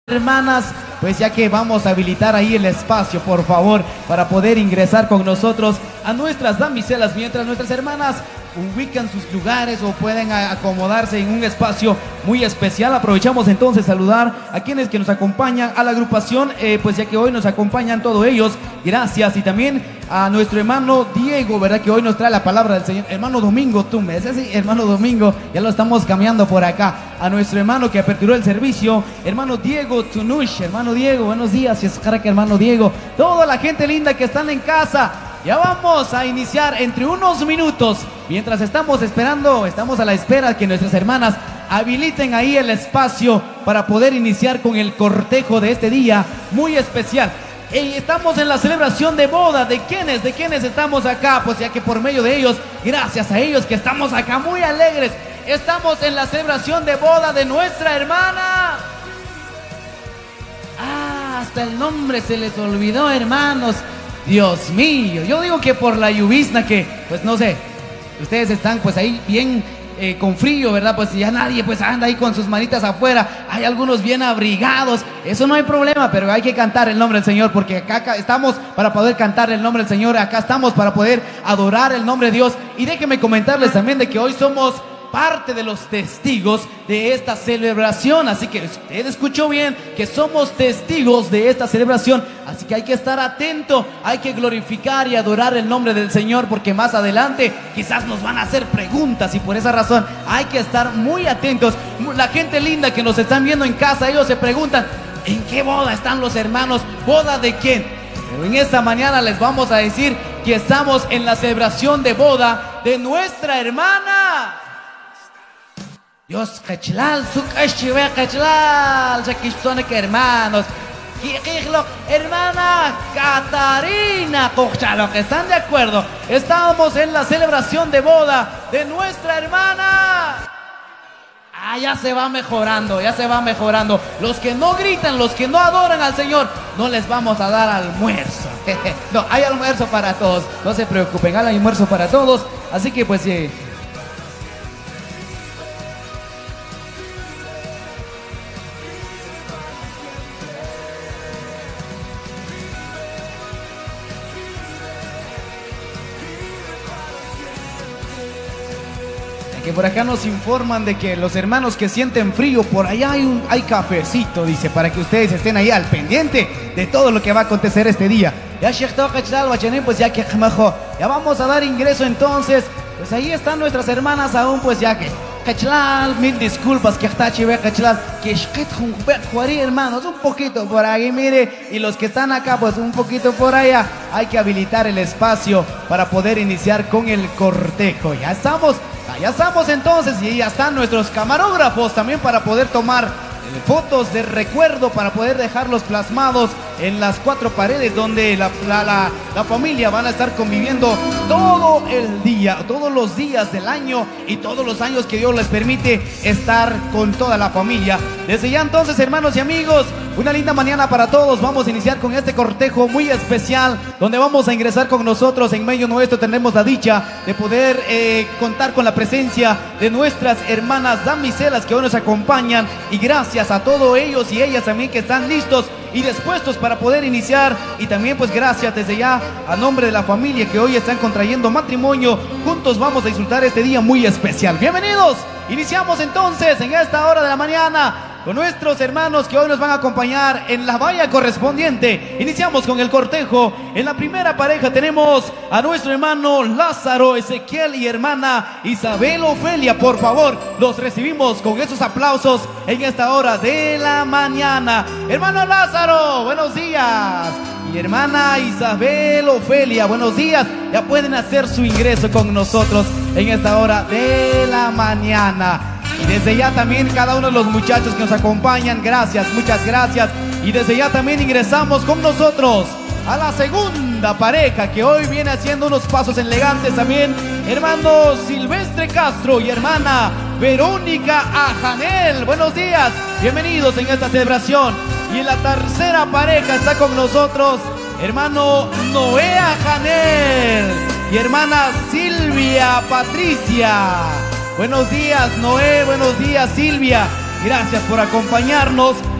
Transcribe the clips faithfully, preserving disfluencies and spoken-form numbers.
Hermanas, pues ya que vamos a habilitar ahí el espacio, por favor, para poder ingresar con nosotros a nuestras damiselas, mientras nuestras hermanas ubican sus lugares o pueden acomodarse en un espacio muy especial. Aprovechamos entonces saludar a quienes que nos acompañan, a la agrupación, eh, pues ya que hoy nos acompañan todos ellos, gracias, y también a nuestro hermano Diego, ¿verdad? Que hoy nos trae la palabra del Señor. Hermano Domingo, tú me dices, sí, hermano Domingo, ya lo estamos cambiando por acá. A nuestro hermano que aperturó el servicio, hermano Diego Tunush, hermano Diego, buenos días, y es que hermano Diego, toda la gente linda que están en casa. Ya vamos a iniciar entre unos minutos. Mientras estamos esperando, estamos a la espera que nuestras hermanas habiliten ahí el espacio para poder iniciar con el cortejo de este día muy especial. Y estamos en la celebración de boda. ¿De quiénes? ¿De quiénes estamos acá? Pues ya que por medio de ellos, gracias a ellos que estamos acá muy alegres, estamos en la celebración de boda de nuestra hermana. Ah, hasta el nombre se les olvidó, hermanos. Dios mío, yo digo que por la llovizna que, pues no sé, ustedes están pues ahí bien eh, con frío, ¿verdad? Pues ya nadie pues anda ahí con sus manitas afuera, hay algunos bien abrigados, eso no hay problema, pero hay que cantar el nombre del Señor, porque acá, acá estamos para poder cantar el nombre del Señor, acá estamos para poder adorar el nombre de Dios. Y déjenme comentarles también de que hoy somos parte de los testigos de esta celebración, así que usted escuchó bien que somos testigos de esta celebración, así que hay que estar atento, hay que glorificar y adorar el nombre del Señor, porque más adelante quizás nos van a hacer preguntas y por esa razón hay que estar muy atentos. La gente linda que nos están viendo en casa, ellos se preguntan, ¿en qué boda están los hermanos? ¿Boda de quién? Pero en esta mañana les vamos a decir que estamos en la celebración de boda de nuestra hermana. Dios cachlal, su cachive cachlal, que hermanos, hermana Catarina Cochalo, que están de acuerdo, estamos en la celebración de boda de nuestra hermana. Ah, ya se va mejorando, ya se va mejorando. Los que no gritan, los que no adoran al Señor, no les vamos a dar almuerzo. No, hay almuerzo para todos, no se preocupen, hay almuerzo para todos, así que pues eh, que por acá nos informan de que los hermanos que sienten frío, por allá hay un hay cafecito, dice, para que ustedes estén ahí al pendiente de todo lo que va a acontecer este día. Ya pues ya que ya vamos a dar ingreso entonces, pues ahí están nuestras hermanas aún, pues ya que Cachlal, mil disculpas, que está chive Cachlal, que hermanos, un poquito por ahí, mire, y los que están acá, pues un poquito por allá, hay que habilitar el espacio para poder iniciar con el cortejo. Ya estamos, ya estamos entonces, y ya están nuestros camarógrafos también para poder tomar fotos de recuerdo, para poder dejarlos plasmados en las cuatro paredes donde la, la, la, la familia van a estar conviviendo todo el día, todos los días del año y todos los años que Dios les permite estar con toda la familia. Desde ya entonces, hermanos y amigos, una linda mañana para todos. Vamos a iniciar con este cortejo muy especial, donde vamos a ingresar con nosotros. En medio nuestro tenemos la dicha de poder eh, contar con la presencia de nuestras hermanas damiselas que hoy nos acompañan, y gracias a todos ellos y ellas también que están listos y dispuestos para poder iniciar. Y también pues gracias desde ya a nombre de la familia que hoy están contrayendo matrimonio. Juntos vamos a disfrutar este día muy especial. Bienvenidos. Iniciamos entonces en esta hora de la mañana con nuestros hermanos que hoy nos van a acompañar en la valla correspondiente. Iniciamos con el cortejo. En la primera pareja tenemos a nuestro hermano Lázaro Ezequiel y hermana Isabel Ofelia. Por favor, los recibimos con esos aplausos en esta hora de la mañana. Hermano Lázaro, buenos días. Y hermana Isabel Ofelia, buenos días. Ya pueden hacer su ingreso con nosotros en esta hora de la mañana. Y desde ya también cada uno de los muchachos que nos acompañan, gracias, muchas gracias. Y desde ya también ingresamos con nosotros a la segunda pareja que hoy viene haciendo unos pasos elegantes también. Hermano Silvestre Castro y hermana Verónica Ajanel, buenos días, bienvenidos en esta celebración. Y en la tercera pareja está con nosotros hermano Noé Ajanel y hermana Silvia Patricia. Buenos días Noé, buenos días Silvia, gracias por acompañarnos.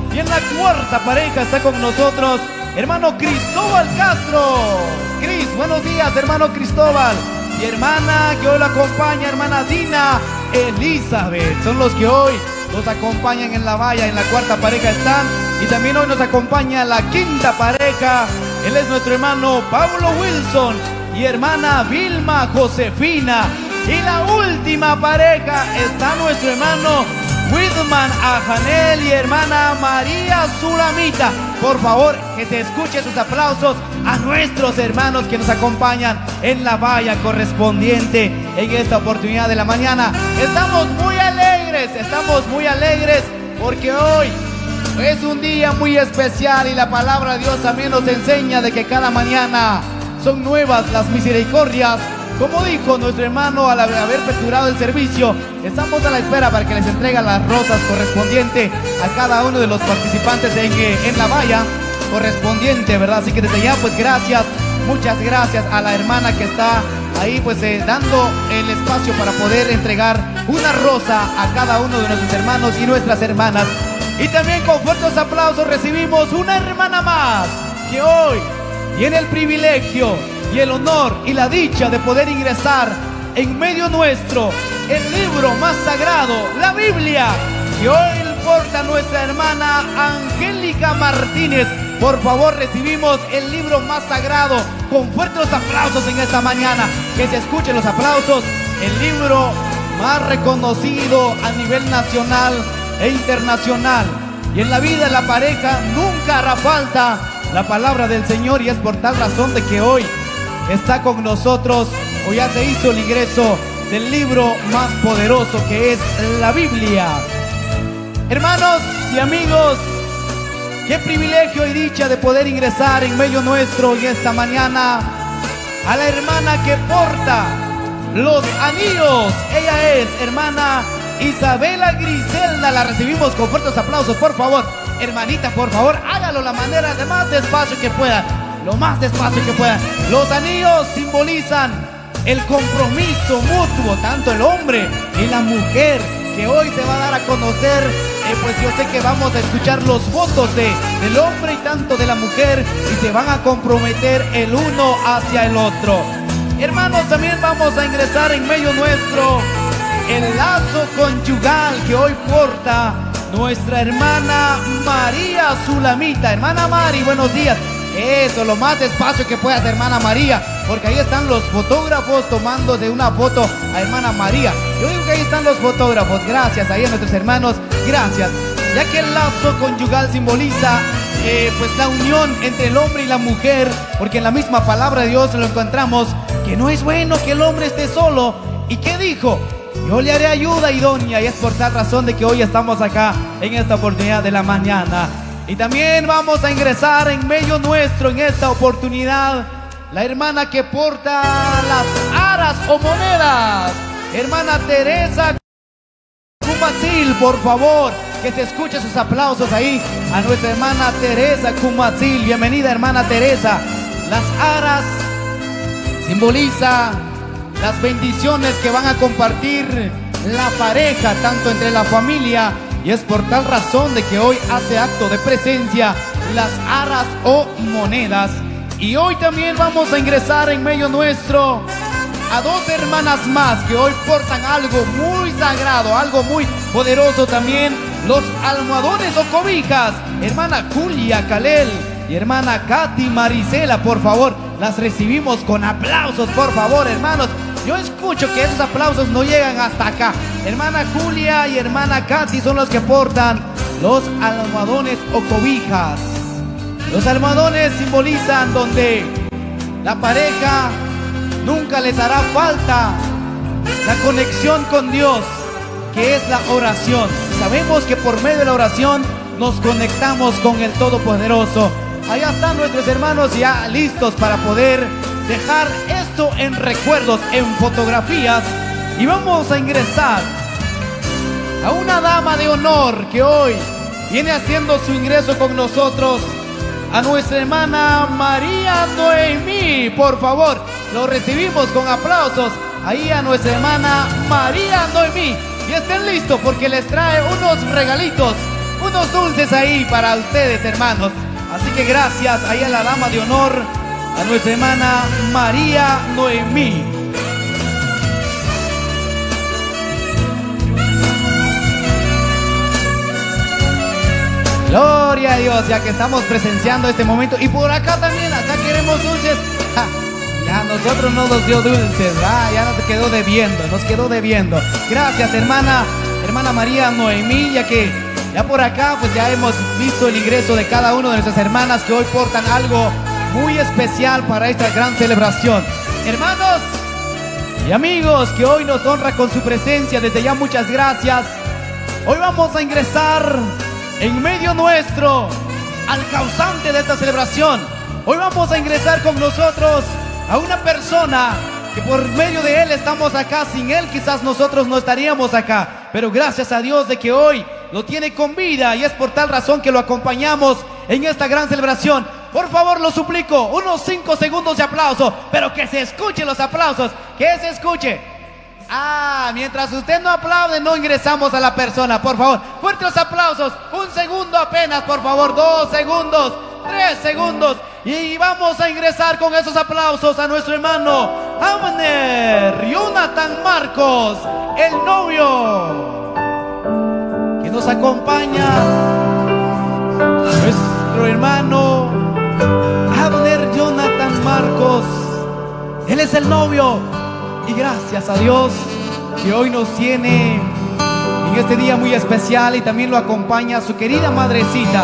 Y en la cuarta pareja está con nosotros hermano Cristóbal Castro. Cris, buenos días, hermano Cristóbal. Y hermana que hoy lo acompaña, hermana Dina Elizabeth. Son los que hoy nos acompañan en la valla. En la cuarta pareja están. Y también hoy nos acompaña la quinta pareja. Él es nuestro hermano Pablo Wilson y hermana Vilma Josefina. Y la última pareja está nuestro hermano Whitman Ajanel y hermana María Sulamita. Por favor, que se escuchen sus aplausos a nuestros hermanos que nos acompañan en la valla correspondiente en esta oportunidad de la mañana. Estamos muy alegres, estamos muy alegres porque hoy es un día muy especial y la palabra de Dios también nos enseña de que cada mañana son nuevas las misericordias. Como dijo nuestro hermano al haber aperturado el servicio, estamos a la espera para que les entreguen las rosas correspondientes a cada uno de los participantes en, en la valla correspondiente, ¿verdad? Así que desde ya, pues gracias, muchas gracias a la hermana que está ahí, pues eh, dando el espacio para poder entregar una rosa a cada uno de nuestros hermanos y nuestras hermanas. Y también con fuertes aplausos recibimos una hermana más que hoy tiene el privilegio y el honor y la dicha de poder ingresar en medio nuestro el libro más sagrado, la Biblia, que hoy porta nuestra hermana Angélica Martínez. Por favor, recibimos el libro más sagrado con fuertes aplausos en esta mañana. Que se escuchen los aplausos. El libro más reconocido a nivel nacional e internacional. Y en la vida de la pareja nunca hará falta la palabra del Señor, y es por tal razón de que hoy está con nosotros, o ya se hizo el ingreso del libro más poderoso que es la Biblia. Hermanos y amigos, qué privilegio y dicha de poder ingresar en medio nuestro en esta mañana a la hermana que porta los anillos. Ella es hermana Isabela Griselda. La recibimos con fuertes aplausos, por favor. Hermanita, por favor, hágalo la manera de más despacio que pueda. Lo más despacio que pueda. Los anillos simbolizan el compromiso mutuo, tanto el hombre y la mujer, que hoy se va a dar a conocer. Eh, pues yo sé que vamos a escuchar los votos de, del hombre y tanto de la mujer, y se van a comprometer el uno hacia el otro. Hermanos, también vamos a ingresar en medio nuestro el lazo conyugal que hoy porta nuestra hermana María Sulamita. Hermana Mari, buenos días. Eso, lo más despacio que puedas, hermana María, porque ahí están los fotógrafos tomando de una foto a hermana María. Yo digo que ahí están los fotógrafos. Gracias ahí a nuestros hermanos, gracias. Ya que el lazo conyugal simboliza eh, pues la unión entre el hombre y la mujer, porque en la misma palabra de Dios lo encontramos que no es bueno que el hombre esté solo. ¿Y qué dijo? Yo le haré ayuda idónea, y es por tal razón de que hoy estamos acá en esta oportunidad de la mañana. Y también vamos a ingresar en medio nuestro en esta oportunidad la hermana que porta las aras o monedas, hermana Teresa Cumatzil. Por favor, que se escuchen sus aplausos ahí a nuestra hermana Teresa Cumatzil. Bienvenida, hermana Teresa. Las aras simboliza las bendiciones que van a compartir la pareja, tanto entre la familia, y es por tal razón de que hoy hace acto de presencia las aras o monedas. Y hoy también vamos a ingresar en medio nuestro a dos hermanas más que hoy portan algo muy sagrado, algo muy poderoso también, los almohadones o cobijas. Hermana Julia Calel y hermana Katy Marisela, por favor, las recibimos con aplausos, por favor, hermanos. Yo escucho que esos aplausos no llegan hasta acá. Hermana Julia y hermana Katy son los que portan los almohadones o cobijas. Los almohadones simbolizan donde la pareja nunca les hará falta la conexión con Dios, que es la oración. Sabemos que por medio de la oración nos conectamos con el Todopoderoso. Allá están nuestros hermanos ya listos para poder dejar esto en recuerdos, en fotografías. Y vamos a ingresar a una dama de honor que hoy viene haciendo su ingreso con nosotros, a nuestra hermana María Noemí. Por favor, lo recibimos con aplausos ahí a nuestra hermana María Noemí. Y estén listos porque les trae unos regalitos unos dulces ahí para ustedes, hermanos. Así que gracias ahí a la dama de honor, a nuestra hermana María Noemí. Gloria a Dios, ya que estamos presenciando este momento. Y por acá también, acá queremos dulces. Ja, ya nosotros no nos dio dulces, ah, ya nos quedó debiendo, nos quedó debiendo. Gracias, hermana, hermana María Noemí, ya que ya por acá pues ya hemos visto el ingreso de cada una de nuestras hermanas que hoy portan algo muy especial para esta gran celebración. Hermanos y amigos que hoy nos honra con su presencia, desde ya muchas gracias. Hoy vamos a ingresar en medio nuestro al causante de esta celebración. Hoy vamos a ingresar con nosotros a una persona que por medio de él estamos acá. Sin él quizás nosotros no estaríamos acá, pero gracias a Dios de que hoy lo tiene con vida, y es por tal razón que lo acompañamos en esta gran celebración. Por favor, lo suplico, unos cinco segundos de aplauso, pero que se escuchen los aplausos, que se escuche. Ah, mientras usted no aplaude, no ingresamos a la persona. Por favor, fuertes los aplausos. Un segundo apenas, por favor. Dos segundos, tres segundos. Y vamos a ingresar con esos aplausos a nuestro hermano Abner Jonathan Marcos, el novio, que nos acompaña. Nuestro hermano Abner Jonathan Marcos, él es el novio. Y gracias a Dios que hoy nos tiene en este día muy especial, y también lo acompaña su querida madrecita.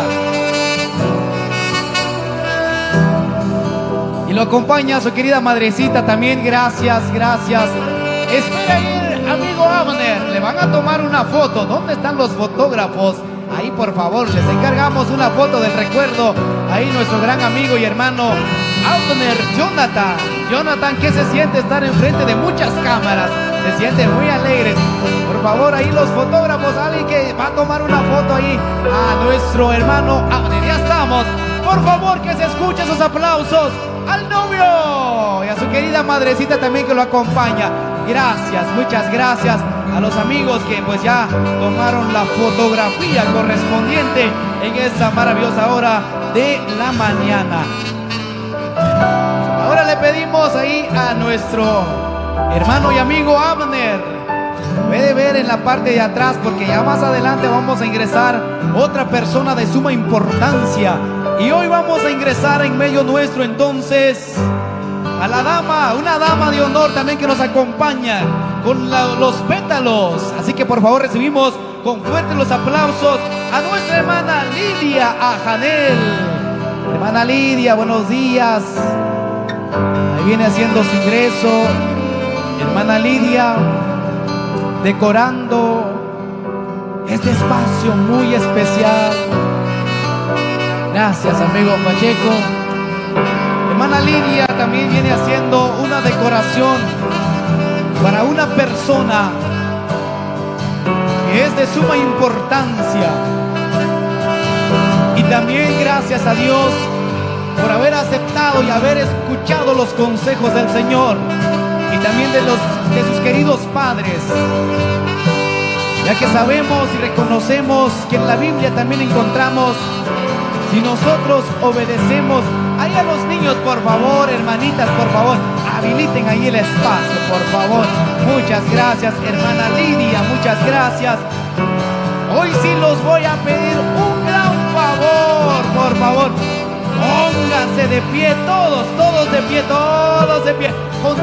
Y lo acompaña su querida madrecita también. Gracias, gracias. Espera ahí, amigo Abner. Le van a tomar una foto. ¿Dónde están los fotógrafos? Ahí, por favor, les encargamos una foto del recuerdo. Ahí nuestro gran amigo y hermano Abner Jonathan. Jonathan, ¿qué se siente estar enfrente de muchas cámaras? Se siente muy alegre. Por favor, ahí los fotógrafos, alguien que va a tomar una foto ahí a nuestro hermano Abner. Ya estamos. Por favor, que se escuchen esos aplausos al novio y a su querida madrecita también que lo acompaña. Gracias, muchas gracias a los amigos que pues ya tomaron la fotografía correspondiente en esta maravillosa hora de la mañana. Ahora le pedimos ahí a nuestro hermano y amigo Abner, puede ver en la parte de atrás, porque ya más adelante vamos a ingresar otra persona de suma importancia. Y hoy vamos a ingresar en medio nuestro entonces a la dama, una dama de honor también que nos acompaña con la, los pétalos. Así que por favor recibimos con fuertes los aplausos a nuestra hermana Lidia Ajanel. Hermana Lidia, buenos días. Ahí viene haciendo su ingreso. Hermana Lidia, decorando este espacio muy especial. Gracias, amigo Pacheco. Hermana Lidia también viene haciendo una decoración para una persona que es de suma importancia. Y también gracias a Dios por haber aceptado y haber escuchado los consejos del Señor, y también de, los, de sus queridos padres, ya que sabemos y reconocemos que en la Biblia también encontramos: si nosotros obedecemos. Ahí a los niños, por favor, hermanitas, por favor, habiliten ahí el espacio, por favor. Muchas gracias, hermana Lidia, muchas gracias. Hoy sí los voy a pedir un gran favor, por favor. Pónganse de pie todos, todos de pie, todos de pie.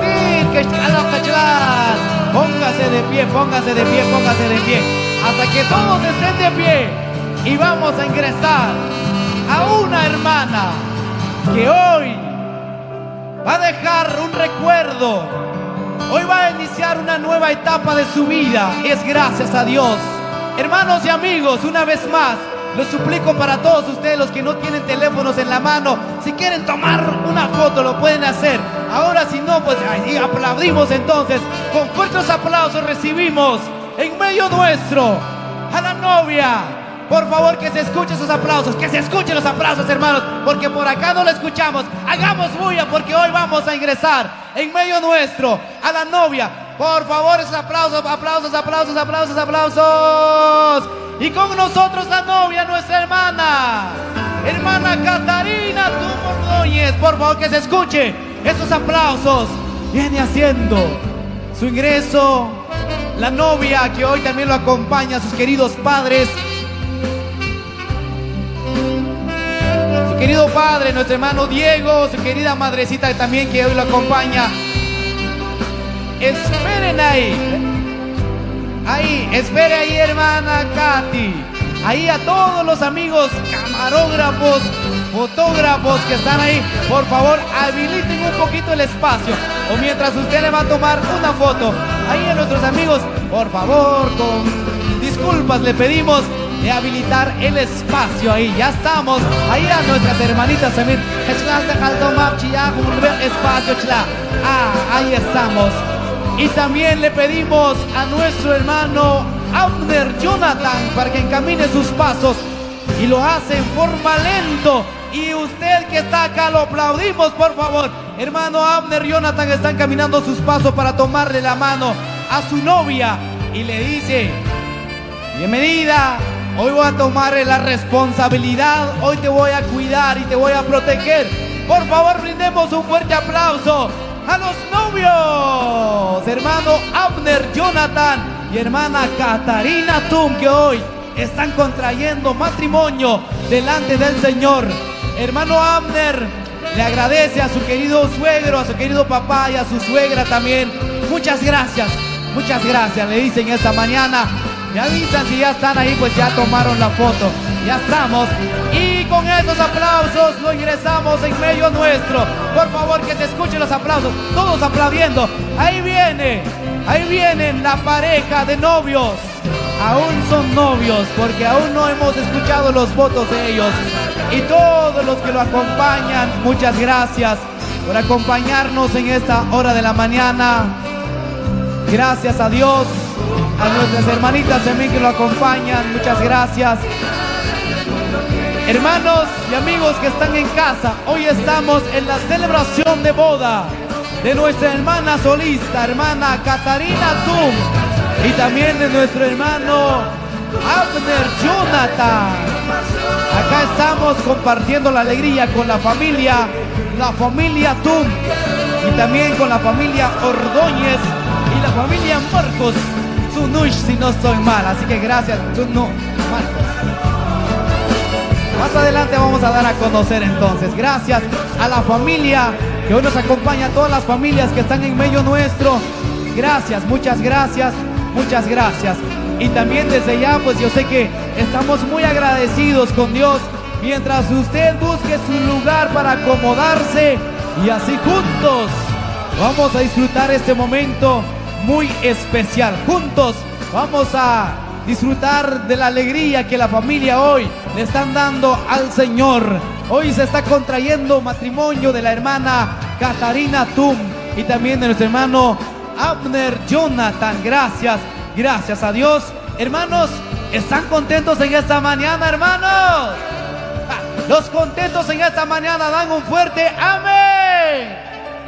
Póngase de pie, póngase de pie, póngase de pie. Hasta que todos estén de pie. Y vamos a ingresar a una hermana que hoy va a dejar un recuerdo. Hoy va a iniciar una nueva etapa de su vida. Es gracias a Dios. Hermanos y amigos, una vez más, les suplico para todos ustedes, los que no tienen teléfonos en la mano, si quieren tomar una foto lo pueden hacer. Ahora si no, pues ahí aplaudimos entonces. Con fuertes aplausos recibimos en medio nuestro a la novia. Por favor, que se escuchen sus aplausos, que se escuchen los aplausos, hermanos, porque por acá no lo escuchamos. Hagamos bulla, porque hoy vamos a ingresar en medio nuestro a la novia. Por favor, esos aplausos, aplausos, aplausos, aplausos, aplausos. Y con nosotros la novia, nuestra hermana, hermana Catarina Tum Ordóñez. Por favor, que se escuche esos aplausos. Viene haciendo su ingreso la novia, que hoy también lo acompaña, sus queridos padres. Su querido padre, nuestro hermano Diego, su querida madrecita también, que hoy lo acompaña. Esperen ahí. Ahí, espere ahí, hermana Katy. Ahí a todos los amigos camarógrafos, fotógrafos que están ahí, por favor, habiliten un poquito el espacio. O mientras usted le va a tomar una foto, ahí a nuestros amigos, por favor, con disculpas le pedimos de habilitar el espacio. Ahí, ya estamos. Ahí a nuestras hermanitas también. Espacio, ah, ahí estamos. Y también le pedimos a nuestro hermano Abner Jonathan para que encamine sus pasos, y lo hace en forma lento. Y usted que está acá, lo aplaudimos, por favor. Hermano Abner Jonathan está encaminando sus pasos para tomarle la mano a su novia y le dice: bienvenida, hoy voy a tomar la responsabilidad, hoy te voy a cuidar y te voy a proteger. Por favor, brindemos un fuerte aplauso a los novios, hermano Abner Jonathan y hermana Catarina Tum, que hoy están contrayendo matrimonio delante del Señor. Hermano Abner le agradece a su querido suegro, a su querido papá y a su suegra también. Muchas gracias, muchas gracias, le dicen esta mañana. Me avisan si ya están ahí, pues ya tomaron la foto. Ya estamos. Y con esos aplausos lo ingresamos en medio nuestro. Por favor, que se escuchen los aplausos. Todos aplaudiendo. Ahí viene, ahí vienen la pareja de novios. Aún son novios, porque aún no hemos escuchado los votos de ellos. Y todos los que lo acompañan, muchas gracias por acompañarnos en esta hora de la mañana. Gracias a Dios. A nuestras hermanitas también que lo acompañan, muchas gracias. Hermanos y amigos que están en casa, hoy estamos en la celebración de boda de nuestra hermana solista, hermana Catarina Tum, y también de nuestro hermano Abner Jonathan. Acá estamos compartiendo la alegría con la familia, la familia Tum, y también con la familia Ordóñez y la familia Marcos Zunush, si no estoy mal. Así que gracias, Zunush Marcos. Más adelante vamos a dar a conocer entonces. Gracias a la familia que hoy nos acompaña, a todas las familias que están en medio nuestro. Gracias, muchas gracias, muchas gracias. Y también desde ya, pues yo sé que estamos muy agradecidos con Dios, mientras usted busque su lugar para acomodarse, y así juntos vamos a disfrutar este momento muy especial. Juntos vamos a disfrutar de la alegría que la familia hoy le están dando al Señor. Hoy se está contrayendo matrimonio de la hermana Catarina Tum y también de nuestro hermano Abner Jonathan. Gracias, gracias a Dios. Hermanos, ¿están contentos en esta mañana, hermanos? Los contentos en esta mañana dan un fuerte amén.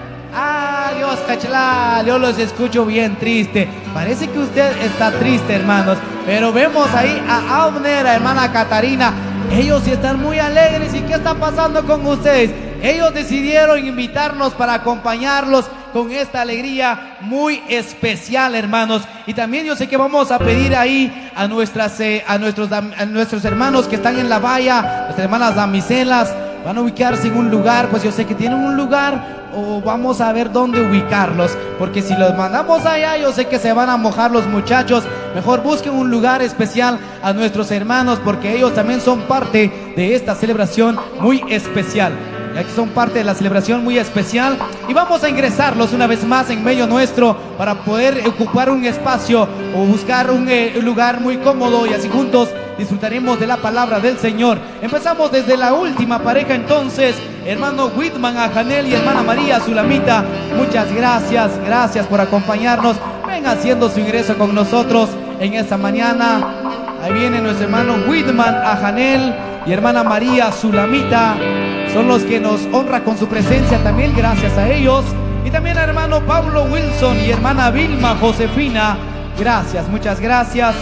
Ah, Dios, cachalá, yo los escucho bien triste. Parece que usted está triste, hermanos. Pero vemos ahí a Abner, a hermana Catarina. Ellos sí están muy alegres. ¿Y qué está pasando con ustedes? Ellos decidieron invitarnos para acompañarlos con esta alegría muy especial, hermanos. Y también yo sé que vamos a pedir ahí a, nuestras, eh, a, nuestros, a nuestros hermanos que están en la valla, nuestras hermanas damiselas, van a ubicarse en un lugar. Pues yo sé que tienen un lugar, o vamos a ver dónde ubicarlos, porque si los mandamos allá, yo sé que se van a mojar los muchachos. Mejor busquen un lugar especial a nuestros hermanos, porque ellos también son parte de esta celebración muy especial. Ya que son parte de la celebración muy especial, y vamos a ingresarlos una vez más en medio nuestro para poder ocupar un espacio o buscar un eh, lugar muy cómodo, y así juntos disfrutaremos de la palabra del Señor. Empezamos desde la última pareja entonces, hermano Whitman Ajanel y hermana María Zulamita. Muchas gracias, gracias por acompañarnos. Ven haciendo su ingreso con nosotros en esta mañana. Ahí viene nuestro hermano Whitman Ajanel y hermana María Zulamita. Son los que nos honra con su presencia también, gracias a ellos. Y también al hermano Pablo Wilson y hermana Vilma Josefina. Gracias, muchas gracias.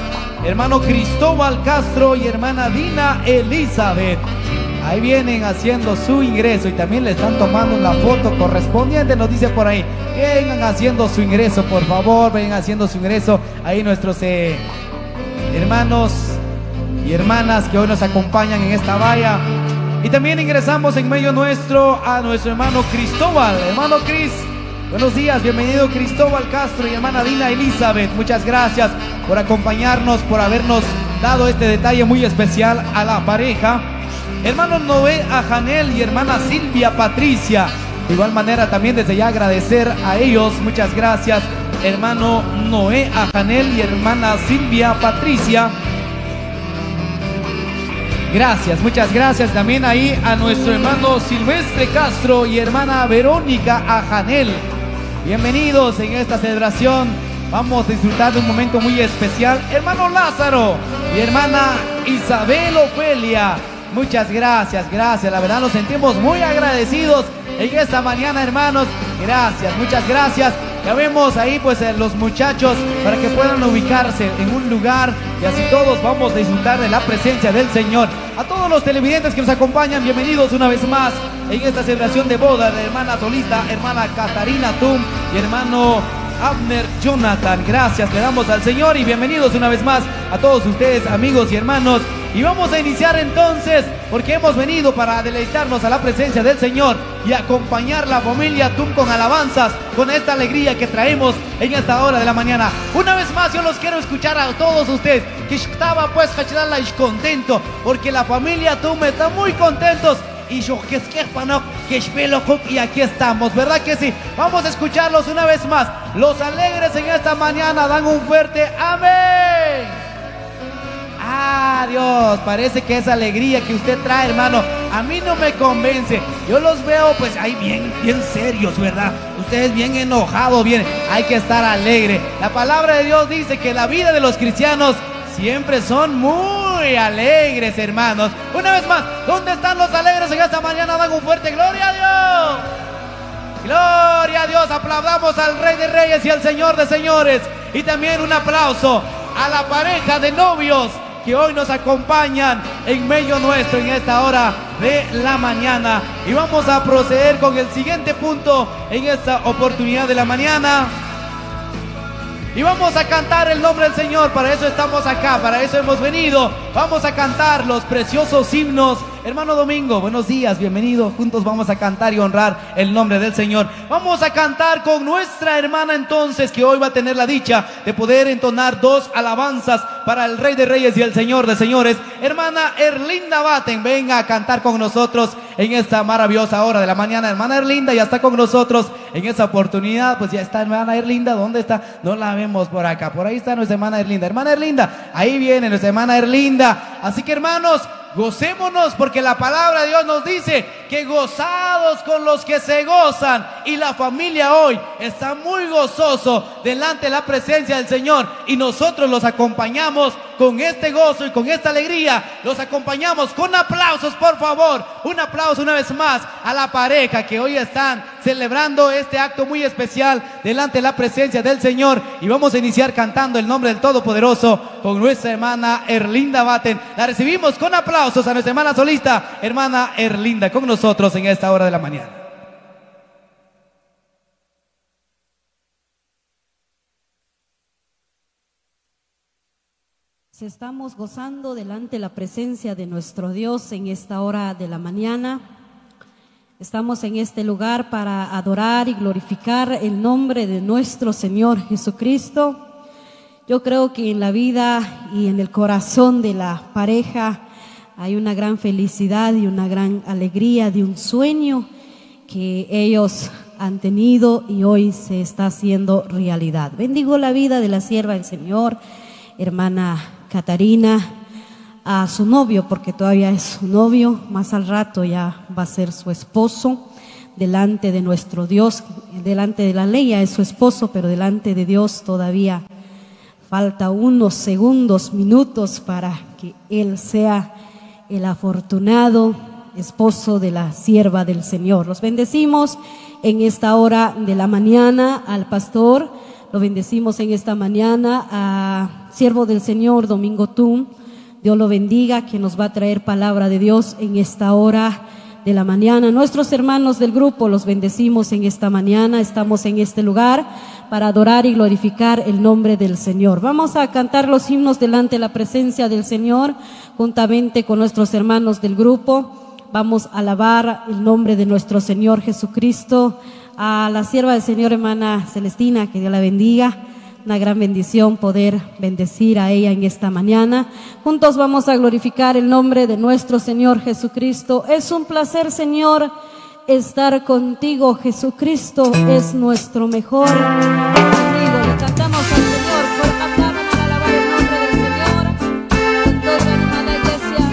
hermano Cristóbal Castro y hermana Dina Elizabeth. Ahí vienen haciendo su ingreso y también le están tomando una foto correspondiente, nos dice por ahí. Vengan haciendo su ingreso, por favor, vengan haciendo su ingreso. Ahí nuestros eh, hermanos y hermanas que hoy nos acompañan en esta valla. Y también ingresamos en medio nuestro a nuestro hermano Cristóbal. Hermano Cris, buenos días, bienvenido Cristóbal Castro y hermana Dina Elizabeth. Muchas gracias por acompañarnos, por habernos dado este detalle muy especial a la pareja. Hermano Noé Ajanel y hermana Silvia Patricia. De igual manera también desde ya agradecer a ellos. Muchas gracias, hermano Noé Ajanel y hermana Silvia Patricia. Gracias, muchas gracias también ahí a nuestro hermano Silvestre Castro y hermana Verónica Ajanel. Bienvenidos en esta celebración. Vamos a disfrutar de un momento muy especial. Hermano Lázaro y hermana Isabel Ofelia. Muchas gracias, gracias. La verdad nos sentimos muy agradecidos en esta mañana, hermanos. Gracias, muchas gracias. Ya vemos ahí pues eh, los muchachos para que puedan ubicarse en un lugar y así todos vamos a disfrutar de la presencia del Señor. A todos los televidentes que nos acompañan, bienvenidos una vez más en esta celebración de boda de hermana solista, hermana Catarina Tum y hermano Abner Jonathan. Gracias, le damos al Señor y bienvenidos una vez más a todos ustedes, amigos y hermanos. Y vamos a iniciar entonces, porque hemos venido para deleitarnos a la presencia del Señor y acompañar la familia Tum con alabanzas, con esta alegría que traemos en esta hora de la mañana. Una vez más, yo los quiero escuchar a todos ustedes, que estaba pues contento, porque la familia Tum está muy contentos. Y yo que es que y aquí estamos, ¿verdad que sí? Vamos a escucharlos una vez más. Los alegres en esta mañana dan un fuerte amén. Ah, Dios, parece que esa alegría que usted trae, hermano, a mí no me convence. Yo los veo pues ahí bien, bien serios, ¿verdad? Ustedes bien enojados, bien, hay que estar alegre. La palabra de Dios dice que la vida de los cristianos siempre son muy alegres, hermanos. Una vez más, ¿dónde están los alegres en esta mañana? Dan un fuerte gloria a Dios. Gloria a Dios, aplaudamos al Rey de Reyes y al Señor de Señores. Y también un aplauso a la pareja de novios que hoy nos acompañan en medio nuestro en esta hora de la mañana. Y vamos a proceder con el siguiente punto en esta oportunidad de la mañana. Y vamos a cantar el nombre del Señor. Para eso estamos acá, para eso hemos venido. Vamos a cantar los preciosos himnos. Hermano Domingo, buenos días, bienvenido. Juntos vamos a cantar y honrar el nombre del Señor. Vamos a cantar con nuestra hermana entonces, que hoy va a tener la dicha de poder entonar dos alabanzas para el Rey de Reyes y el Señor de Señores. Hermana Erlinda Baten, venga a cantar con nosotros en esta maravillosa hora de la mañana. Hermana Erlinda ya está con nosotros en esta oportunidad. Pues ya está hermana Erlinda, ¿dónde está? No la vemos por acá, por ahí está nuestra hermana Erlinda. Hermana Erlinda, ahí viene nuestra hermana Erlinda. Así que hermanos, gocémonos, porque la palabra de Dios nos dice que gozados con los que se gozan, y la familia hoy está muy gozoso delante de la presencia del Señor, y nosotros los acompañamos con este gozo y con esta alegría. Los acompañamos con aplausos, por favor. Un aplauso una vez más a la pareja que hoy están celebrando este acto muy especial delante de la presencia del Señor. Y vamos a iniciar cantando el nombre del Todopoderoso con nuestra hermana Erlinda Baten. La recibimos con aplausos a nuestra hermana solista, hermana Erlinda, con nosotros en esta hora de la mañana. Estamos gozando delante de la presencia de nuestro Dios en esta hora de la mañana. Estamos en este lugar para adorar y glorificar el nombre de nuestro Señor Jesucristo. Yo creo que en la vida y en el corazón de la pareja hay una gran felicidad y una gran alegría de un sueño que ellos han tenido y hoy se está haciendo realidad. Bendigo la vida de la sierva del Señor, hermana Catarina, a su novio, porque todavía es su novio, más al rato ya va a ser su esposo, delante de nuestro Dios. Delante de la ley ya es su esposo, pero delante de Dios todavía falta unos segundos, minutos para que él sea el afortunado esposo de la sierva del Señor. Los bendecimos en esta hora de la mañana al pastor, lo bendecimos en esta mañana a siervo del Señor, Domingo Tum. Dios lo bendiga, que nos va a traer palabra de Dios en esta hora de la mañana. Nuestros hermanos del grupo los bendecimos en esta mañana. Estamos en este lugar para adorar y glorificar el nombre del Señor. Vamos a cantar los himnos delante de la presencia del Señor, juntamente con nuestros hermanos del grupo. Vamos a alabar el nombre de nuestro Señor Jesucristo. A la sierva del Señor, hermana Celestina, que Dios la bendiga. Una gran bendición poder bendecir a ella en esta mañana. Juntos vamos a glorificar el nombre de nuestro Señor Jesucristo. Es un placer, Señor, estar contigo. Jesucristo es nuestro mejor amigo. Le cantamos al Señor por cantar para alabar el nombre del Señor con toda la hermana iglesia.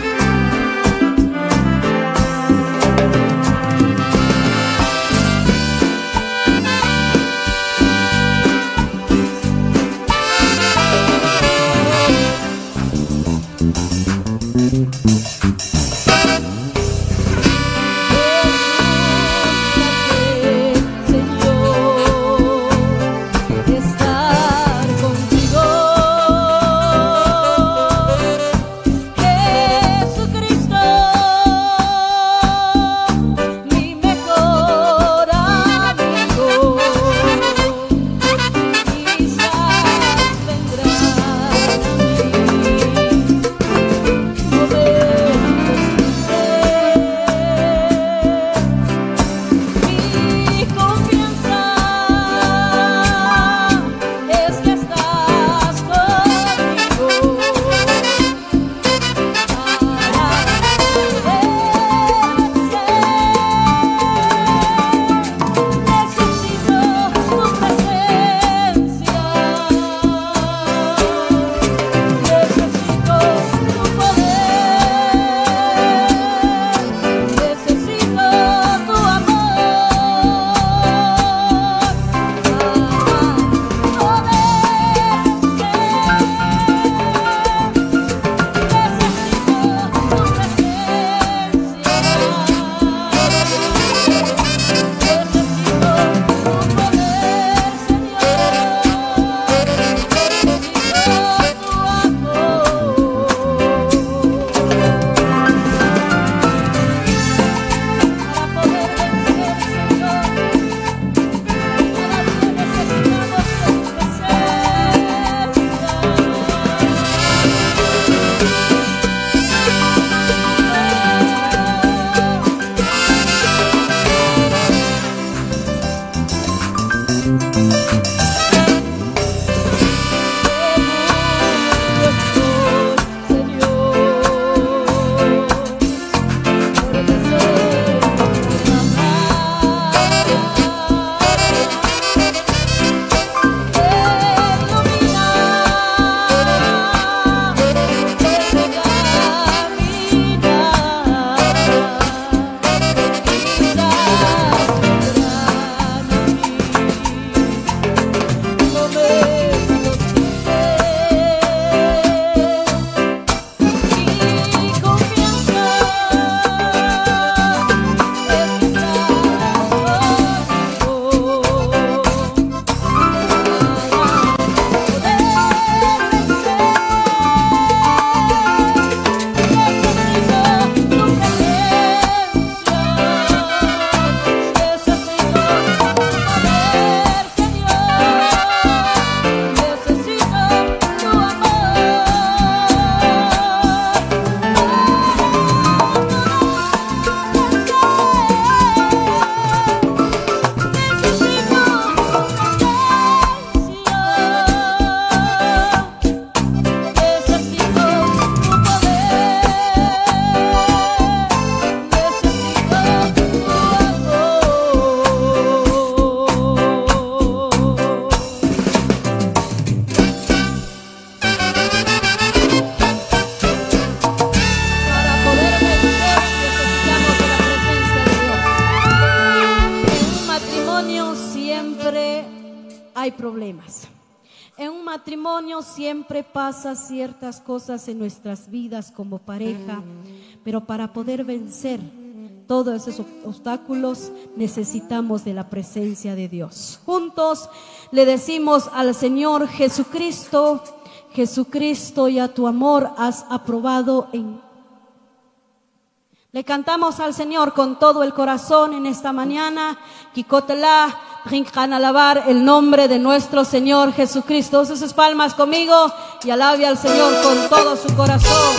hay problemas. En un matrimonio siempre pasa ciertas cosas en nuestras vidas como pareja, pero para poder vencer todos esos obstáculos necesitamos de la presencia de Dios. Juntos le decimos al Señor Jesucristo Jesucristo, y a tu amor has aprobado en. Le cantamos al Señor con todo el corazón en esta mañana. Kikotela, brincan a alabar el nombre de nuestro Señor Jesucristo. Use sus palmas conmigo y alabe al Señor con todo su corazón.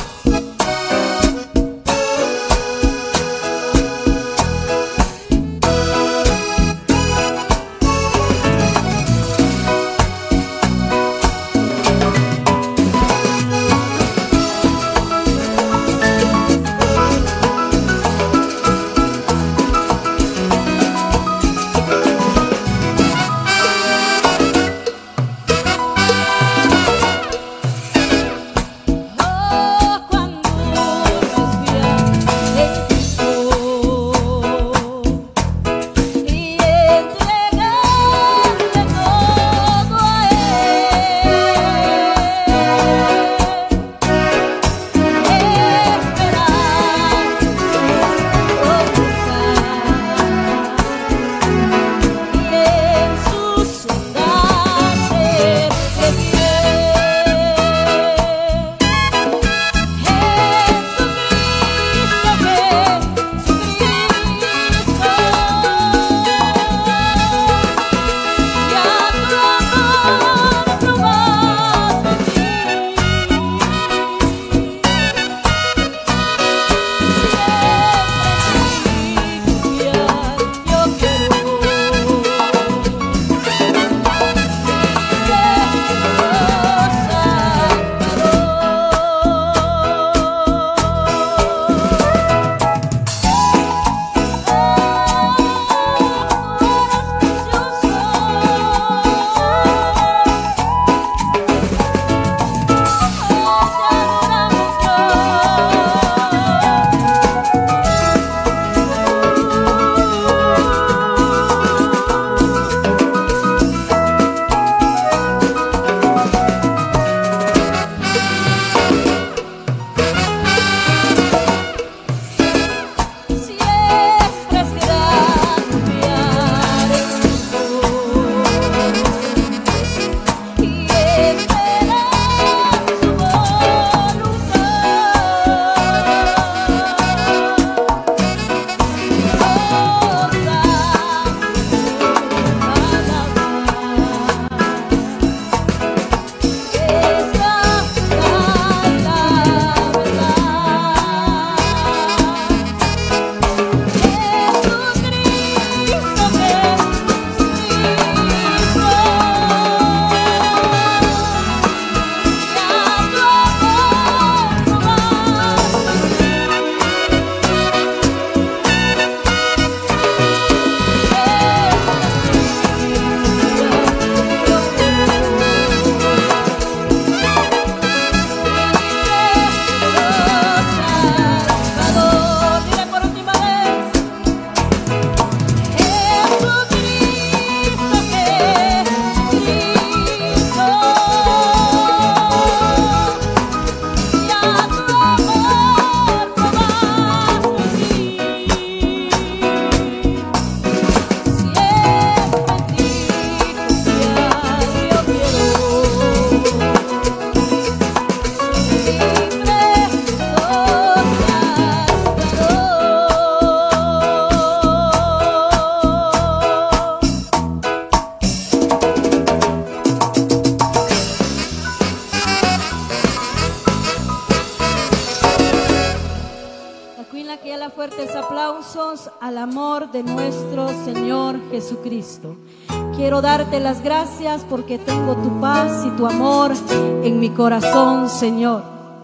Fuertes aplausos al amor de nuestro Señor Jesucristo. Quiero darte las gracias porque tengo tu paz y tu amor en mi corazón, Señor.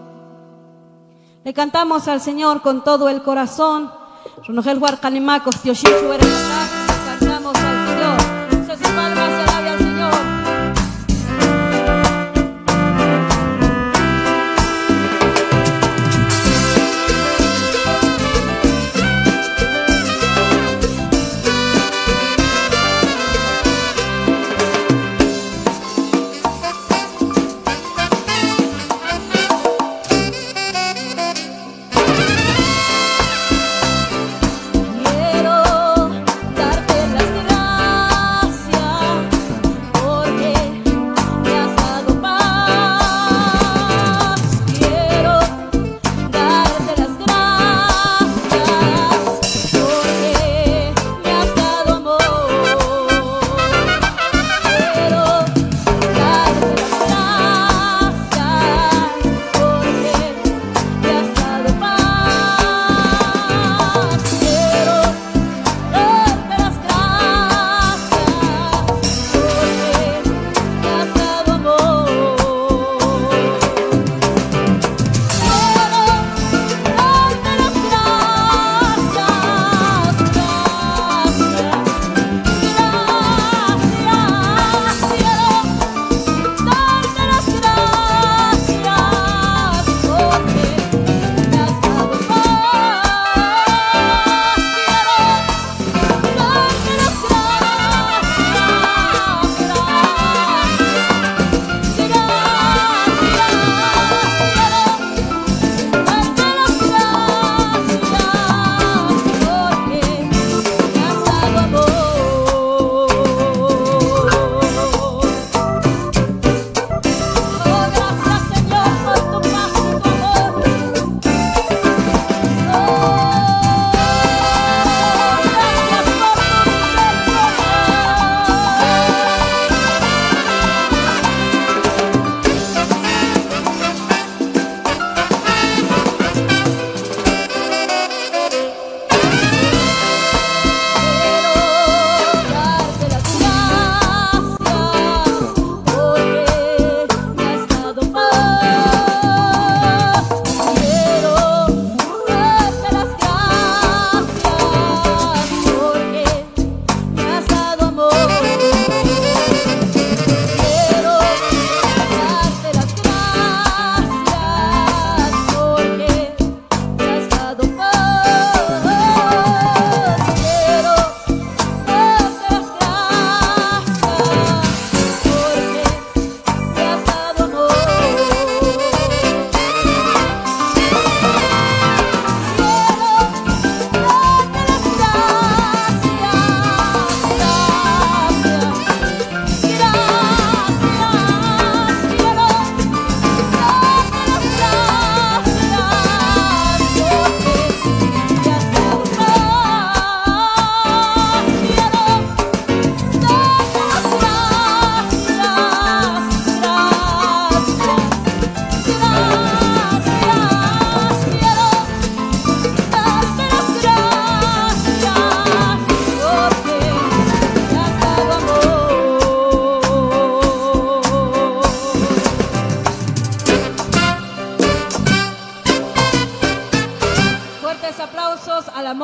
Le cantamos al Señor con todo el corazón. Cantamos al Señor. Sus palmas se alabe al Señor. Quiero dar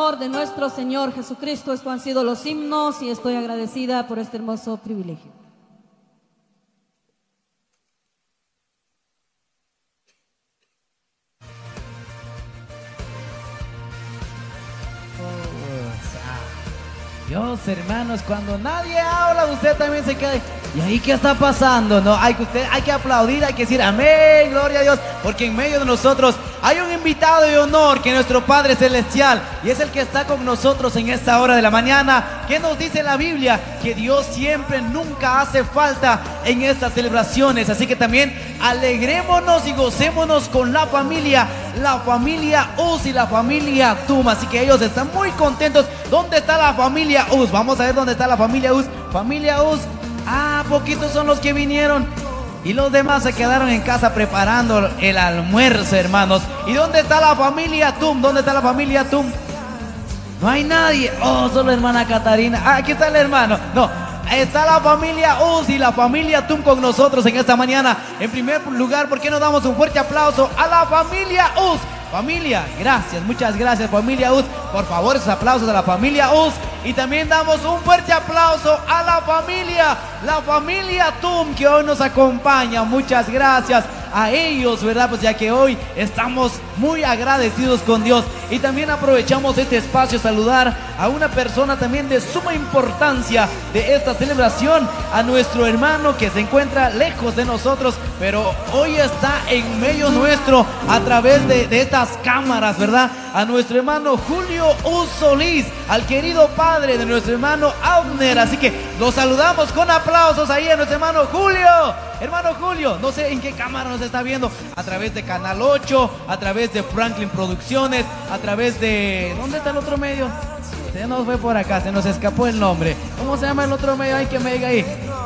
honor de nuestro Señor Jesucristo. Estos han sido los himnos y estoy agradecida por este hermoso privilegio. Dios, hermanos, cuando nadie habla, usted también se queda. ¿Y ahí qué está pasando? No, hay que usted, hay que aplaudir, hay que decir amén, gloria a Dios, porque en medio de nosotros hay un invitado de honor, que es nuestro Padre Celestial, y es el que está con nosotros en esta hora de la mañana. ¿Qué nos dice la Biblia? Que Dios siempre, nunca hace falta en estas celebraciones. Así que también alegrémonos y gocémonos con la familia, la familia Uz y la familia Tum. Así que ellos están muy contentos. ¿Dónde está la familia Uz? Vamos a ver dónde está la familia Uz. Familia Uz, ah, poquitos son los que vinieron. Y los demás se quedaron en casa preparando el almuerzo, hermanos. ¿Y dónde está la familia Tum? ¿Dónde está la familia Tum? No hay nadie. Oh, solo hermana Catarina. Ah, aquí está el hermano. No, está la familia Uz y la familia Tum con nosotros en esta mañana. En primer lugar, ¿por qué no damos un fuerte aplauso a la familia Uz? Familia, gracias, muchas gracias familia Uz. Por favor, esos aplausos a la familia Uz. Y también damos un fuerte aplauso a la familia, la familia Tum, que hoy nos acompaña. Muchas gracias a ellos, ¿verdad? Pues ya que hoy estamos muy agradecidos con Dios. Y también aprovechamos este espacio a saludar a una persona también de suma importancia de esta celebración, a nuestro hermano que se encuentra lejos de nosotros, pero hoy está en medio nuestro a través de, de estas cámaras, ¿verdad? A nuestro hermano Julio Uz Solís, al querido padre de nuestro hermano Abner. Así que los saludamos con aplausos ahí a nuestro hermano Julio. Hermano Julio, no sé en qué cámara nos está viendo, a través de Canal ocho, a través de Franklin Producciones, a través de... ¿Dónde está el otro medio? Se nos fue por acá, se nos escapó el nombre. ¿Cómo se llama el otro medio? Hay que me diga ahí.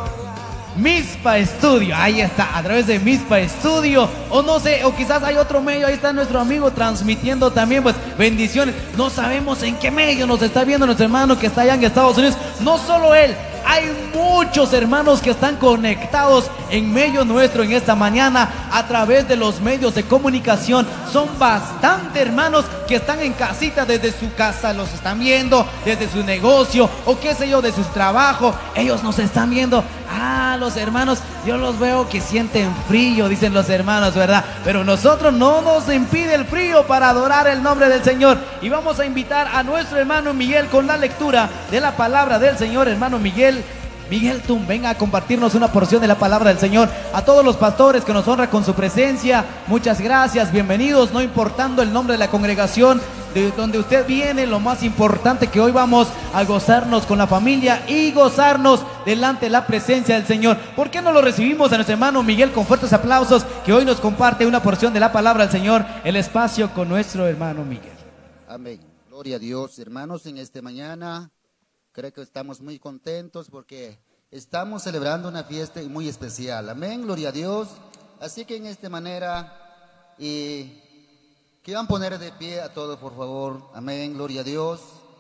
Mispa Studio, ahí está, a través de Mispa Studio, o no sé, o quizás hay otro medio, ahí está nuestro amigo transmitiendo también, pues bendiciones. No sabemos en qué medio nos está viendo nuestro hermano que está allá en Estados Unidos. No solo él, hay muchos hermanos que están conectados en medio nuestro en esta mañana a través de los medios de comunicación. Son bastante hermanos que están en casita, desde su casa los están viendo, desde su negocio o qué sé yo, de su trabajo. Ellos nos están viendo. Ah, los hermanos, yo los veo que sienten frío, dicen los hermanos, ¿verdad? Pero nosotros no nos impide el frío para adorar el nombre del Señor. Y vamos a invitar a nuestro hermano Miguel con la lectura de la palabra del Señor. Hermano Miguel, Miguel Tum, venga a compartirnos una porción de la palabra del Señor. A todos los pastores que nos honran con su presencia, muchas gracias, bienvenidos, no importando el nombre de la congregación de donde usted viene. Lo más importante, que hoy vamos a gozarnos con la familia y gozarnos delante de la presencia del Señor. ¿Por qué no lo recibimos a nuestro hermano Miguel con fuertes aplausos, que hoy nos comparte una porción de la palabra del Señor? El espacio con nuestro hermano Miguel. Amén. Gloria a Dios, hermanos, en esta mañana creo que estamos muy contentos porque estamos celebrando una fiesta muy especial. Amén, gloria a Dios. Así que en esta manera, y que van a poner de pie a todos, por favor. Amén, gloria a Dios.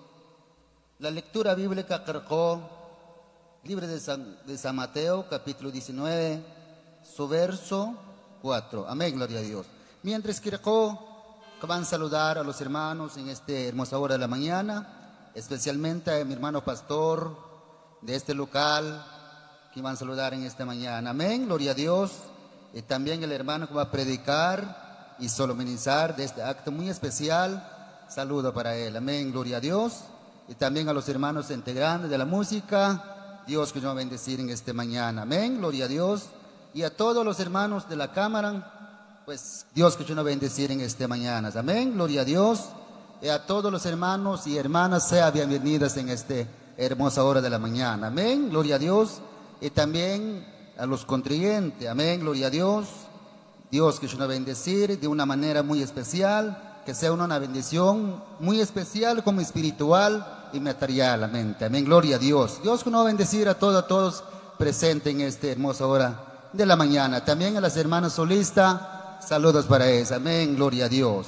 La lectura bíblica cargó, libro de San, de San Mateo, capítulo diecinueve, su verso cuatro. Amén, gloria a Dios. Mientras que van a saludar a los hermanos en esta hermosa hora de la mañana, especialmente a mi hermano pastor de este local, que van a saludar en esta mañana. Amén, gloria a Dios. Y también el hermano que va a predicar y solemnizar de este acto muy especial, saludo para él. Amén, gloria a Dios. Y también a los hermanos integrantes de la música, Dios que nos va a bendecir en esta mañana. Amén, gloria a Dios. Y a todos los hermanos de la cámara, pues Dios que nos va a bendecir en esta mañana. Amén, gloria a Dios. Y a todos los hermanos y hermanas, sean bienvenidas en esta hermosa hora de la mañana. Amén, gloria a Dios. Y también a los contribuyentes. Amén, gloria a Dios. Dios que nos va a bendecir de una manera muy especial, que sea una bendición muy especial como espiritual y materialmente. Amén, gloria a Dios. Dios que nos va a bendecir a todos, a todos presentes en esta hermosa hora de la mañana. También a las hermanas solistas, saludos para ellas. Amén, gloria a Dios.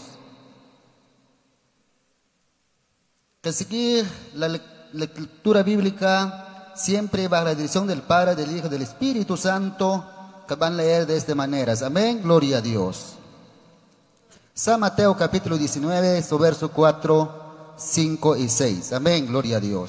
Que seguir la lectura bíblica siempre bajo la dirección del Padre, del Hijo, del Espíritu Santo, que van a leer de esta manera. Amén, gloria a Dios. San Mateo capítulo diecinueve, su verso cuatro, cinco y seis. Amén, gloria a Dios.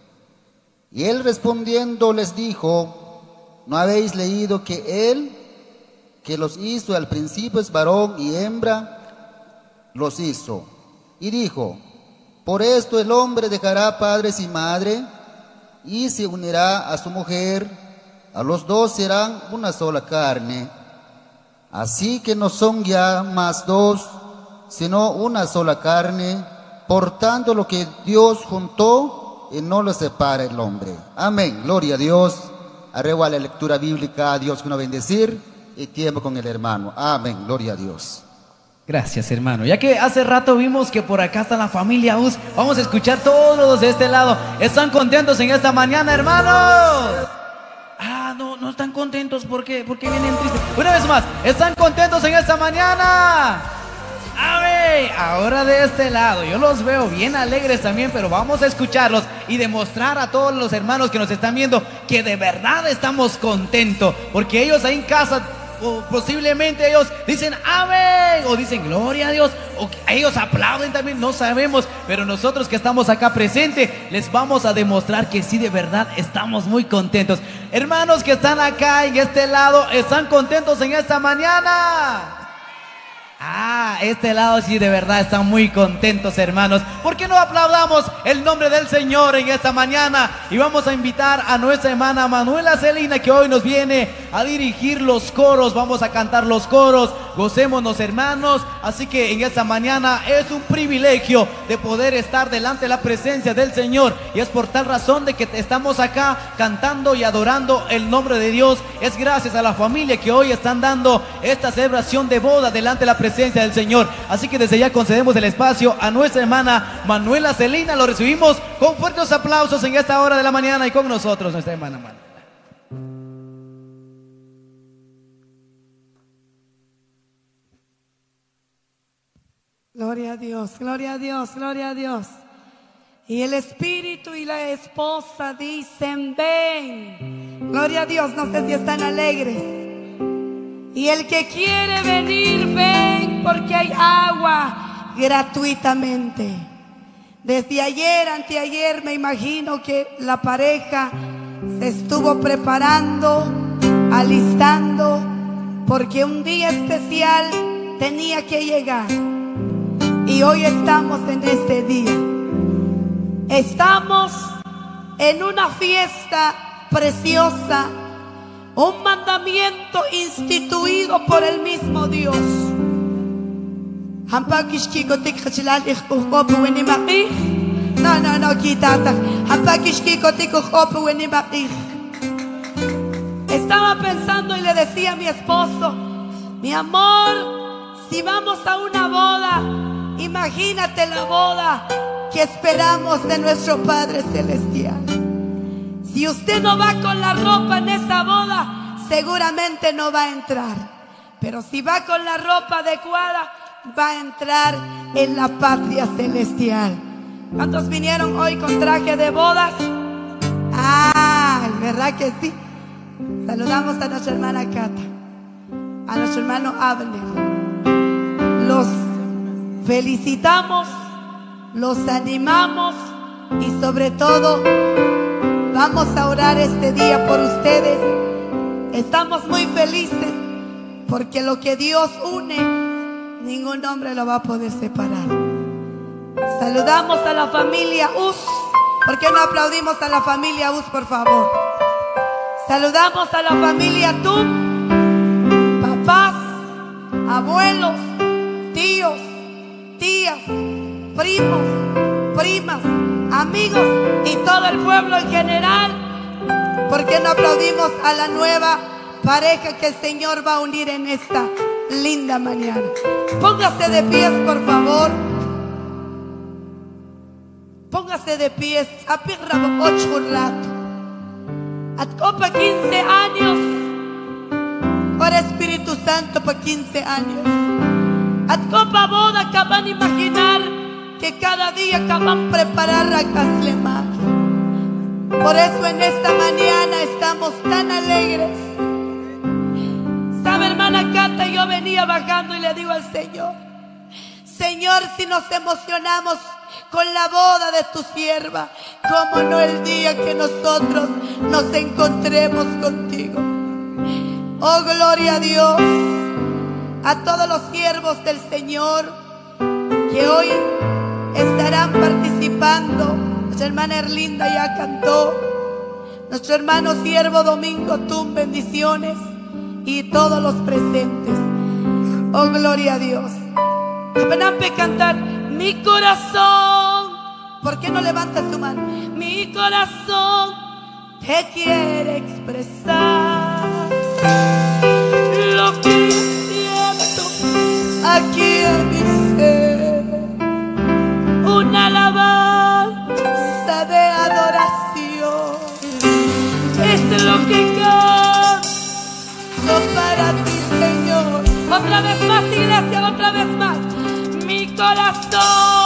Y él respondiendo les dijo: ¿no habéis leído que él que los hizo al principio es varón y hembra los hizo? Y dijo: por esto el hombre dejará padres y madre y se unirá a su mujer, a los dos serán una sola carne. Así que no son ya más dos, sino una sola carne. Por tanto, lo que Dios juntó, y no lo separa el hombre. Amén, gloria a Dios. Arriba la lectura bíblica, a Dios que nos bendecir, y tiempo con el hermano. Amén, gloria a Dios. Gracias, hermano. Ya que hace rato vimos que por acá está la familia U S, vamos a escuchar todos de este lado. ¿Están contentos en esta mañana, hermanos? Ah, no, no están contentos. ¿Por qué? ¿Por qué vienen tristes? Una vez más, ¿están contentos en esta mañana? Amén. Ahora de este lado, yo los veo bien alegres también, pero vamos a escucharlos y demostrar a todos los hermanos que nos están viendo que de verdad estamos contentos, porque ellos ahí en casa, o posiblemente ellos dicen amén, o dicen gloria a Dios, o ellos aplauden también, no sabemos, pero nosotros que estamos acá presentes les vamos a demostrar que sí, de verdad estamos muy contentos. Hermanos que están acá en este lado, ¿están contentos en esta mañana? Ah, este lado sí de verdad están muy contentos, hermanos. ¿Por qué no aplaudamos el nombre del Señor en esta mañana? Y vamos a invitar a nuestra hermana Manuela Celina, que hoy nos viene a dirigir los coros. Vamos a cantar los coros. Gocémonos, hermanos. Así que en esta mañana es un privilegio de poder estar delante de la presencia del Señor. Y es por tal razón de que estamos acá cantando y adorando el nombre de Dios. Es gracias a la familia que hoy están dando esta celebración de boda delante de la presencia del Señor. Así que desde ya concedemos el espacio a nuestra hermana Manuela Celina. Lo recibimos con fuertes aplausos en esta hora de la mañana, y con nosotros nuestra hermana Manuela. Gloria a Dios, gloria a Dios, gloria a Dios. Y el espíritu y la esposa dicen ven. Gloria a Dios, no sé si están alegres. Y el que quiere venir, ven, porque hay agua gratuitamente. Desde ayer, anteayer, me imagino que la pareja se estuvo preparando, alistando, porque un día especial tenía que llegar. Y hoy estamos en este día. Estamos en una fiesta preciosa, un mandamiento instituido por el mismo Dios. No, no, no, quítate. Estaba pensando y le decía a mi esposo: mi amor, si vamos a una boda, imagínate la boda que esperamos de nuestro Padre Celestial. Si usted no va con la ropa en esa boda, seguramente no va a entrar. Pero si va con la ropa adecuada, va a entrar en la patria celestial. ¿Cuántos vinieron hoy con traje de bodas? Ah, ¿verdad que sí? Saludamos a nuestra hermana Cata, a nuestro hermano Abner. Los felicitamos, los animamos y sobre todo vamos a orar este día por ustedes. Estamos muy felices porque lo que Dios une, ningún hombre lo va a poder separar. Saludamos a la familia U S. ¿Por qué no aplaudimos a la familia U S, por favor? Saludamos a la familia Tum, papás, abuelos, tíos, tías, primos, primas, amigos y todo el pueblo en general. ¿Por qué no aplaudimos a la nueva pareja que el Señor va a unir en esta linda mañana? Póngase de pies, por favor. Póngase de pies. Ocho un rato. Atcopa quince años. Ahora Espíritu Santo para quince años. Atcopa boda que van a imaginar que cada día que van a preparar la Caslemar. Por eso en esta mañana estamos tan alegres. Sabe, hermana Cata, yo venía bajando y le digo al Señor: Señor, si nos emocionamos con la boda de tu sierva, como no el día que nosotros nos encontremos contigo. Oh, gloria a Dios, a todos los siervos del Señor que hoy estarán participando. Nuestra hermana Erlinda ya cantó, nuestro hermano siervo Domingo Tum, bendiciones, y todos los presentes. Oh, gloria a Dios. Apenampe cantar, mi corazón, ¿por qué no levantas tu mano? Mi corazón te quiere expresar lo que siento aquí en mi ser, una alabanza de adoración, es lo que canto para ti, Señor. Otra vez más, iglesia, otra vez más. Mi corazón,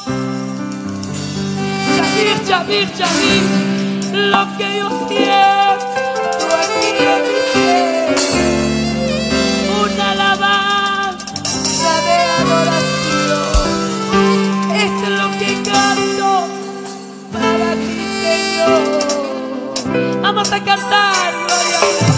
Shamir, Shamir, Shamir, lo que yo siento aquí en mi ser, una alabanza de adoración, es lo que canto para ti, Señor. Vamos a cantar, gloria a Dios.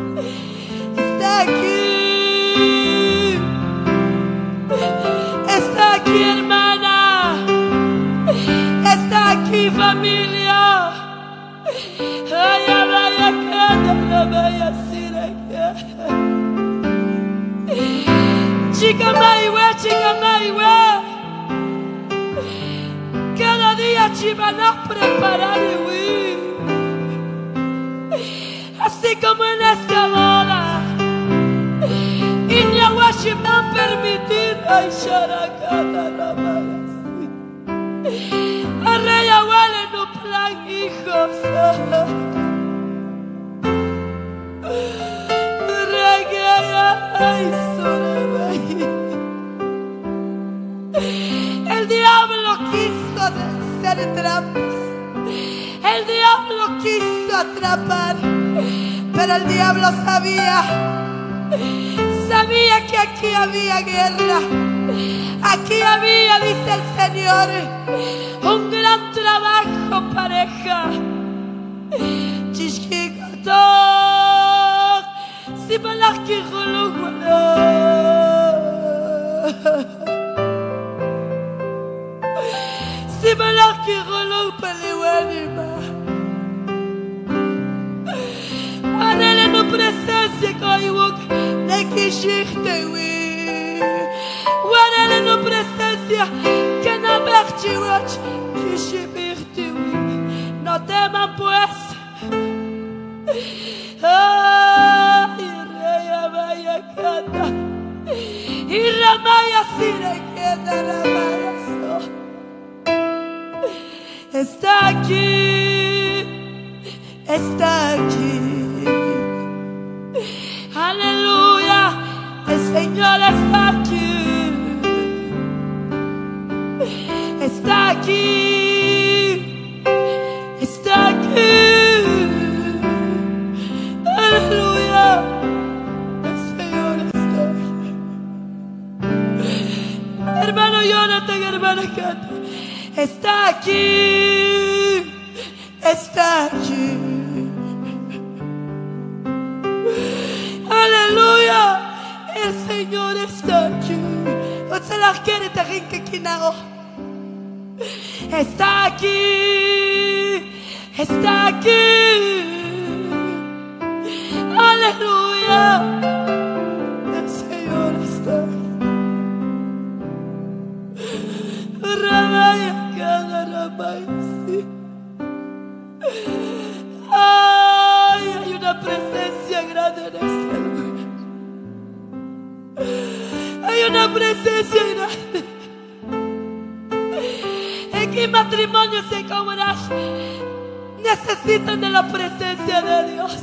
Está aquí. Está aquí, hermana. Está aquí, familia. Ay, vaya que no vaya a decir aquí. Chica Maiwe, chica Maiwe. Cada día te van a preparar, güey. Así como en esta boda. Y ni agua se va a permitir. Ay, Sharacata, la vaya así. A rey abuela no plan hijos. Ay, el diablo quiso hacer trampas. El diablo quiso atrapar. Pero el diablo sabía. Sabía que aquí había guerra. Aquí había, dice el Señor, un gran trabajo, pareja. Chishkikato, si malaki khulugwana, si malaki khulug paliwanima. Anele no presencia koiwuk nekishichtewi. Anele no presencia que na berchiwach kishibirtiwi. No teman pues. Ay, reya vaya canta. Y ramaya sire queda ramaya so. Está aquí. Está aquí. Aleluya, el Señor está aquí. Está aquí. Está aquí. Aleluya, el Señor está aquí. Hermano Jonathan, hermana Cata, está aquí. Está aquí. Aleluya, el Señor está aquí. Está aquí. Está aquí. Aleluya, el Señor está aquí. Rabaya cada rabaya, sí. Ay, hay una presencia grande en este lugar. Hay una presencia grande. En que matrimonios y comunidad necesitan de la presencia de Dios.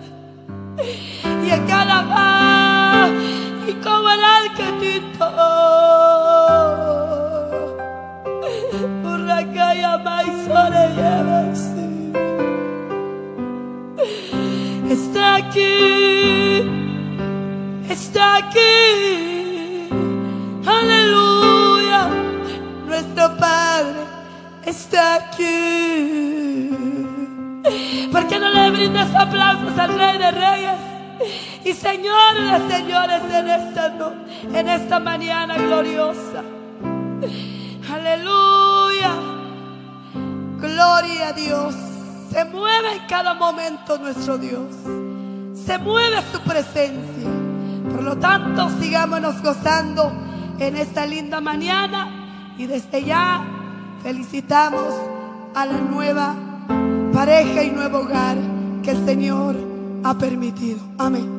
Y en cada va y comunidad que tito. Urracaya maizore lleva así. Está aquí. Está aquí. Aleluya. Nuestro Padre está aquí. ¿Por qué no le brindas aplausos al Rey de Reyes y Señor de Señores en esta, no, en esta mañana gloriosa? Aleluya. Gloria a Dios. Se mueve en cada momento nuestro Dios. Se mueve su presencia. Por lo tanto, sigámonos gozando en esta linda mañana. Y desde ya felicitamos a la nueva pareja y nuevo hogar que el Señor ha permitido. Amén.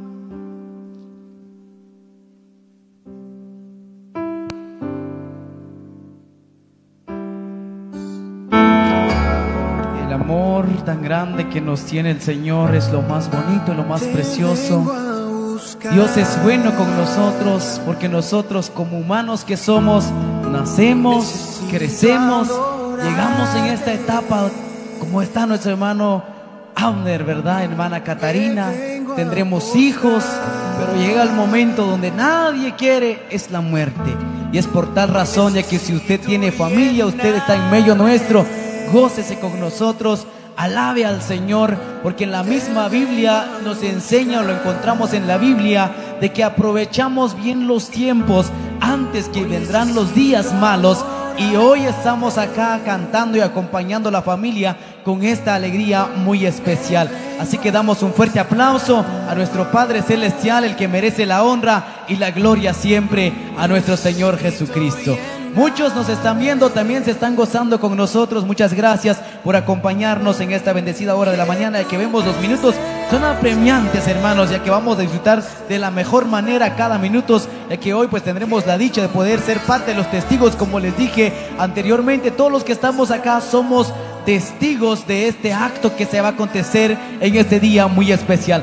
El amor tan grande que nos tiene el Señor es lo más bonito, lo más precioso. Dios es bueno con nosotros porque nosotros como humanos que somos, nacemos, crecemos, llegamos en esta etapa como está nuestro hermano Abner, ¿verdad? Hermana Catarina, tendremos hijos, pero llega el momento donde nadie quiere, es la muerte. Y es por tal razón, ya que si usted tiene familia, usted está en medio nuestro, gócese con nosotros, alabe al Señor, porque en la misma Biblia nos enseña, o lo encontramos en la Biblia, de que aprovechamos bien los tiempos antes que vendrán los días malos. Y hoy estamos acá cantando y acompañando a la familia con esta alegría muy especial. Así que damos un fuerte aplauso a nuestro Padre Celestial, el que merece la honra y la gloria siempre, a nuestro Señor Jesucristo. Muchos nos están viendo, también se están gozando con nosotros. Muchas gracias por acompañarnos en esta bendecida hora de la mañana, ya que vemos los minutos son apremiantes, hermanos, ya que vamos a disfrutar de la mejor manera cada minuto, ya que hoy pues tendremos la dicha de poder ser parte de los testigos. Como les dije anteriormente, todos los que estamos acá somos testigos de este acto que se va a acontecer en este día muy especial.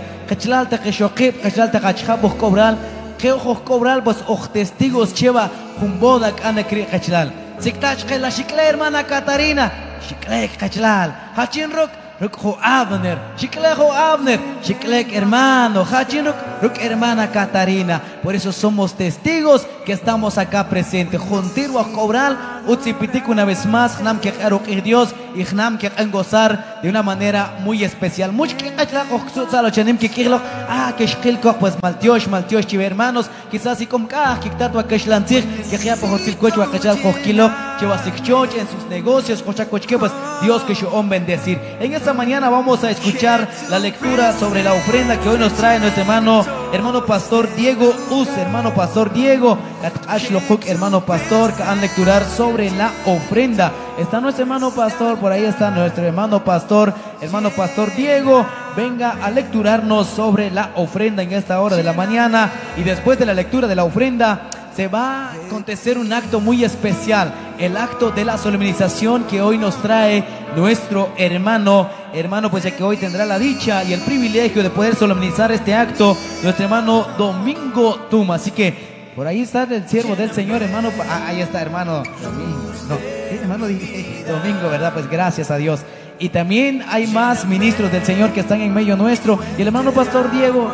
Que ojos cobral, pues oj testigos lleva jumboda ana cri cachlal. Siktach que la chicle hermana Catarina, chicle cachlal. Hachin rock, rock ho Abner, chicle ho Abner, chicle hermano, hachin rock, rock hermana Catarina. Por eso somos testigos que estamos acá presentes. Juntirlo a cobral, utzipitic una vez más, hnam que arok Dios y hnam que gozar de una manera muy especial. Much que cachlal o salo chenim que kilo, ah que shkilko pues maltiosh maltiosh chive hermanos, quizás y como ah que tatu a kashlantzig que ya por hotil coche a cachal kilo lleva sikchoch en sus negocios, cocha coche pues Dios que su hombre bendecir. En esta mañana vamos a escuchar la lectura sobre la ofrenda que hoy nos trae nuestro hermano hermano pastor Diego Us, hermano pastor Diego, hermano pastor, que han lecturar sobre la ofrenda. Está nuestro hermano pastor, por ahí está nuestro hermano pastor, hermano pastor Diego, venga a lecturarnos sobre la ofrenda en esta hora de la mañana. Y después de la lectura de la ofrenda se va a acontecer un acto muy especial, el acto de la solemnización que hoy nos trae nuestro hermano, hermano pues ya que hoy tendrá la dicha y el privilegio de poder solemnizar este acto, nuestro hermano Domingo Tuma. Así que por ahí está el siervo del Señor, hermano, ah, ahí está hermano Domingo, no, hermano Domingo, ¿verdad? Pues gracias a Dios. Y también hay más ministros del Señor que están en medio nuestro, y el hermano pastor Diego.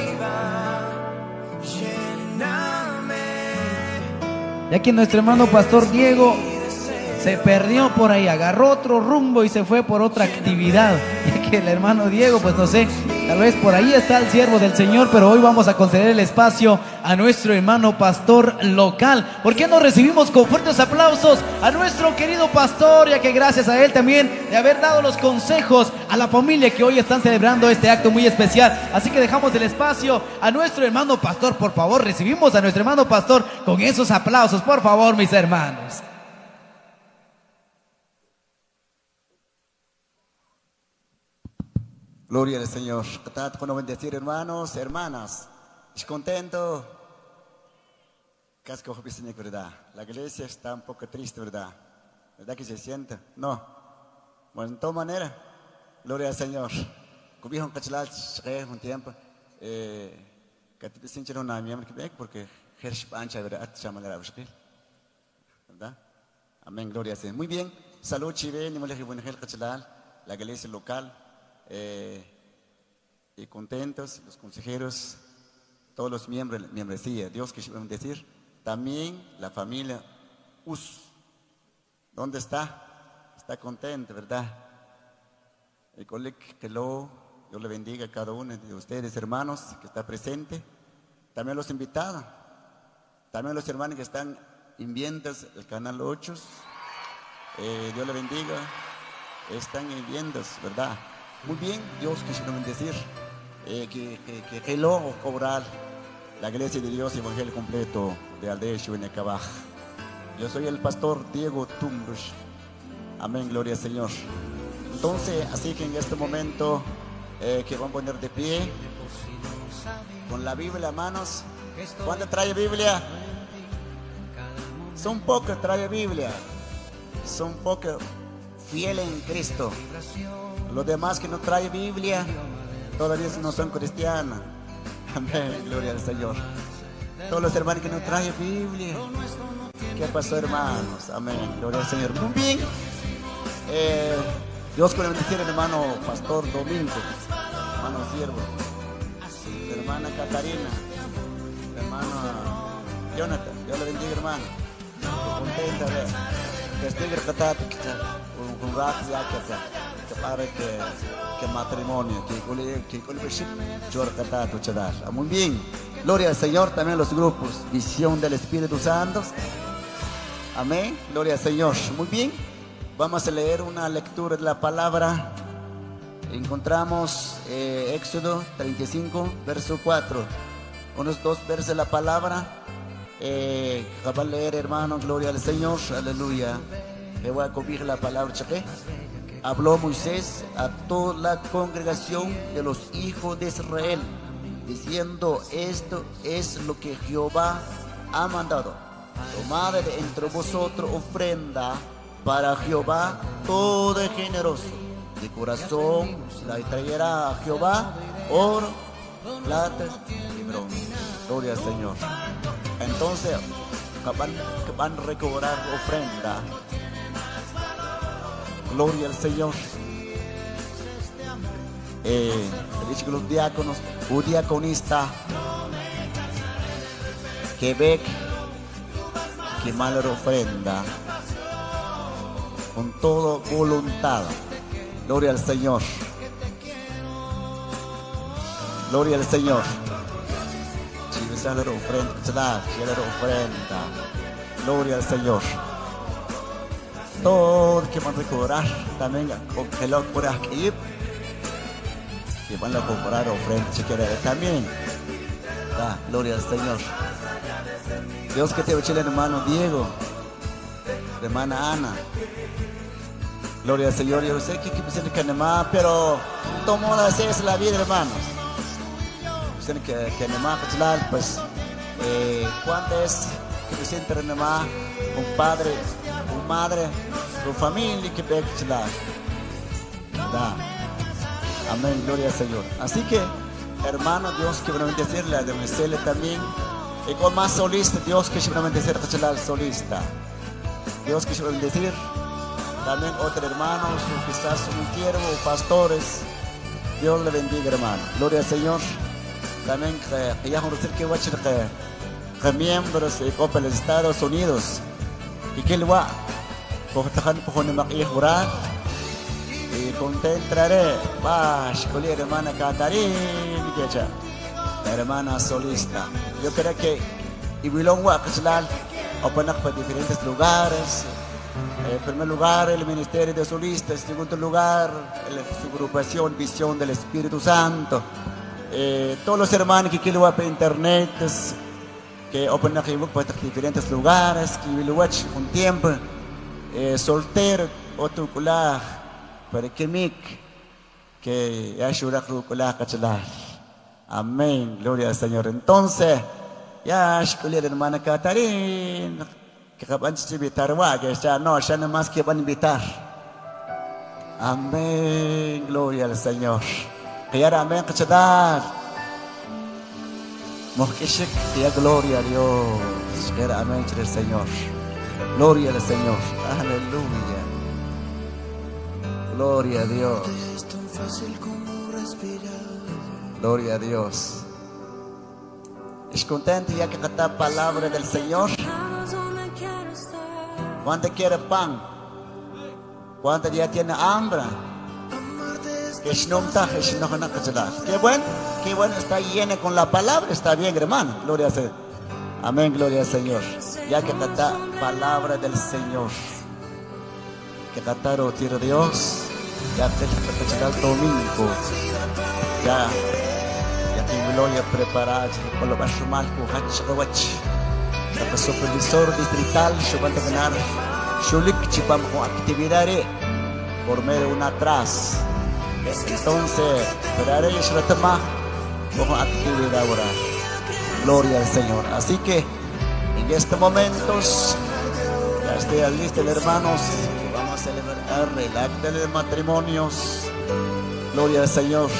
Ya que nuestro hermano pastor Diego se perdió por ahí, agarró otro rumbo y se fue por otra actividad. Ya que el hermano Diego, pues no sé, tal vez por ahí está el siervo del Señor, pero hoy vamos a conceder el espacio a nuestro hermano pastor local. ¿Por qué no recibimos con fuertes aplausos a nuestro querido pastor, ya que gracias a él también de haber dado los consejos a la familia que hoy están celebrando este acto muy especial? Así que dejamos el espacio a nuestro hermano pastor. Por favor, recibimos a nuestro hermano pastor con esos aplausos, por favor, mis hermanos. Gloria al Señor. Con bendecir, hermanos, hermanas. Estoy contento. Casco, ¿verdad? La iglesia está un poco triste, ¿verdad? ¿Verdad que se siente? No. Bueno, de todas maneras, gloria al Señor. Cubí un cachalal, un tiempo. Que te sienten una miembro que porque Hersh Pancha, ¿verdad? ¿Verdad? Amén, gloria al Señor. Muy bien. Salud, Chive, ni molej y buen cachalal, la iglesia local. Eh, y contentos, los consejeros, todos los miembros, membresía, Dios que va a decir, también la familia U S. ¿Dónde está? Está contento, ¿verdad? El colega que lo, Dios le bendiga a cada uno de ustedes, hermanos, que está presente, también los invitados, también los hermanos que están invientos el canal ocho, eh, Dios le bendiga, están invientos, ¿verdad? Muy bien, Dios quiso bendecir, eh, que que que lo cobrar la iglesia de Dios Evangelio completo de Aldea Xuenecabaj. Yo soy el pastor Diego Tumbush. Amén, gloria al Señor. Entonces, así que en este momento eh, que vamos a poner de pie con la Biblia a manos. ¿Cuánto trae Biblia? Son pocos trae Biblia. Son pocos fieles en Cristo. Los demás que no traen Biblia todavía no son cristianos. Amén, gloria al Señor. Todos los hermanos que no traen Biblia, ¿qué pasó, hermanos? Amén, gloria al Señor. Muy bien. Eh, Dios con el bendecir al hermano pastor Domingo, hermano siervo, la hermana Catarina, la hermana Jonathan. Dios le bendiga, hermano. Contenta de que estoy recatado con un rato ya que para que, que matrimonio, que que que muy bien. Gloria al Señor, también los grupos, visión del Espíritu Santo. Amén, gloria al Señor. Muy bien, vamos a leer una lectura de la palabra. Encontramos eh, Éxodo treinta y cinco, verso cuatro. Unos dos versos de la palabra. Eh, acaba de leer, hermano, gloria al Señor, aleluya. Me voy a copiar la palabra. ¿Cheque? Habló Moisés a toda la congregación de los hijos de Israel, diciendo: esto es lo que Jehová ha mandado. Tomad de entre vosotros ofrenda para Jehová todo generoso. De corazón la traerá a Jehová oro, plata y bronce. Gloria al Señor. Entonces van, van a recobrar ofrenda. Gloria al Señor. Eh, los diáconos o diaconista que ve que mal ofrenda con toda voluntad. Gloria al Señor. Gloria al Señor. Si me la ofrenda, ofrenda. Gloria al Señor. Todo que van a recobrar también con que lo por aquí que van a recobrar ofrenda si quiere también. Ah, gloria al Señor. Dios que te bendiga, hermano Diego, hermana Ana. Gloria al Señor. Yo sé que que que más, pero tomó la es la vida, hermanos. Dicen que que más pues eh cuánto es que se siente más un padre, un madre, tu familia que ve que da. Amén, gloria al Señor. Así que, hermano, Dios que va a bendecirle, a bendecirle también. Y con más solista, Dios que va a bendecir al solista. Dios que va a bendecir también otros hermanos, o quizás un siervo o pastores. Dios le bendiga, hermano. Gloria al Señor. También que ya vamos a decir que va a ser que miembros de Copa de los Estados Unidos. Y que el va a trabajar con el maquillaje oral. Y contentaré, va, escolí hermana Catarina, hermana solista. Yo creo que y Wilón Huacaslal openar para diferentes lugares. En primer lugar, el ministerio de solistas. En segundo lugar, su agrupación Visión del Espíritu Santo. Eh, todos los hermanos que quieren por internet, que openar para diferentes lugares, que viven un tiempo eh, soltero, otro cular. Para que mic que ayuda a cachar. Amén, gloria al Señor. Entonces, ya escolí la hermana Catarina que acaban de invitar, que ya no, ya no más que van a invitar. Amén, gloria al Señor. Que ya amén, cachar. Mojkeshek, que ya gloria a Dios. Que ya amén, el Señor. Gloria al Señor. Aleluya. Gloria a Dios. Gloria a Dios. ¿Es contento ya que canta palabra del Señor? ¿Cuánto quiere pan? ¿Cuánto ya tiene hambre? Qué bueno, qué bueno, está lleno con la palabra, está bien, hermano. Gloria al Señor. Amén, gloria al Señor. Ya que canta palabra del Señor. Que cantar o tierra Dios. Ya te el domingo. Ya, ya te voy a preparar para lo más mal con Hachawach. El supervisor distrital, yo voy a ganar. Shulik chipam con actividades por medio de una atrás. Entonces, esperaré y se toma con actividad ahora. Gloria al Señor. Así que en estos momentos ya esté listo, hermanos. Vamos a celebrar el acto de matrimonios. Gloria al Señor.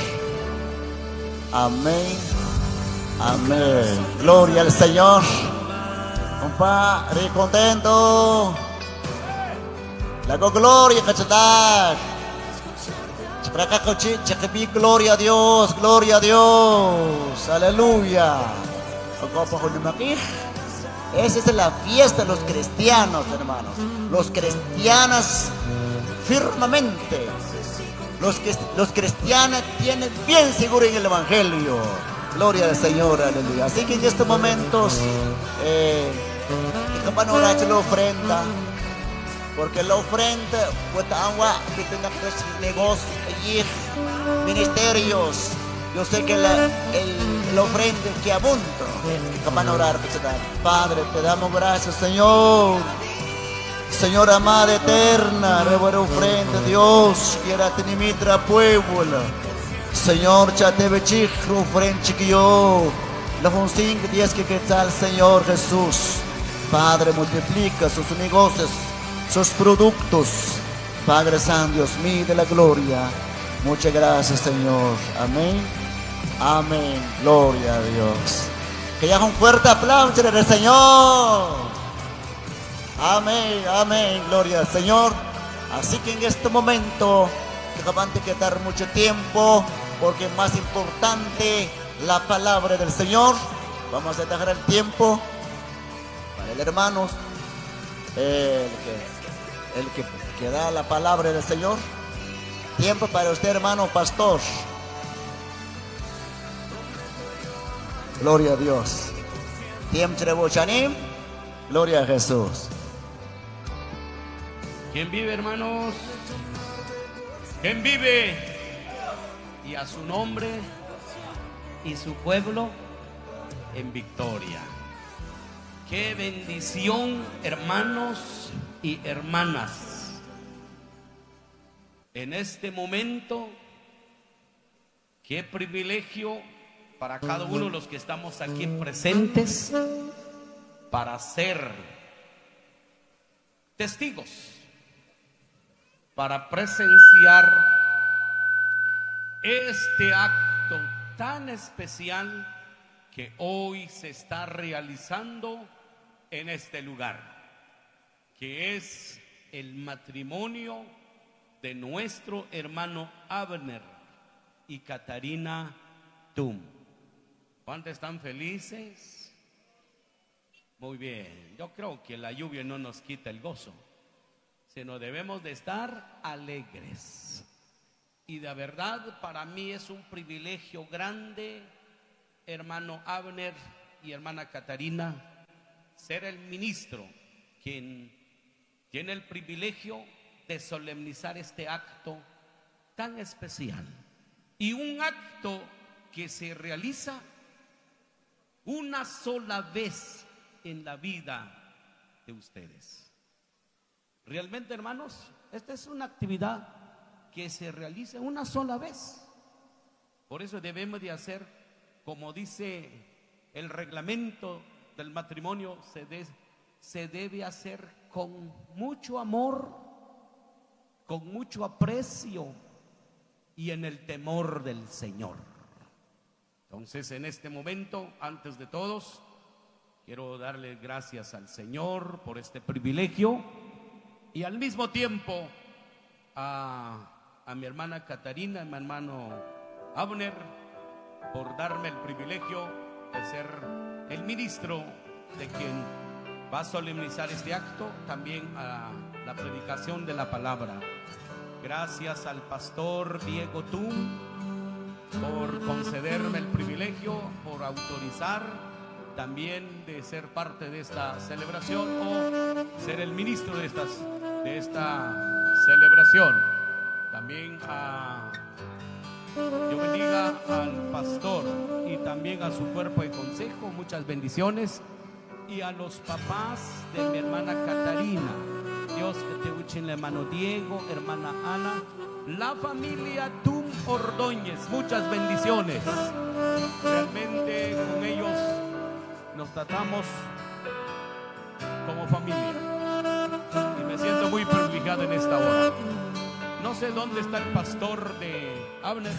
Amén. Amén. Gloria al Señor. Compadre, contento. La gloria cachetar. Gloria a Dios, gloria a Dios. Aleluya. Esa es la fiesta de los cristianos, hermanos. Los cristianos firmemente los, que, los cristianos tienen bien seguro en el Evangelio. Gloria al Señor, aleluya. Así que en estos momentos, eh, que van a orar la ofrenda, porque la ofrenda, pues agua, que tengan negocios, ministerios. Yo sé que la, el, la ofrenda que abunda, que van a orar, Padre, te damos gracias, Señor. Señor amada eterna, de buena ofrenda, Dios, quiera tener mitra pueblo. Señor, ya te bechijro, ofrenda chiquillo. La junción que tienes que quitar, Señor Jesús. Padre, multiplica sus negocios, sus productos. Padre Santo, Dios mío de la gloria. Muchas gracias, Señor. Amén. Amén. Gloria a Dios. Que haya un fuerte aplauso del Señor. Amén. Amén. Gloria al Señor. Así que en este momento, que van a quedar mucho tiempo, porque es más importante la palabra del Señor. Vamos a dejar el tiempo para el hermano, el que, el que, que da la palabra del Señor. Tiempo para usted, hermano pastor. Gloria a Dios. Tiempo de Bochanim. Gloria a Jesús. ¿Quién vive, hermanos? ¿Quién vive? Y a su nombre y su pueblo en victoria. Qué bendición, hermanos y hermanas. En este momento, qué privilegio para cada uno de los que estamos aquí presentes para ser testigos, para presenciar este acto tan especial que hoy se está realizando en este lugar, que es el matrimonio de nuestro hermano Abner y Catarina Tum. ¿Cuántos están felices? Muy bien. Yo creo que la lluvia no nos quita el gozo, sino debemos de estar alegres. Y de verdad para mí es un privilegio grande, hermano Abner y hermana Catarina, ser el ministro quien tiene el privilegio de solemnizar este acto tan especial. Y un acto que se realiza una sola vez en la vida de ustedes. Realmente, hermanos, esta es una actividad que se realiza una sola vez. Por eso debemos de hacer, como dice el reglamento del matrimonio, se, de, se debe hacer con mucho amor, con mucho aprecio y en el temor del Señor. Entonces, en este momento, antes de todos, quiero darle gracias al Señor por este privilegio y al mismo tiempo a, a mi hermana Catarina, a mi hermano Abner, por darme el privilegio de ser el ministro de quien va a solemnizar este acto, también a la predicación de la palabra. Gracias al pastor Diego Tum por concederme el privilegio, por autorizar también de ser parte de esta celebración o ser el ministro de, estas, de esta celebración. También a, yo bendiga al pastor y también a su cuerpo de consejo, muchas bendiciones, y a los papás de mi hermana Catarina. Dios que te uchen, hermano Diego, hermana Ana, la familia Tum Ordóñez, muchas bendiciones. Realmente con ellos nos tratamos como familia y me siento muy privilegiado en esta hora. No sé dónde está el pastor de Abner.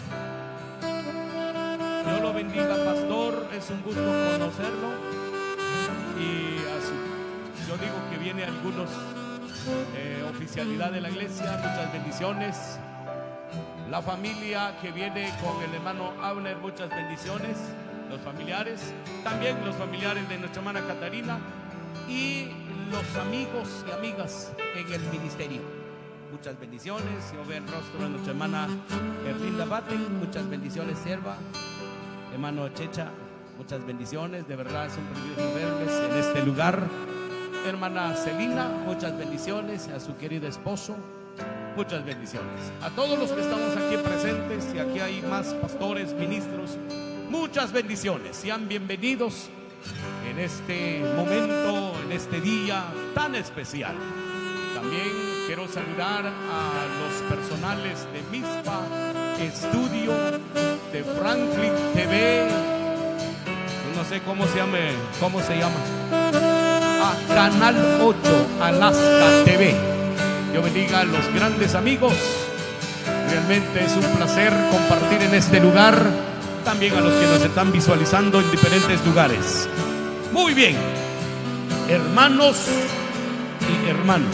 Dios lo bendiga, pastor, es un gusto conocerlo. Y a su, yo digo que viene algunos eh, oficialidad de la iglesia, muchas bendiciones. La familia que viene con el hermano Abner, muchas bendiciones. Los familiares, también los familiares de nuestra hermana Catarina y los amigos y amigas en el ministerio. muchas bendiciones. Yo veo el rostro de nuestra hermana Erlinda Batten, muchas bendiciones, sierva. Hermano Checha, muchas bendiciones, de verdad es un privilegio verles en este lugar. Hermana Celina, muchas bendiciones, a su querido esposo, muchas bendiciones. A todos los que estamos aquí presentes, y aquí hay más pastores, ministros, muchas bendiciones. Sean bienvenidos en este momento, en este día tan especial. También quiero saludar a los personales de Mispa Estudio, de Franklin T V, no sé cómo se llama, cómo se llama, a Canal ocho, Alaska T V. Dios bendiga a los grandes amigos. Realmente es un placer compartir en este lugar. También a los que nos están visualizando en diferentes lugares. Muy bien, hermanos y hermanas,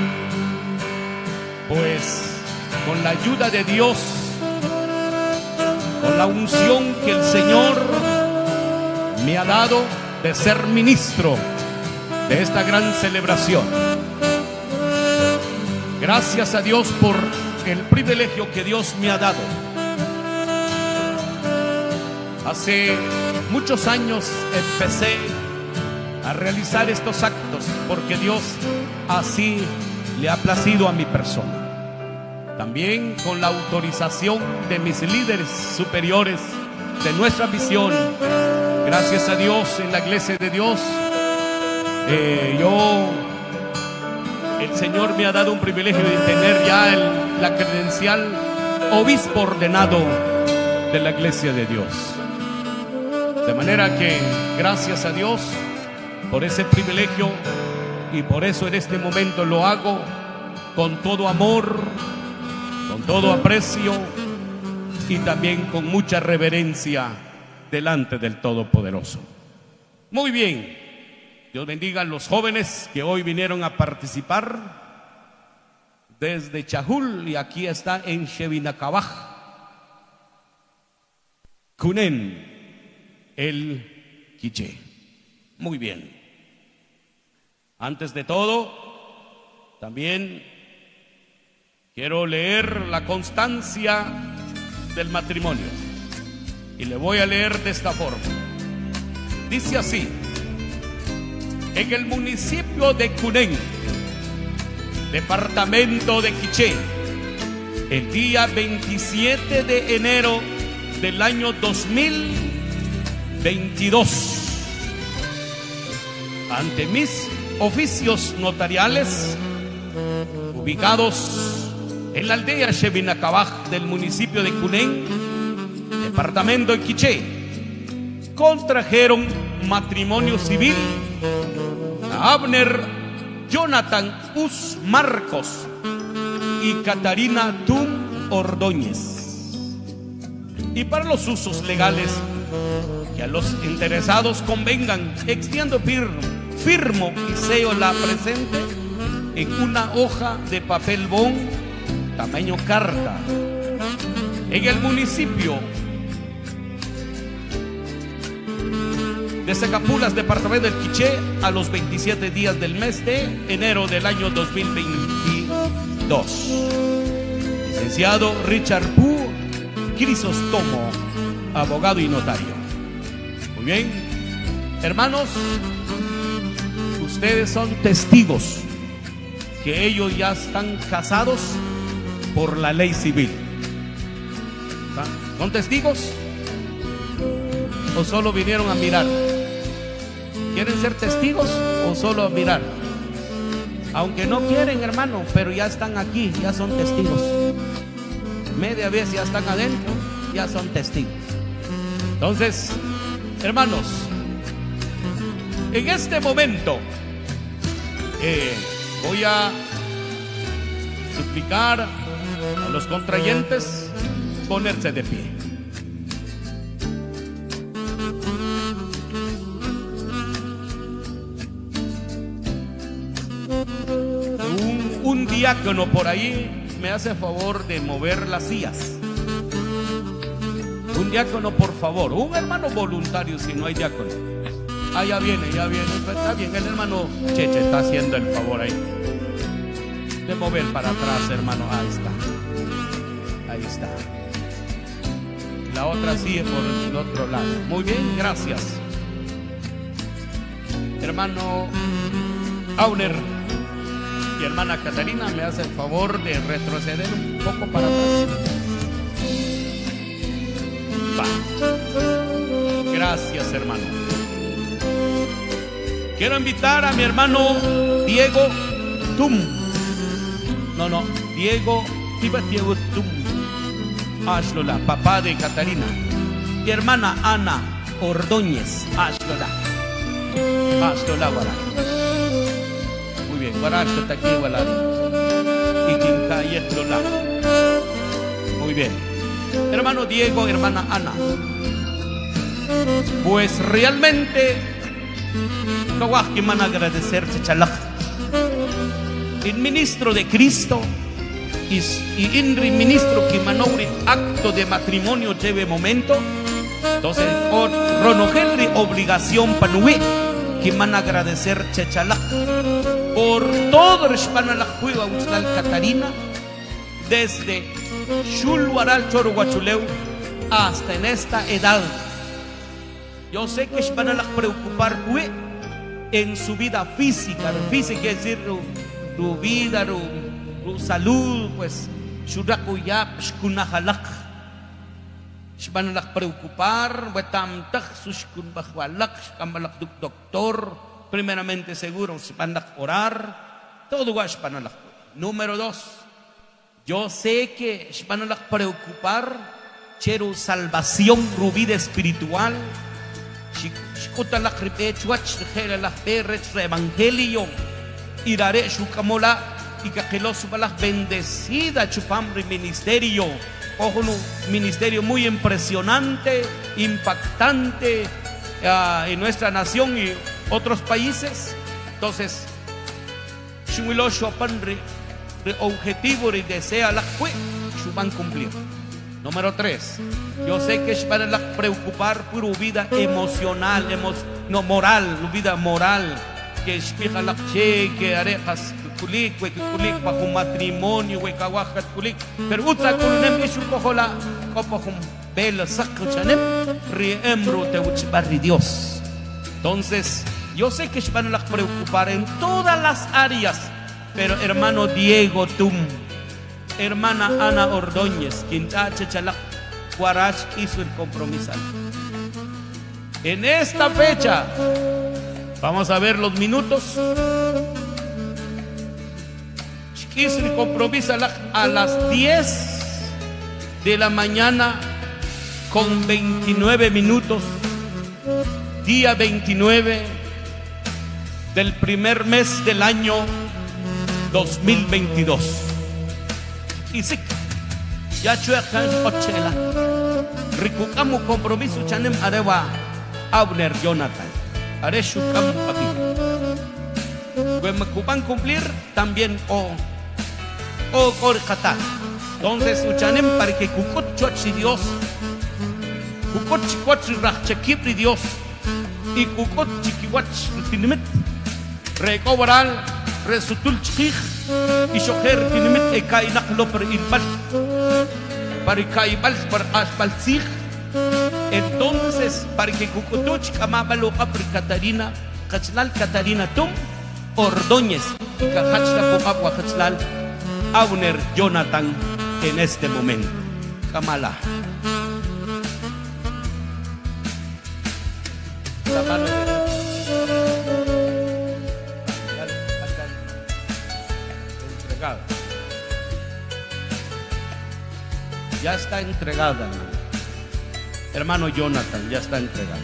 pues con la ayuda de Dios, con la unción que el Señor me ha dado de ser ministro de esta gran celebración, gracias a Dios por el privilegio que Dios me ha dado. Hace muchos años empecé a realizar estos actos porque Dios así le ha placido a mi persona. También con la autorización de mis líderes superiores de nuestra misión. Gracias a Dios, en la iglesia de Dios, eh, yo, el Señor me ha dado un privilegio de tener ya el, la credencial obispo ordenado de la iglesia de Dios. De manera que, gracias a Dios por ese privilegio, y por eso en este momento lo hago con todo amor, con todo aprecio y también con mucha reverencia delante del Todopoderoso. Muy bien, Dios bendiga a los jóvenes que hoy vinieron a participar desde Chajul, y aquí está en Shevinacabaj, Cunen, el Quiché. Muy bien. Antes de todo, también quiero leer la constancia del matrimonio, y le voy a leer de esta forma. Dice así: en el municipio de Cunén, departamento de Quiché, el día veintisiete de enero del año dos mil veintidós, ante mis oficios notariales ubicados en la aldea Shevinacabaj del municipio de Cunén, departamento de Quiché, contrajeron matrimonio civil a Abner Jonathan Us Marcos y Catarina Tum Ordóñez. Y para los usos legales que a los interesados convengan, extiendo firmo, firmo y sello la presente en una hoja de papel bond tamaño carta, en el municipio de Secapulas, departamento del Quiché, a los veintisiete días del mes de enero del año dos mil veintidós. Licenciado Richard Pu Crisóstomo, abogado y notario. Muy bien, hermanos, ustedes son testigos que ellos ya están casados por la ley civil. ¿Son testigos o solo vinieron a mirar? ¿Quieren ser testigos o solo a mirar? Aunque no quieren, hermano, pero ya están aquí, ya son testigos. Media vez ya están adentro, ya son testigos. Entonces, hermanos, en este momento eh, voy a suplicar a los contrayentes ponerse de pie. Un, un diácono por ahí me hace favor de mover las sillas. Un diácono, por favor. Un hermano voluntario, si no hay diácono. Ah, ya viene, ya viene. Está bien, el hermano Cheche está haciendo el favor ahí. de mover para atrás, hermano. Ahí está. Ahí está. La otra sigue por el otro lado. Muy bien, gracias. Hermano Auner y hermana Catarina, me hace el favor de retroceder un poco para atrás. Va. Gracias, hermano. Quiero invitar a mi hermano Diego Tum. No, no, Diego Diego Tum. Ashlola, papá de Catarina. Y hermana Ana Ordóñez. Ashlola. Ashlola, Guara. Muy bien, Guara, está aquí, Guara. Y Quinca y Ashlola. Muy bien. Hermano Diego, hermana Ana. Pues realmente Kawaj que man agradecerse chalaj. El ministro de Cristo y, y Inri ministro que manobre acto de matrimonio lleve momento. Entonces, por Ronogelri obligación panue que man agradecer chechalaj por todo el Spanalaj Cuiva Uxlal Catarina desde Shulwaral Chorguachuleu hasta en esta edad. Yo sé que Spanalaj preocupar fue en su vida física, física es decir, su vida, su salud, pues, Shurakuyap, Shkunahalak, Spanalaj preocupar, Wetamtak, Sushkunbahwalak, Shkamalak doctor, primeramente seguro, Spanalaj orar, todo va Spanalaj. Número dos, yo sé que Spanalaj preocupar, Cheru salvación, su vida espiritual. Shikuta la cripechuach, jela la perrech, evangelio, irare shukamola, y que los balas bendecida chupambre ministerio. Ojo, un ministerio muy impresionante, impactante uh, en nuestra nación y otros países. Entonces, Shumulo Shopanre, objetivo y desea la fue, Shuban cumplir. Número tres, yo sé que es para la preocupar por vida emocional, emo, no moral, vida moral, que es fija la che, que arejas kulik, que kulik bajo matrimonio, que kawajas kulik, pero utsa kunem es un poco la copa con bel saco chanem, riembro te uchbarri Dios. Entonces, yo sé que es para la preocupar en todas las áreas, pero hermano Diego Tum, hermana Ana Ordóñez, Quintache Chalak, Guarash hizo el compromiso. En esta fecha, vamos a ver los minutos. Hizo el compromiso a las diez de la mañana con veintinueve minutos, día veintinueve del primer mes del año dos mil veintidós. Y sí, ya chuecan ochela. Rikukamu compromiso chanem arewa Abner Jonathan. Are shukamu papi. Cuando cuban cumplir también o o corjata. Entonces uchanem para que kukut chochi Dios, kukut chikwach rachekibri Dios y kukut chikiwach tinimit recobral resultul chikh y shoher tinimit e kainak loper inpal para kaibal para aspalsig. Entonces para que kukutuch kamabalo apri Catarina Kachlal Catarina Tum Ordóñez y Kachla Popapua Kachlal Auner Jonathan en este momento. Kamala. La mano de entregada. Ya está entregada, hermano. Hermano Jonathan, ya está entregada.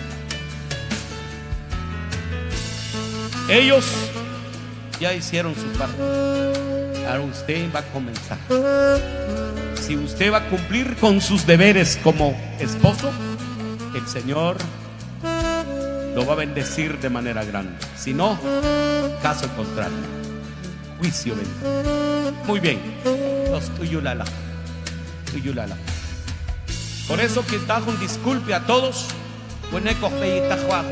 Ellos ya hicieron su parte. Ahora usted va a comenzar. Si usted va a cumplir con sus deberes como esposo, el Señor lo va a bendecir de manera grande. Si no, caso contrario, juicio vendrá. Muy bien. Los tuyulala. Tuyulala. Por eso que da un disculpe a todos,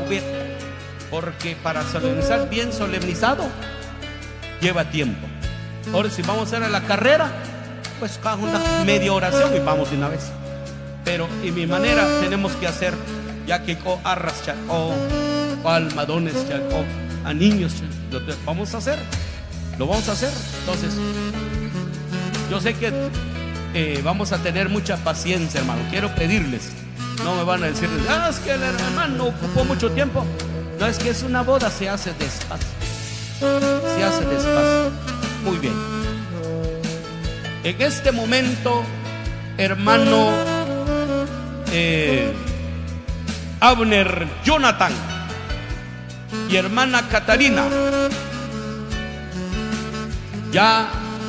porque para solemnizar bien solemnizado lleva tiempo. Ahora si vamos a hacer la carrera, pues hago una media oración y vamos de una vez. Pero en mi manera tenemos que hacer, ya que o arras o, o almadones o a niños, lo vamos a hacer, lo vamos a hacer. Entonces, yo sé que eh, vamos a tener mucha paciencia, hermano. Quiero pedirles, no me van a decir, ah, es que el hermano ocupó mucho tiempo. No, es que es una boda, se hace despacio, se hace despacio. Muy bien. En este momento, hermano eh, Abner Jonathan y hermana Catarina ya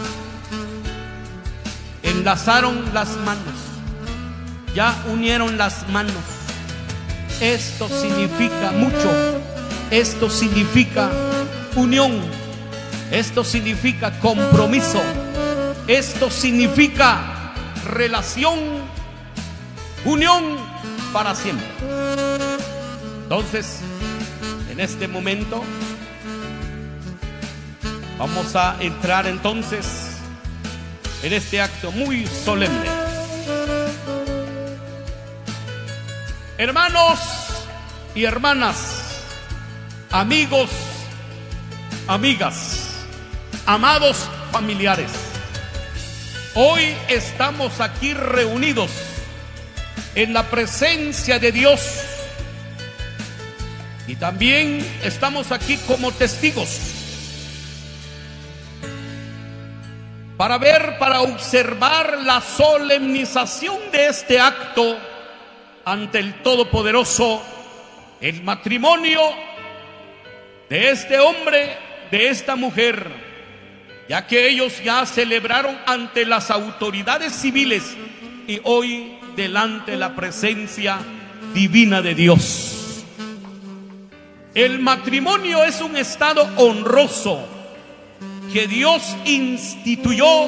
enlazaron las manos, ya unieron las manos. Esto significa mucho, esto significa unión, esto significa compromiso, esto significa relación, unión para siempre. Entonces, en este momento vamos a entrar entonces en este acto muy solemne. Hermanos y hermanas, amigos, amigas, amados familiares, hoy estamos aquí reunidos en la presencia de Dios y también estamos aquí como testigos para ver, para observar la solemnización de este acto ante el Todopoderoso, el matrimonio de este hombre, de esta mujer, ya que ellos ya celebraron ante las autoridades civiles y hoy delante de la presencia divina de Dios. El matrimonio es un estado honroso que Dios instituyó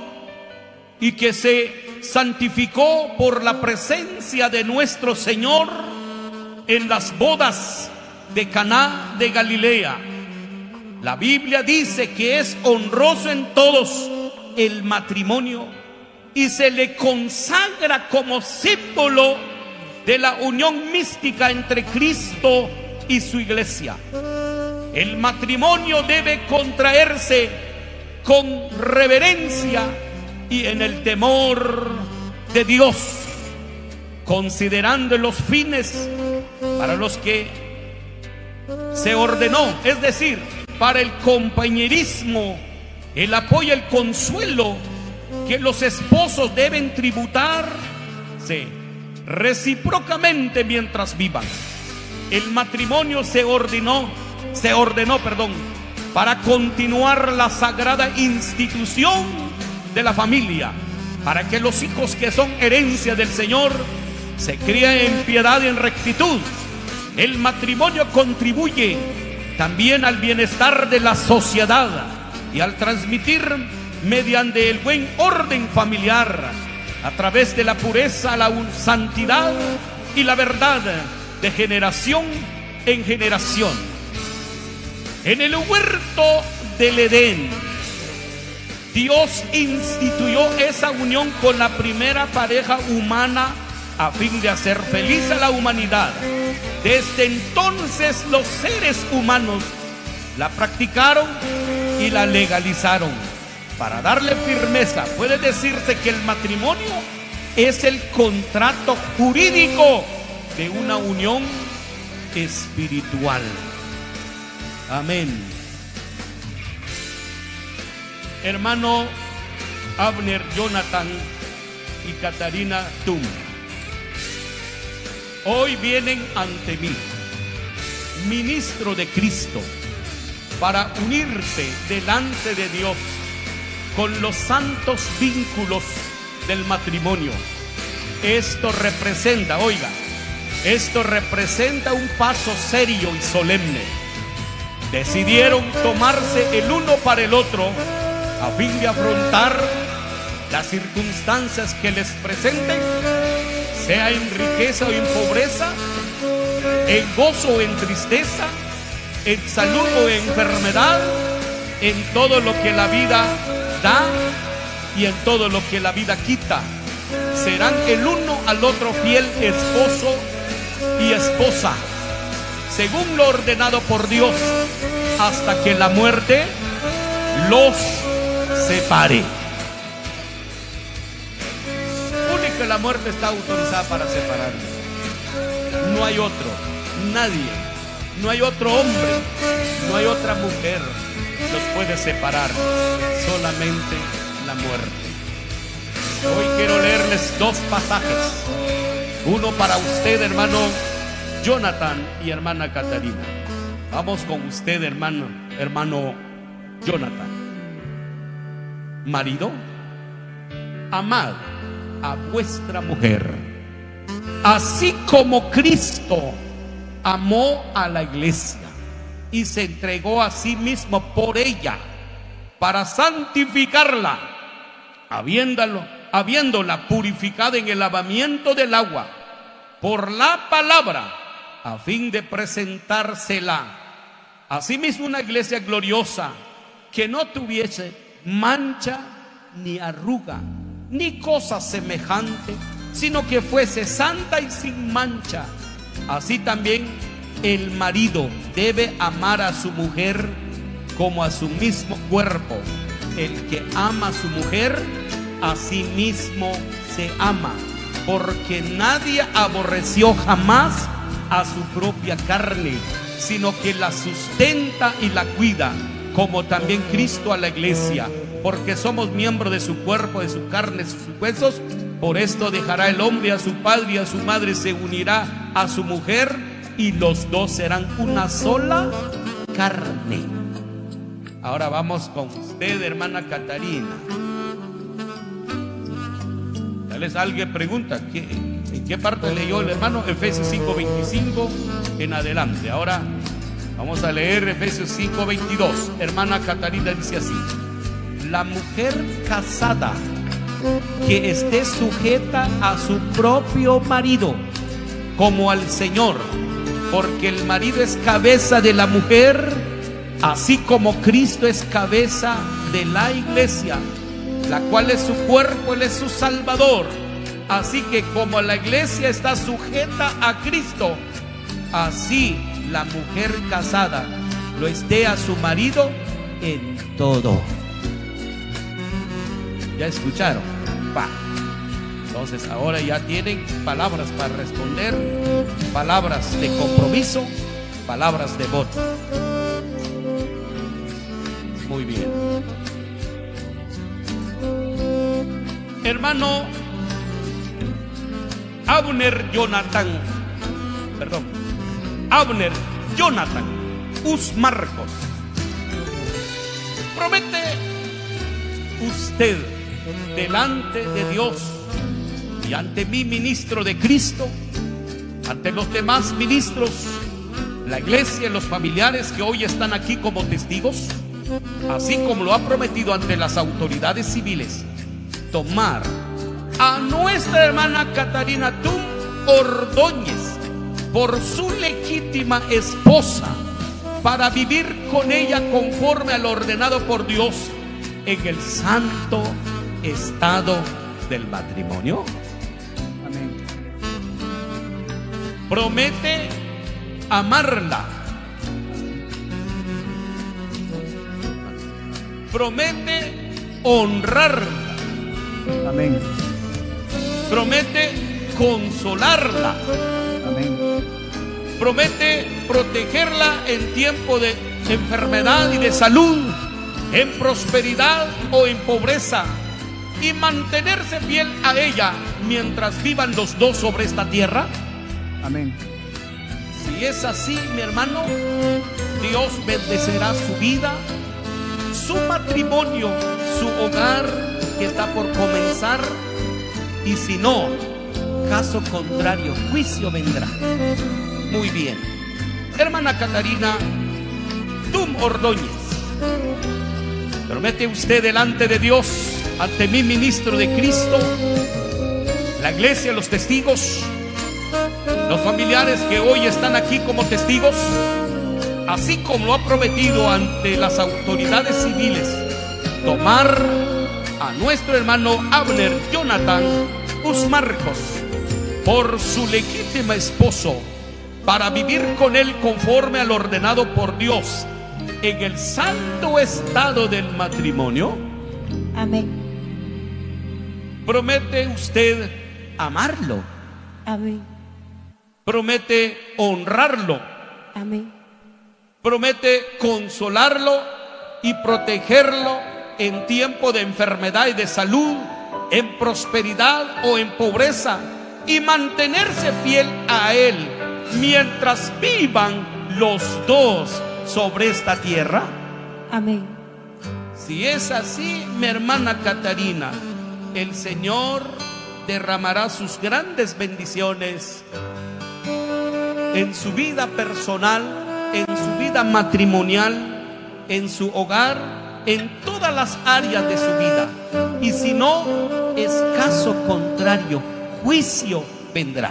y que se santificó por la presencia de nuestro Señor en las bodas de Caná de Galilea. La Biblia dice que es honroso en todos el matrimonio y se le consagra como símbolo de la unión mística entre Cristo y su iglesia. El matrimonio debe contraerse con reverencia y en el temor de Dios, considerando los fines para los que se ordenó, es decir, para el compañerismo, el apoyo, el consuelo que los esposos deben tributarse recíprocamente mientras vivan. El matrimonio se ordenó, se ordenó, perdón, para continuar la sagrada institución de la familia, para que los hijos que son herencia del Señor se críen en piedad y en rectitud. El matrimonio contribuye también al bienestar de la sociedad y al transmitir mediante el buen orden familiar, a través de la pureza, la santidad y la verdad, de generación en generación. En el huerto del Edén, Dios instituyó esa unión con la primera pareja humana a fin de hacer feliz a la humanidad. Desde entonces los seres humanos la practicaron y la legalizaron. Para darle firmeza, puede decirse que el matrimonio es el contrato jurídico de una unión espiritual. Amén. Hermano Abner Jonathan y Catarina Tum, hoy vienen ante mí, ministro de Cristo, para unirse delante de Dios con los santos vínculos del matrimonio. Esto representa, oiga, esto representa un paso serio y solemne. Decidieron tomarse el uno para el otro a fin de afrontar las circunstancias que les presenten, sea en riqueza o en pobreza, en gozo o en tristeza, en salud o en enfermedad, en todo lo que la vida da y en todo lo que la vida quita. Serán el uno al otro fiel esposo y esposa, según lo ordenado por Dios, hasta que la muerte los separe. Único, la muerte está autorizada para separarlos. No hay otro, nadie, no hay otro hombre, no hay otra mujer los puede separar, solamente la muerte. Hoy quiero leerles dos pasajes, uno para usted, hermano Jonathan, y hermana Catarina. Vamos con usted, hermano, hermano Jonathan. Marido, amad a vuestra mujer, así como Cristo amó a la iglesia y se entregó a sí mismo por ella, para santificarla, habiéndolo, habiéndola purificada en el lavamiento del agua por la palabra, a fin de presentársela asimismo una iglesia gloriosa, que no tuviese mancha ni arruga ni cosa semejante, sino que fuese santa y sin mancha. Así también el marido debe amar a su mujer como a su mismo cuerpo. El que ama a su mujer, a sí mismo se ama, porque nadie aborreció jamás a su propia carne, sino que la sustenta y la cuida, como también Cristo a la iglesia, porque somos miembros de su cuerpo, de su carne, de sus huesos. Por esto dejará el hombre a su padre y a su madre, se unirá a su mujer, y los dos serán una sola carne. Ahora vamos con usted, hermana Catarina. Tal vez alguien pregunta, ¿qué, ¿en qué parte leyó el hermano? Efesios cinco veinticinco en adelante. Ahora vamos a leer Efesios cinco veintidós. Hermana Catarina dice así: la mujer casada que esté sujeta a su propio marido, como al Señor, porque el marido es cabeza de la mujer, así como Cristo es cabeza de la iglesia, la cual es su cuerpo, Él es su Salvador. Así que como la iglesia está sujeta a Cristo, así la mujer casada lo esté a su marido en todo. ¿Ya escucharon? Va. Entonces ahora ya tienen palabras para responder, palabras de compromiso, palabras de voto. Muy bien. Hermano Abner Jonathan, perdón, Abner Jonathan Us Marcos, promete usted delante de Dios y ante mí, ministro de Cristo, ante los demás ministros, la iglesia y los familiares que hoy están aquí como testigos, así como lo ha prometido ante las autoridades civiles, tomar a nuestra hermana Catarina Tum Ordóñez por su legítima esposa, para vivir con ella conforme a lo ordenado por Dios en el santo estado del matrimonio. Amén. Promete amarla, promete honrarla. Amén. Promete consolarla. Amén. Promete protegerla en tiempo de enfermedad y de salud, en prosperidad o en pobreza, y mantenerse fiel a ella mientras vivan los dos sobre esta tierra. Amén. Si es así, mi hermano, Dios bendecirá su vida, su matrimonio, su hogar que está por comenzar, y si no, caso contrario, juicio vendrá. Muy bien. Hermana Catarina Tum Ordóñez, promete usted delante de Dios, ante mí, ministro de Cristo, la iglesia, los testigos, los familiares que hoy están aquí como testigos, así como lo ha prometido ante las autoridades civiles, tomar a nuestro hermano Abner Jonathan Usmarcos por su legítimo esposo, para vivir con él conforme al ordenado por Dios en el santo estado del matrimonio? Amén. ¿Promete usted amarlo? Amén. ¿Promete honrarlo? Amén. ¿Promete consolarlo y protegerlo en tiempo de enfermedad y de salud, en prosperidad o en pobreza, y mantenerse fiel a él mientras vivan los dos sobre esta tierra? Amén. Si es así, mi hermana Catarina, el Señor derramará sus grandes bendiciones en su vida personal, en su vida matrimonial, en su hogar, en todas las áreas de su vida. Y si no, es caso contrario, juicio vendrá.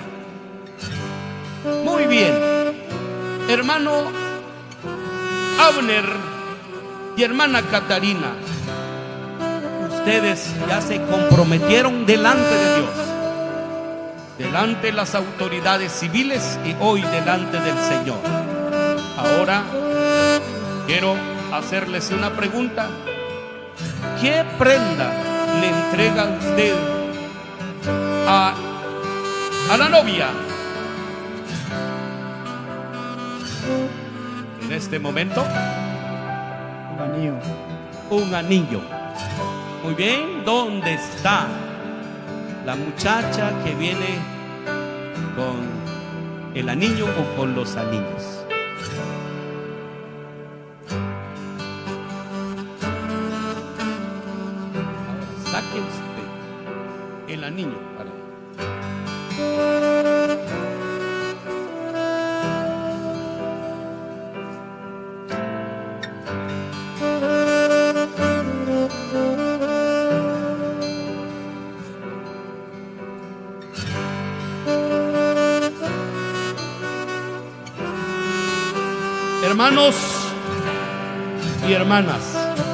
Muy bien, hermano Abner y hermana Catarina, ustedes ya se comprometieron delante de Dios, delante de las autoridades civiles y hoy delante del Señor. Ahora quiero hacerles una pregunta. ¿Qué prenda le entrega usted a, a la novia en este momento? Un anillo. Un anillo. Muy bien, ¿dónde está la muchacha que viene con el anillo o con los anillos? Ahora saque usted el anillo para hermanos y hermanas,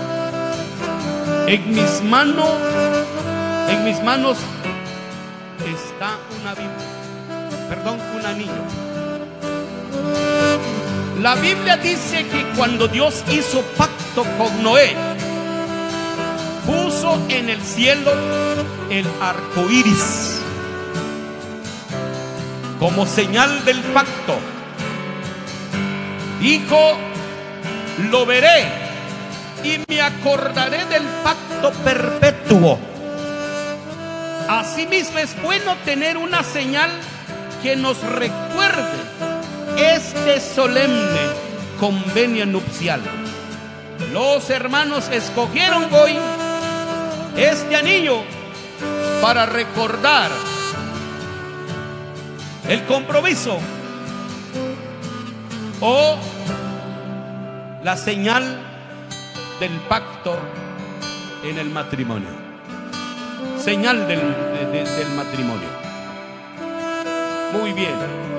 en mis manos, en mis manos está una Biblia, perdón, un anillo. La Biblia dice que cuando Dios hizo pacto con Noé, puso en el cielo el arco iris como señal del pacto. Dijo: lo veré y me acordaré del pacto perpetuo. Asimismo, es bueno tener una señal que nos recuerde este solemne convenio nupcial. Los hermanos escogieron hoy este anillo para recordar el compromiso o la señal del pacto en el matrimonio. Señal del, de, de, del matrimonio. Muy bien.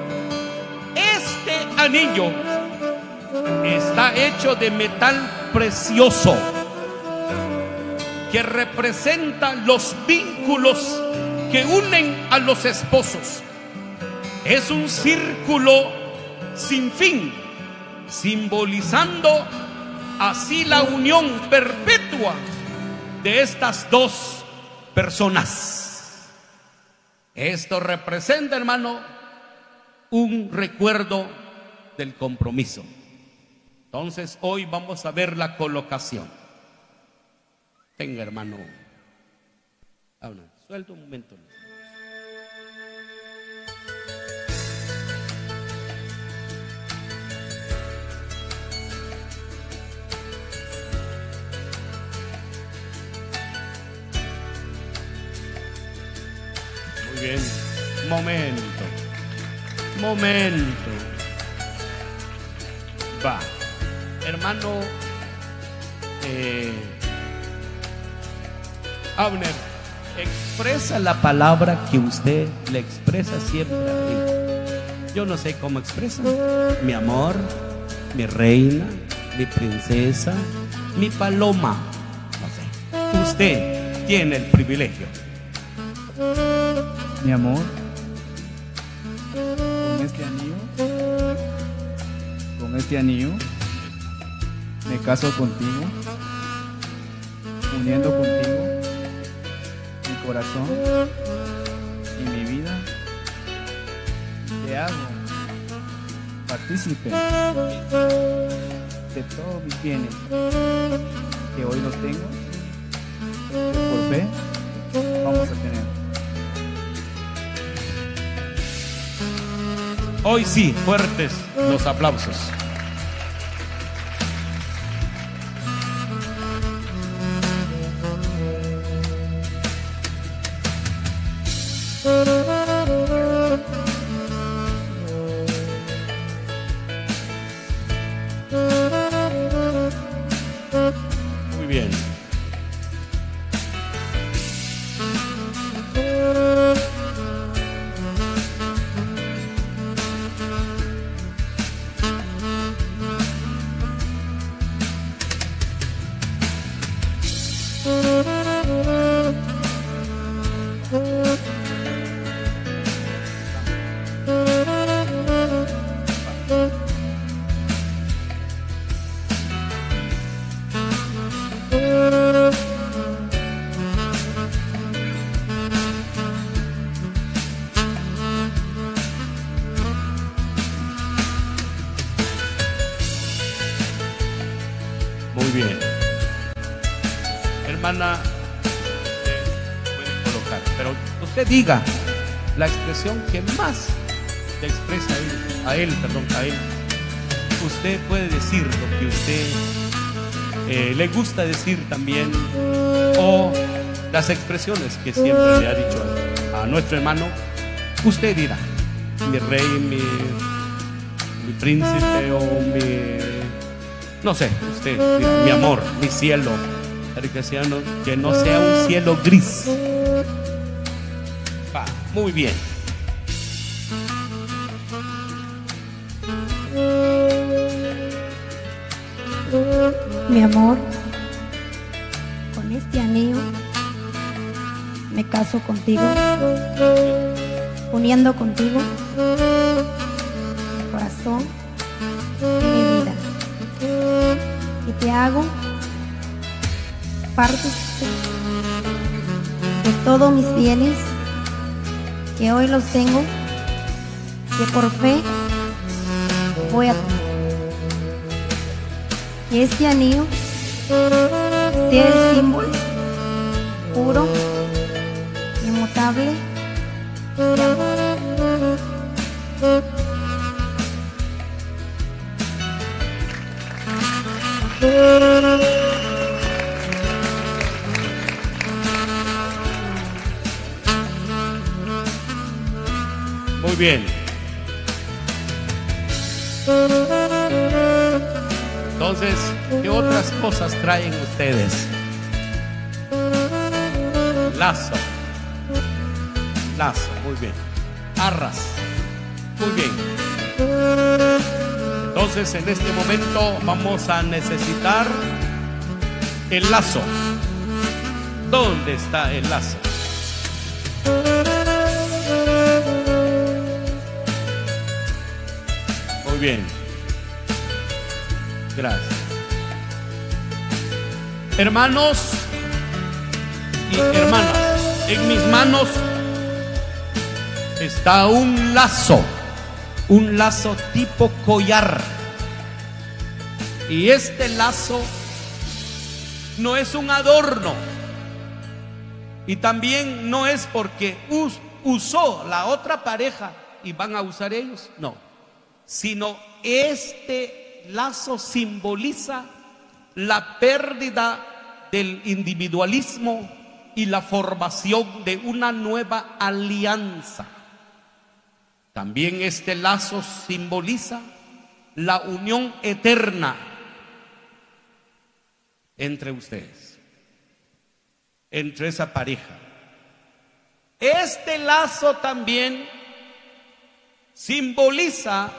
Este anillo está hecho de metal precioso que representa los vínculos que unen a los esposos. Es un círculo sin fin, simbolizando así la unión perpetua de estas dos personas. Esto representa, hermano, un recuerdo del compromiso. Entonces hoy vamos a ver la colocación. Tenga, hermano, habla, suelta un momento. Bien, momento, momento. Va, hermano eh, Abner, expresa la palabra que usted le expresa siempre a mí. Yo no sé cómo expresa. Mi amor, mi reina, mi princesa, mi paloma. No sé. usted tiene el privilegio. Mi amor, con este anillo, con este anillo, me caso contigo, uniendo contigo mi corazón y mi vida. Te hago partícipe de todos mis bienes que hoy los tengo, que por fe vamos a tener. Hoy sí, fuertes los aplausos. Muy bien. Muy bien. Hermana, usted puede colocar, pero usted diga la expresión que más le expresa a él, a él, perdón, a él. Usted puede decir lo que usted eh, le gusta decir también, o las expresiones que siempre le ha dicho a, a nuestro hermano. Usted dirá, mi rey, mi, mi príncipe o mi... no sé, usted dirá, mi amor, mi cielo, que no sea un cielo gris. Va, muy bien. Mi amor, con este anillo me caso contigo, uniendo contigo mi corazón y mi vida. Y te hago partícipe de todos mis bienes que hoy los tengo, que por fe voy a tener. Y este anillo sea el símbolo puro, inmutable de amor. Muy bien. Entonces, ¿qué otras cosas traen ustedes? Lazo. Lazo, muy bien. Arras. Muy bien. Entonces, en este momento vamos a necesitar el lazo. ¿Dónde está el lazo? Muy bien. Gracias. Hermanos y hermanas, en mis manos está un lazo, un lazo tipo collar. Y este lazo no es un adorno, y también no es porque us, usó la otra pareja y van a usar ellos, no, sino este lazo simboliza la pérdida del individualismo y la formación de una nueva alianza. También este lazo simboliza la unión eterna entre ustedes, entre esa pareja. Este lazo también simboliza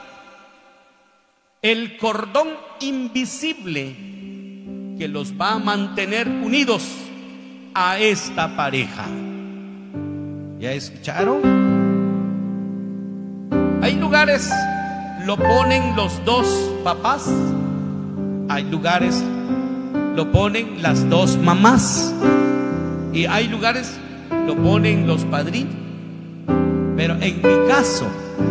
el cordón invisible que los va a mantener unidos a esta pareja. ¿Ya escucharon? Hay lugares lo ponen los dos papás, hay lugares lo ponen las dos mamás y hay lugares lo ponen los padrinos. Pero en mi caso,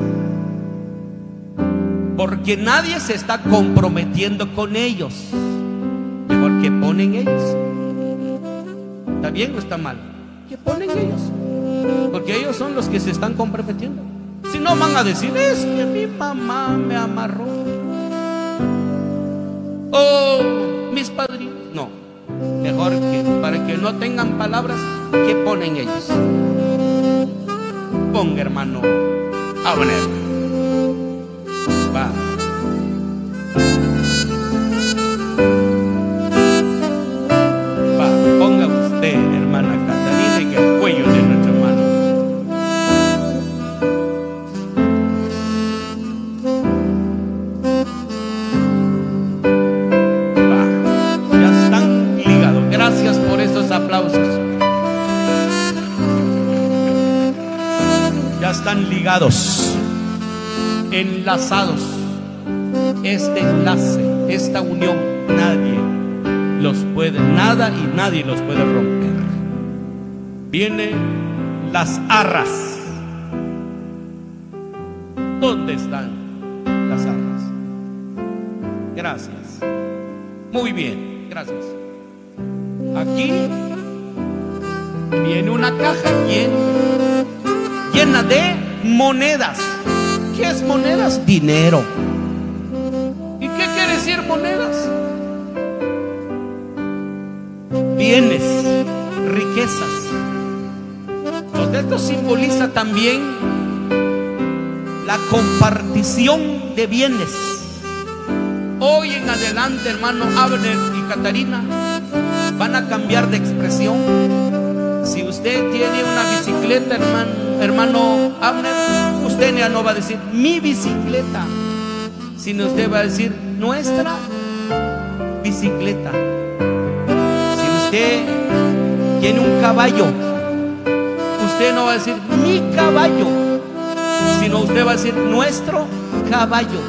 porque nadie se está comprometiendo con ellos, mejor que ponen ellos. ¿Está bien o está mal? Que ponen ellos, porque ellos son los que se están comprometiendo. Si no van a decir, es que mi mamá me amarró, oh, mis padrinos. No, mejor que para que no tengan palabras, que ponen ellos. Ponga, hermano Abner. Va. Va, ponga usted, hermana Catalina, en el cuello de nuestro hermano. Va, ya están ligados. Gracias por esos aplausos. Ya están ligados, enlazados. Este enlace, esta unión, nadie los puede, nada y nadie los puede romper. Vienen las arras. ¿Dónde están las arras? Gracias. Muy bien, gracias. Aquí viene una caja llena, llena de monedas. ¿Qué es monedas? Dinero. ¿Y qué quiere decir monedas? Bienes, riquezas. Entonces esto simboliza también la compartición de bienes. Hoy en adelante, hermano Abner y Catarina, van a cambiar de expresión. Si usted tiene una bicicleta, hermano, hermano Abner, usted ya no va a decir mi bicicleta, sino usted va a decir nuestra bicicleta. Si usted tiene un caballo, usted no va a decir mi caballo, sino usted va a decir nuestro caballo.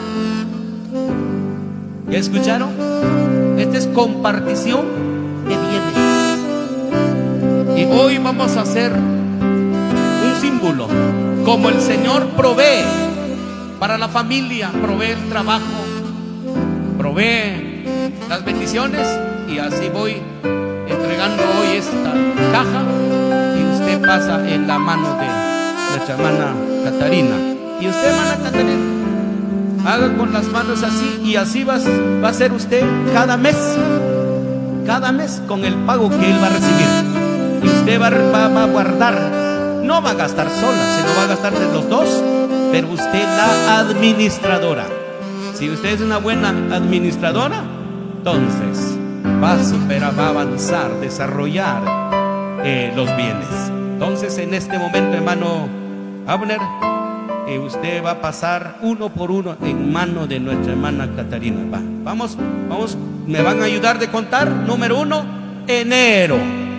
¿Ya escucharon? Esta es compartición de bienes. Y hoy vamos a hacer un símbolo. Como el Señor provee para la familia, provee el trabajo, provee las bendiciones, y así voy entregando hoy esta caja y usted pasa en la mano de nuestra hermana Catarina. Y usted, hermana Catarina, haga con las manos así, y así va, va a ser usted cada mes, cada mes con el pago que él va a recibir. Y usted va, va, va a guardar. No va a gastar sola, sino va a gastar de los dos, pero usted la administradora. Si usted es una buena administradora, entonces va a superar, va a avanzar, desarrollar eh, los bienes. Entonces en este momento, hermano Abner, eh, usted va a pasar uno por uno en mano de nuestra hermana Catarina. Va, vamos, vamos, me van a ayudar de contar. Número uno, enero.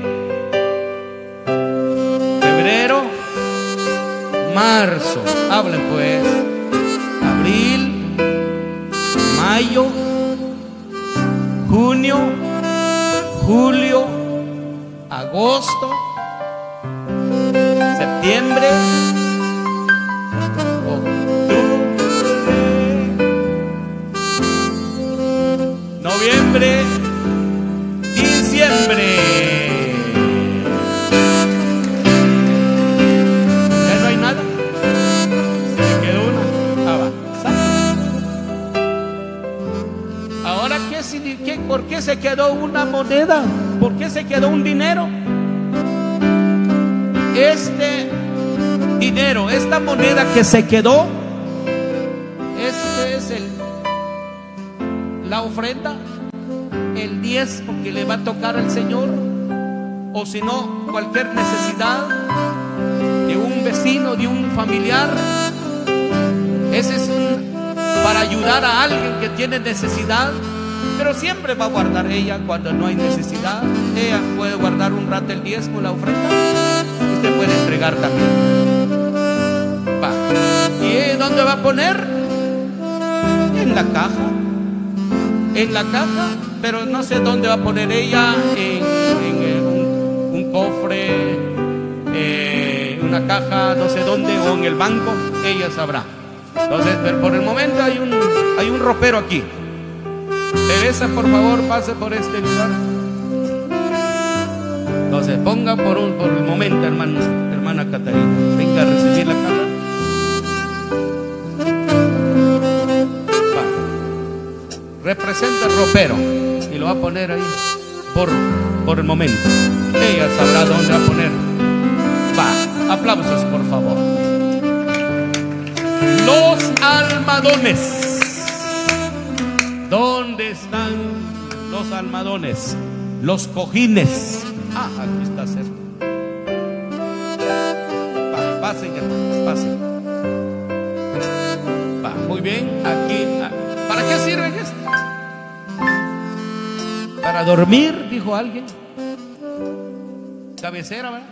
Febrero, marzo, hablen pues, abril, mayo, junio, julio, agosto, septiembre, octubre, noviembre, diciembre. ¿Por qué se quedó una moneda? ¿Por qué se quedó un dinero? Este dinero, esta moneda que se quedó, este es el, la ofrenda, el diezmo que le va a tocar al Señor, o si no, cualquier necesidad de un vecino, de un familiar. Ese es un, para ayudar a alguien que tiene necesidad. Pero siempre va a guardar ella cuando no hay necesidad. Ella puede guardar un rato el diezmo, la ofrenda. Usted puede entregar también. Va. ¿Y dónde va a poner? En la caja. En la caja, pero no sé dónde va a poner ella. En, en el, un, un cofre, eh, una caja, no sé dónde, o en el banco. Ella sabrá. Entonces, pero por el momento hay un, hay un ropero aquí. Teresa, por favor, pase por este lugar. Entonces, ponga por, un, por el momento, hermana, hermana Catarina. Venga a recibir la caja. Va. Representa el ropero y lo va a poner ahí por, por el momento. Ella sabrá dónde va a poner. Va. Aplausos, por favor. Los almadones. ¿Dónde están los almadones? Los cojines. Ah, aquí está cerca. Va, pasen, hermanos, pasen. Va, muy bien. Aquí. ¿Para qué sirven esto? Para dormir, dijo alguien. Cabecera, ¿verdad?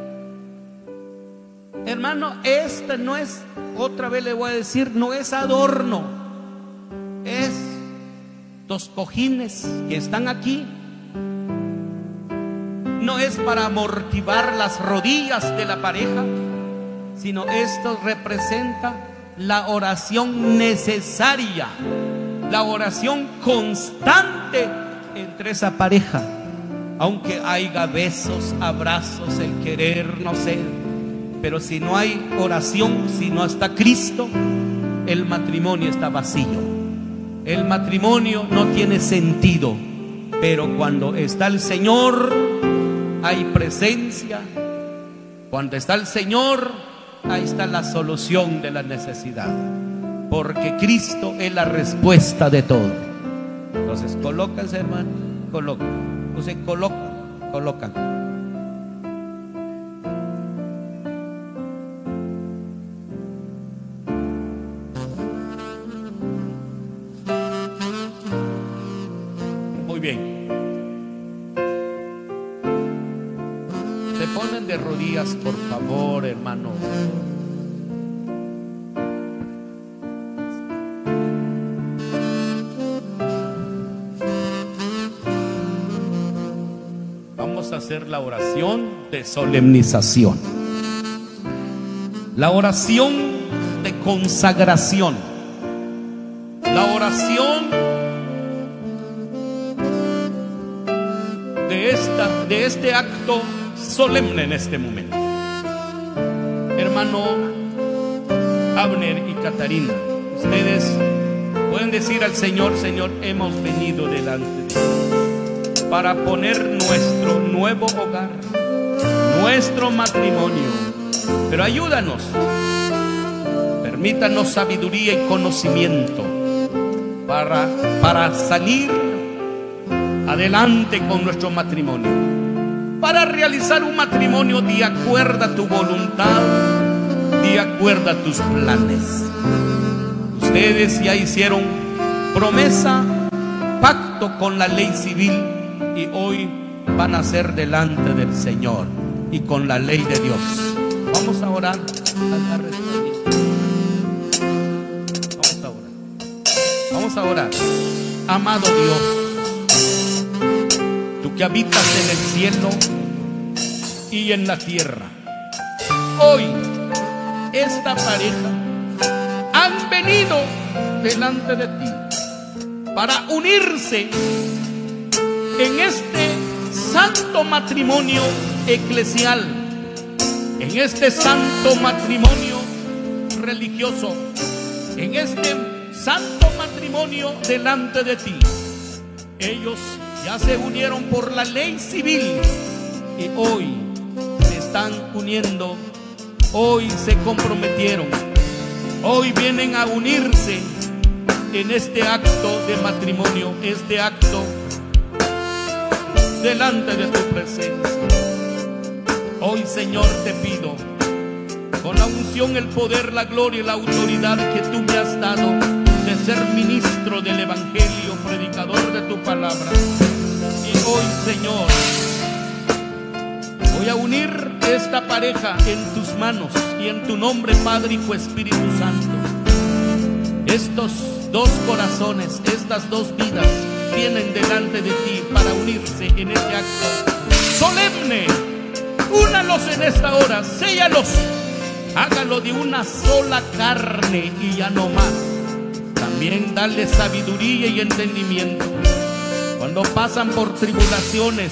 Hermano, esta no es, otra vez le voy a decir, no es adorno. Es los cojines que están aquí. No es para amortiguar las rodillas de la pareja, sino esto representa la oración necesaria, la oración constante entre esa pareja. Aunque haya besos, abrazos, el querer, no sé, pero si no hay oración, si no está Cristo, el matrimonio está vacío. El matrimonio no tiene sentido, pero cuando está el Señor hay presencia. Cuando está el Señor, ahí está la solución de la necesidad, porque Cristo es la respuesta de todo. Entonces, colócanse, hermano, colocan. Usted coloca, colocan. Bien, se ponen de rodillas, por favor, hermano. Vamos a hacer la oración de solemnización, la oración de consagración, la oración de, esta, de este acto solemne en este momento. Hermano Abner y Catarina, ustedes pueden decir al Señor: Señor, hemos venido delante de ti para poner nuestro nuevo hogar, nuestro matrimonio, pero ayúdanos, permítanos sabiduría y conocimiento para, para salir adelante con nuestro matrimonio, para realizar un matrimonio de acuerdo a tu voluntad, de acuerdo a tus planes. Ustedes ya hicieron promesa, pacto con la ley civil, y hoy van a ser delante del Señor y con la ley de Dios. Vamos a orar. Vamos a orar. Vamos a orar. Amado Dios, tú que habitas en el cielo y en la tierra, hoy esta pareja han venido delante de ti para unirse en este santo matrimonio eclesial, en este santo matrimonio religioso, en este santo matrimonio delante de ti. Ellos ya se unieron por la ley civil y hoy se están uniendo, hoy se comprometieron, hoy vienen a unirse en este acto de matrimonio, este acto delante de tu presencia. Hoy, Señor, te pido, con la unción, el poder, la gloria y la autoridad que tú me has dado de ser ministro del Evangelio, predicador de tu tu palabra. Y hoy, Señor, voy a unir esta pareja en tus manos y en tu nombre, Padre, Hijo, Espíritu Santo. Estos dos corazones, estas dos vidas vienen delante de ti para unirse en este acto solemne. Únalos en esta hora, séllalos, hágalo de una sola carne y ya no más. También dale sabiduría y entendimiento. Cuando pasan por tribulaciones,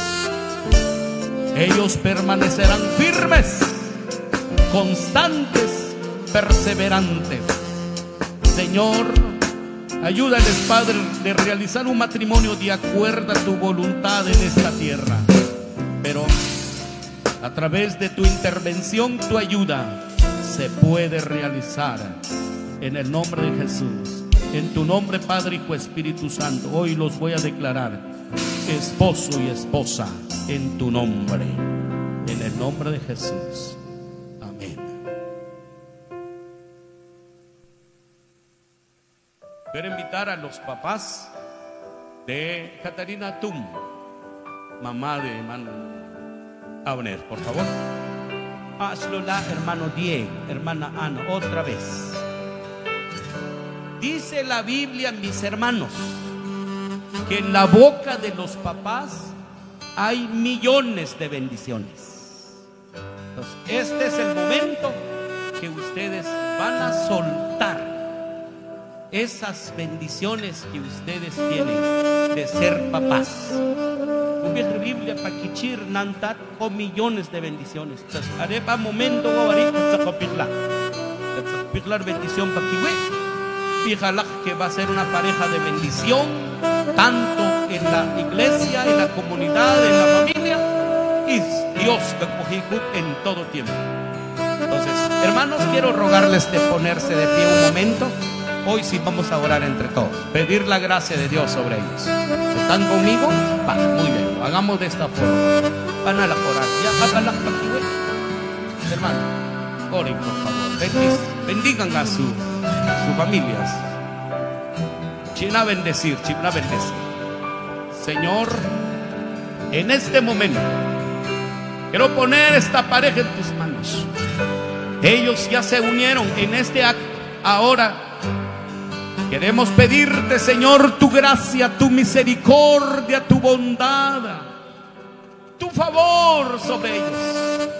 ellos permanecerán firmes, constantes, perseverantes. Señor, ayúdales, Padre, de realizar un matrimonio de acuerdo a tu voluntad en esta tierra. Pero a través de tu intervención, tu ayuda, se puede realizar. En el nombre de Jesús, en tu nombre, Padre, Hijo, Espíritu Santo, hoy los voy a declarar esposo y esposa en tu nombre. En el nombre de Jesús. Amén. Quiero invitar a los papás de Catarina Tum, mamá de hermano Abner, por favor. Hazlo la hermano Diego, hermana Ana, otra vez. Dice la Biblia, mis hermanos, que en la boca de los papás hay millones de bendiciones. Entonces, este es el momento que ustedes van a soltar esas bendiciones que ustedes tienen de ser papás. La Biblia para quichir nantat con millones de bendiciones. Entonces, haré para momento ahorita bendición para que fíjala que va a ser una pareja de bendición, tanto en la iglesia, en la comunidad, en la familia, y Dios en todo tiempo. Entonces, hermanos, quiero rogarles de ponerse de pie un momento. Hoy sí vamos a orar entre todos, pedir la gracia de Dios sobre ellos. ¿Están conmigo? Va, muy bien, hagamos de esta forma. Van a la orar. Ya, hágala para aquí, hermano. Oren, por favor. Bendiz, bendigan a su sus familias. China bendecir, China bendecir. Señor, en este momento quiero poner esta pareja en tus manos. Ellos ya se unieron en este acto. Ahora queremos pedirte, Señor, tu gracia, tu misericordia, tu bondad, tu favor sobre ellos.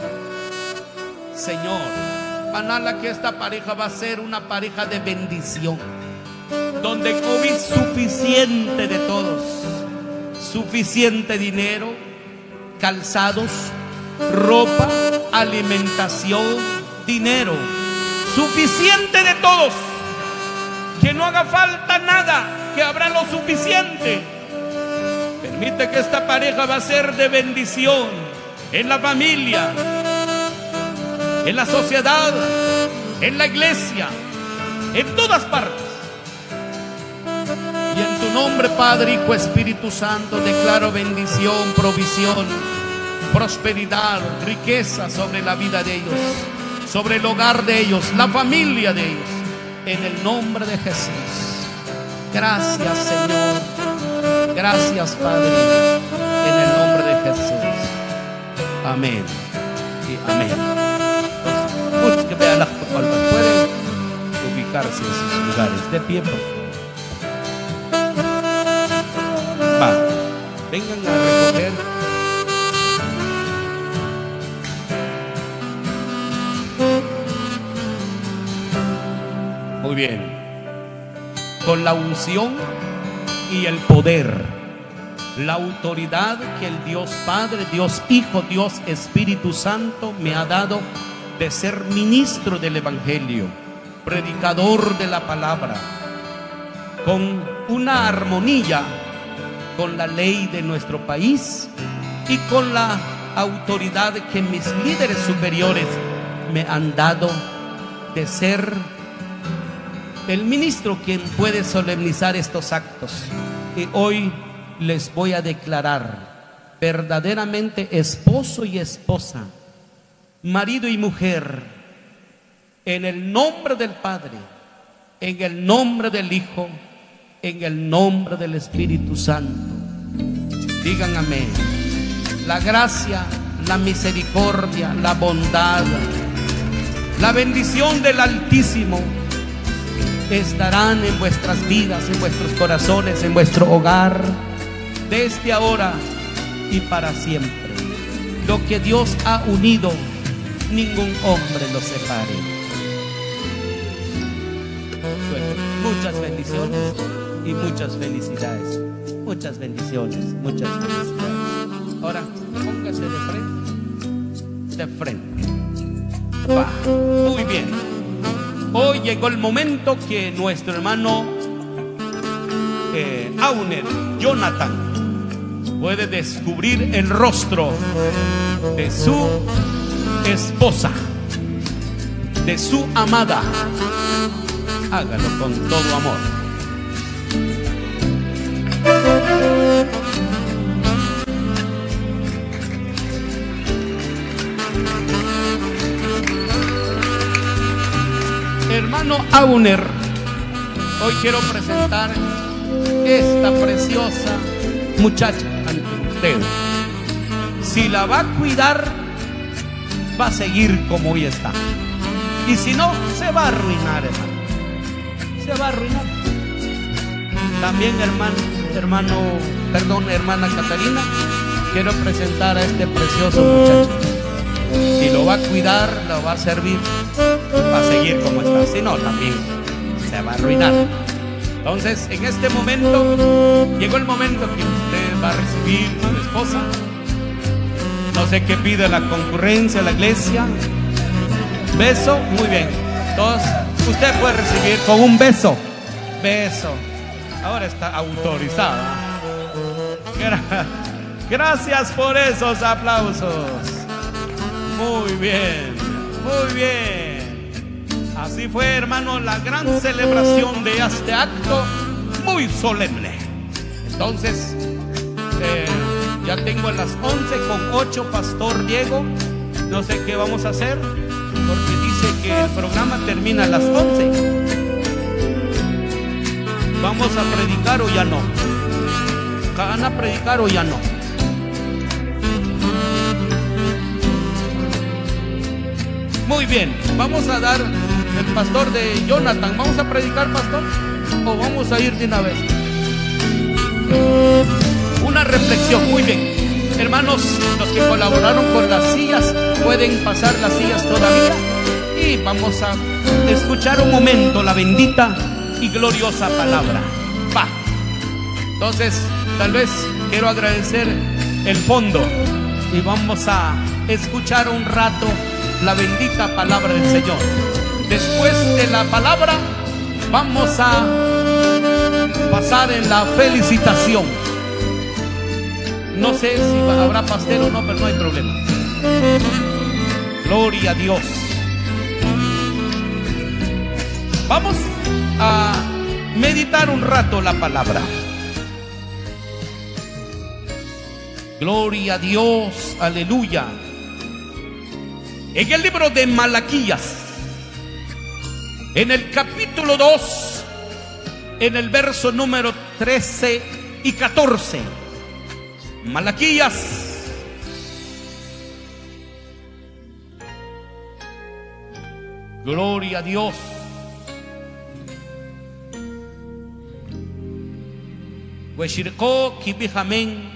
Señor, Panala, que esta pareja va a ser una pareja de bendición, donde COVID suficiente de todos, suficiente dinero, calzados, ropa, alimentación, dinero, suficiente de todos, que no haga falta nada, que habrá lo suficiente. Permite que esta pareja va a ser de bendición en la familia, en la sociedad, en la iglesia, en todas partes. Y en tu nombre, Padre, Hijo, Espíritu Santo, declaro bendición, provisión, prosperidad, riqueza sobre la vida de ellos, sobre el hogar de ellos, la familia de ellos, en el nombre de Jesús. Gracias, Señor. Gracias, Padre, en el nombre de Jesús. Amén y amén. Que vean las palmas, pueden ubicarse en sus lugares, de pie, por favor. Va, vengan a recoger. Muy bien. Con la unción y el poder, la autoridad que el Dios Padre, Dios Hijo, Dios Espíritu Santo me ha dado de ser ministro del Evangelio, predicador de la palabra, con una armonía con la ley de nuestro país y con la autoridad que mis líderes superiores me han dado de ser el ministro quien puede solemnizar estos actos. Y hoy les voy a declarar verdaderamente esposo y esposa, marido y mujer, en el nombre del Padre, en el nombre del Hijo en el nombre del Espíritu Santo. Digan amén. La gracia, la misericordia, la bondad, la bendición del Altísimo estarán en vuestras vidas, en vuestros corazones, en vuestro hogar, desde ahora y para siempre. Lo que Dios ha unido, ningún hombre lo separe. Bueno, muchas bendiciones y muchas felicidades. Muchas bendiciones, muchas felicidades. Ahora, póngase de frente. De frente. Va, muy bien. Hoy llegó el momento que nuestro hermano eh, Auner, Jonathan, puede descubrir el rostro de su esposa, de su amada. Hágalo con todo amor. Hermano Auner, hoy quiero presentar esta preciosa muchacha ante usted. Si la va a cuidar, va a seguir como hoy está. Y si no, se va a arruinar, hermano. Se va a arruinar. También, hermano, hermano, perdón, hermana Catarina, quiero presentar a este precioso muchacho. Si lo va a cuidar, lo va a servir, va a seguir como está. Si no, también se va a arruinar. Entonces, en este momento, llegó el momento que usted va a recibir a su esposa. No sé qué pide la concurrencia, la iglesia. Beso, muy bien. Entonces, usted puede recibir con un beso. Beso. Ahora está autorizada. Gracias por esos aplausos. Muy bien, muy bien. Así fue, hermano, la gran celebración de este acto muy solemne. Entonces, eh, ya tengo a las once con ocho, Pastor Diego. No sé qué vamos a hacer, porque dice que el programa termina a las once. ¿Vamos a predicar o ya no? ¿Van a predicar o ya no? Muy bien, vamos a dar el pastor de Jonathan. ¿Vamos a predicar, pastor? ¿O vamos a ir de una vez? Una reflexión, muy bien. Hermanos, los que colaboraron con las sillas, pueden pasar las sillas todavía. Y vamos a escuchar un momento la bendita y gloriosa palabra. Va. Entonces, tal vez quiero agradecer el fondo y vamos a escuchar un rato la bendita palabra del Señor. Después de la palabra vamos a pasar en la felicitación. No sé si habrá pastel o no, pero no hay problema. Gloria a Dios. Vamos a meditar un rato la palabra. Gloria a Dios, aleluya. En el libro de Malaquías, en el capítulo dos, en el verso número trece y catorce. Malaquías, gloria a Dios. Weshirko kibihamen.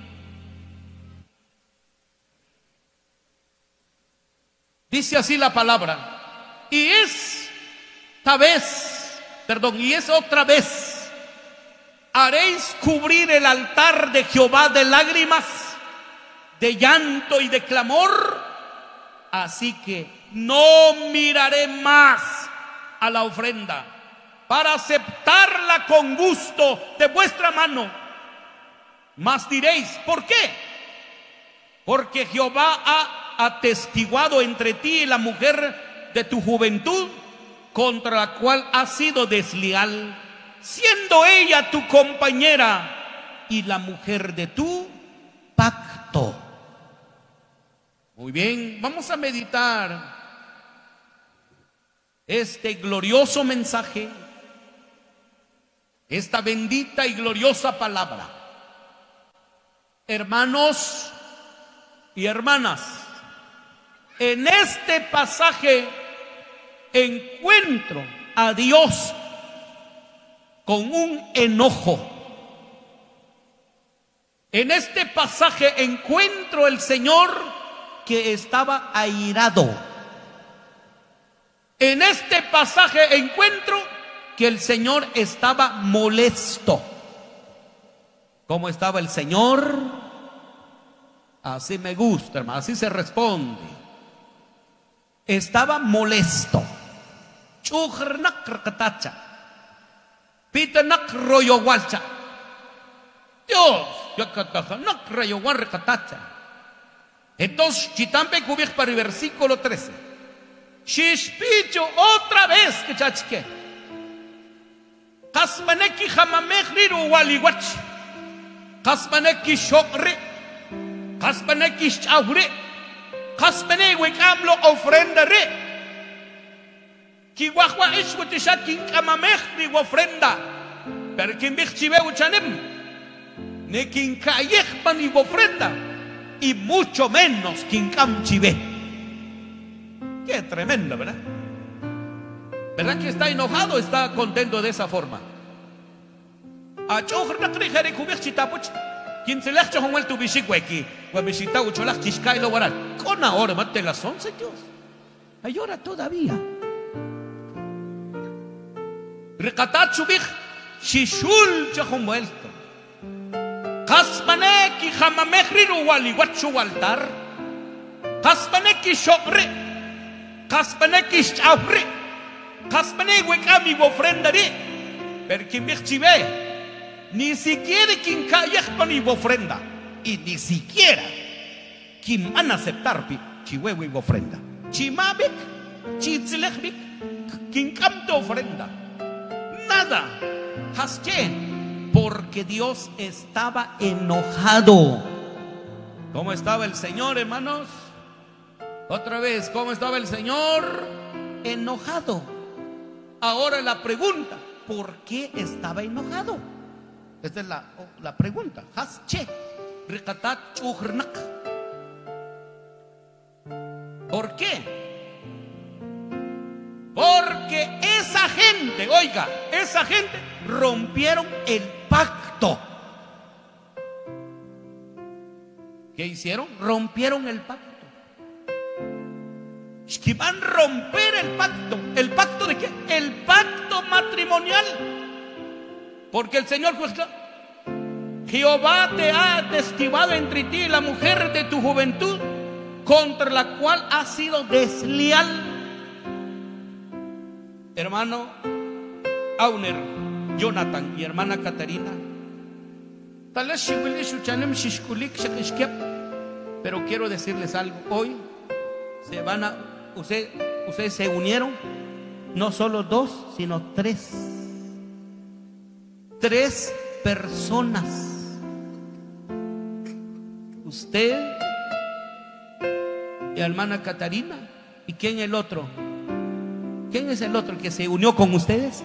Dice así la palabra. Y es esta vez, perdón, y es otra vez, haréis cubrir el altar de Jehová de lágrimas, de llanto y de clamor. Así que no miraré más a la ofrenda para aceptarla con gusto de vuestra mano. Mas diréis, ¿por qué? Porque Jehová ha atestiguado entre ti y la mujer de tu juventud, contra la cual has sido desleal, siendo ella tu compañera y la mujer de tu pacto. Muy bien, vamos a meditar este glorioso mensaje esta bendita y gloriosa palabra. Hermanos y hermanas, en este pasaje encuentro a Dios con un enojo. En este pasaje encuentro el Señor que estaba airado. En este pasaje encuentro que el Señor estaba molesto. ¿Cómo estaba el Señor? Así me gusta, hermano, así se responde. Estaba molesto. Chuhrnak rakatacha. Pitanak royowalcha. Dios, yakatajanak royowal rakatacha. Entonces, Chitampe cubij para el versículo trece. Shishpicho otra vez que chachque. Kasmaneki jamamejri ruwaliwach. Kasmaneki shokre. Kasmaneki shaure. Kasmane wekablo ofrenda re. Kiwahwa ishwatisha kinkamamejri ofrenda. Pero quien bichive uchanem. Ne kinkayejpan y ofrenda. Y mucho menos kinkam chive. Qué tremendo, ¿verdad? ¿Verdad que está enojado? Está contento de esa forma. Quien se le ha hecho con el tubishicuequi, o visita ucholach chisca y lo guardan. Con ahora, mate las once, Dios. Hay hora todavía. Recatachubich, shishul chahon vuelto. Kaspaneki jamamejriru waliguachu altar. Kaspaneki shokre. Kaspaneki shawre. Kaspaneki wekami ofrendare. Pero quien ve ni siquiera quien cayejpan y ofrenda. Y ni siquiera quien van a aceptar chihuehua y ofrenda. Chimabek, chitzilejbik, quien canta ofrenda. Nada. Hasche. Porque Dios estaba enojado. ¿Cómo estaba el Señor, hermanos? Otra vez, ¿cómo estaba el Señor? Enojado. Ahora la pregunta, ¿por qué estaba enojado? Esta es la, la pregunta. Hasche, rikatat chuhrnak. ¿Por qué? Porque esa gente, oiga, esa gente rompieron el pacto. ¿Qué hicieron? Rompieron el pacto. Que van a romper el pacto. ¿El pacto de qué? El pacto matrimonial. Porque el Señor pues, Jehová te ha atestiguado entre ti y la mujer de tu juventud, contra la cual has sido desleal. Hermano Auner, Jonathan y hermana Catarina, pero quiero decirles algo. Hoy se van a Usted, ustedes se unieron, no solo dos, sino tres. Tres personas. Usted y hermana Catarina. ¿Y quién el otro? ¿Quién es el otro que se unió con ustedes?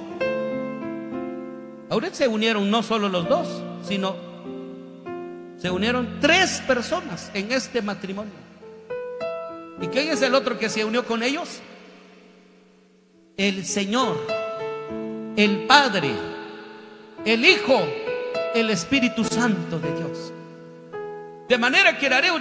Ahora se unieron no solo los dos, sino se unieron tres personas en este matrimonio. ¿Y quién es el otro que se unió con ellos? El Señor, el Padre, el Hijo, el Espíritu Santo de Dios. De manera que haré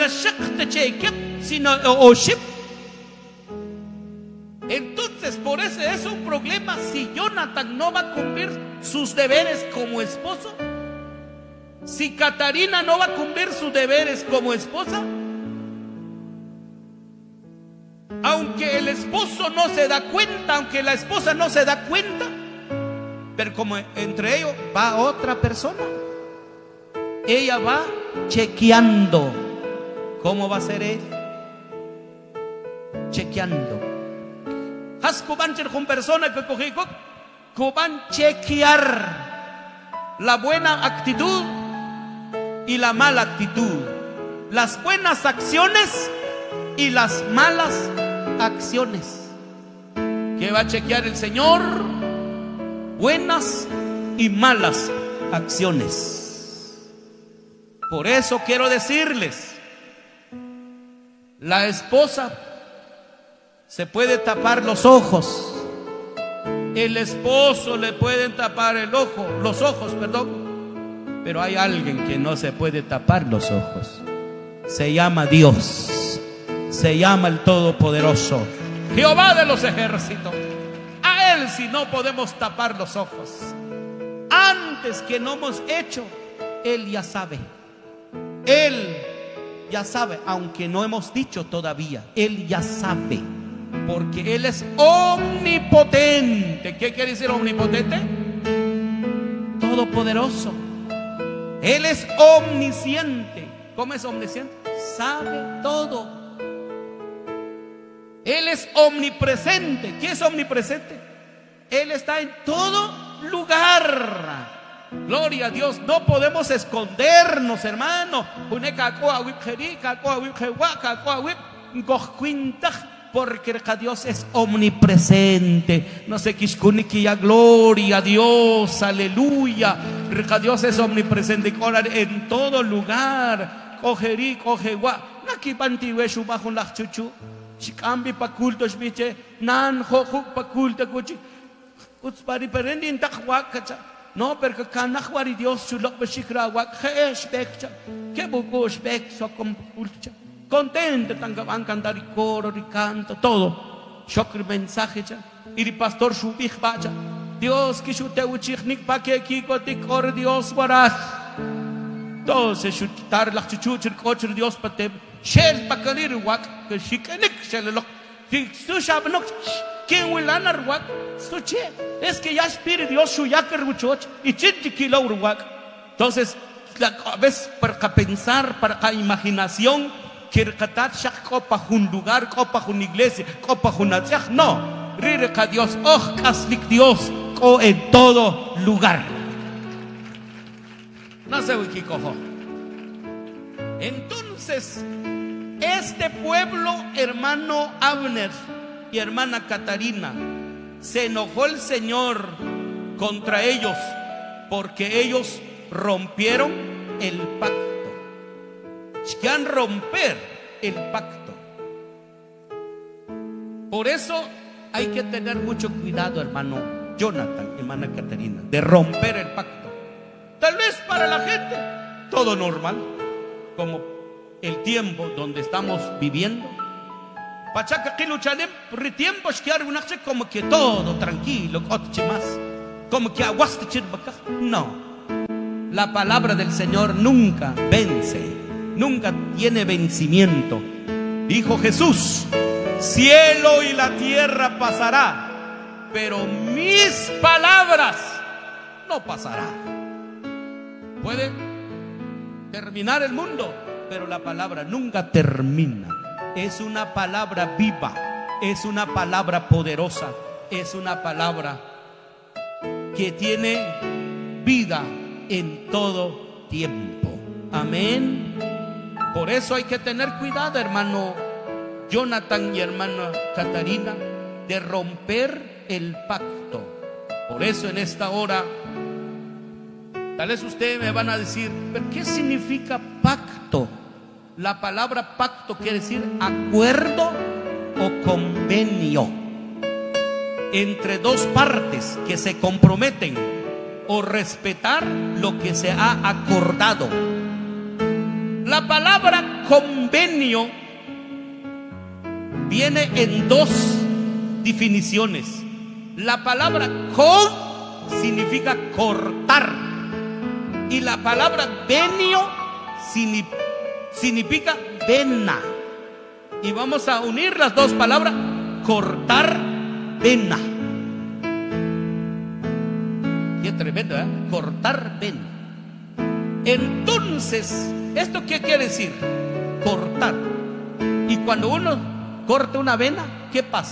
entonces por eso es un problema si Jonathan no va a cumplir sus deberes como esposo, si Catarina no va a cumplir sus deberes como esposa. Aunque el esposo no se da cuenta, aunque la esposa no se da cuenta, pero como entre ellos va otra persona, ella va chequeando. ¿Cómo va a ser ella? Chequeando. Haskuban con persona que cogí, van a chequear la buena actitud y la mala actitud, las buenas acciones y las malas acciones. ¿Qué va a chequear el Señor? Buenas y malas acciones. Por eso quiero decirles, la esposa se puede tapar los ojos, el esposo le pueden tapar el ojo, los ojos, perdón, pero hay alguien que no se puede tapar los ojos. Se llama Dios, se llama el Todopoderoso, Jehová de los ejércitos. A Él sí no podemos tapar los ojos. Antes que no hemos hecho, Él ya sabe. Él ya sabe, aunque no hemos dicho todavía, Él ya sabe. Porque Él es omnipotente. ¿Qué quiere decir omnipotente? Todopoderoso. Él es omnisciente. ¿Cómo es omnisciente? Sabe todo. Él es omnipresente. ¿Qué es omnipresente? Él está en todo lugar. Gloria a Dios. No podemos escondernos, hermano, porque Dios es omnipresente. No sé qué ya, gloria a Dios, aleluya. Dios es omnipresente en todo lugar. Cogerí, coge gua. Naki banti weshu bajo la chuchu. Chikambi pa cultos biche. Nan hoku pa culta kuchi. Utspari perendi intakwa kacha. No, porque kanahwari Dios chulok beshikra wak hesh bekcha. Que bukush bek so com culcha. Contente, tangaban cantar y coro y canto, todo. Shokri mensaje ya. Y el pastor shubich bacha. Dios que shute uchichnik pa que kiko tikor Dios waraj. Entonces shutar la chuchuchir cocher Dios patem. Shel pa kalir wak que shikenik shelok. Si su shabnok quién wilanar wak suche. Es que ya espire Dios shuyaker wuchoch y chinchikilo wak. Entonces a veces para pensar, para imaginación, kirkatat shak kopa un lugar, kopa una iglesia, kopa una tzach, no. Rireka Dios, oh kaslik Dios, o en todo lugar. No sé qué cojo. Entonces, este pueblo, hermano Abner y hermana Catarina, se enojó el Señor contra ellos porque ellos rompieron el pacto. Querían romper el pacto. Por eso hay que tener mucho cuidado, hermano Jonathan, hermana Catarina, de romper el pacto. Tal vez para la gente todo normal, como el tiempo donde estamos viviendo. Como que todo tranquilo, como que no. La palabra del Señor nunca vence, nunca tiene vencimiento. Dijo Jesús: cielo y la tierra pasará, pero mis palabras no pasarán. Puede terminar el mundo, pero la palabra nunca termina. Es una palabra viva, es una palabra poderosa, es una palabra que tiene vida en todo tiempo. Amén. Por eso hay que tener cuidado, hermano Jonathan y hermana Catarina, de romper el pacto. Por eso en esta hora, tal vez ustedes me van a decir: ¿pero qué significa pacto? La palabra pacto quiere decir acuerdo o convenio entre dos partes que se comprometen o respetar lo que se ha acordado. La palabra convenio viene en dos definiciones. La palabra con significa cortar y la palabra venio significa vena. Y vamos a unir las dos palabras: cortar, vena. Qué tremendo, ¿eh? Cortar vena. Entonces, ¿esto qué quiere decir? Cortar. Y cuando uno corta una vena, ¿qué pasa?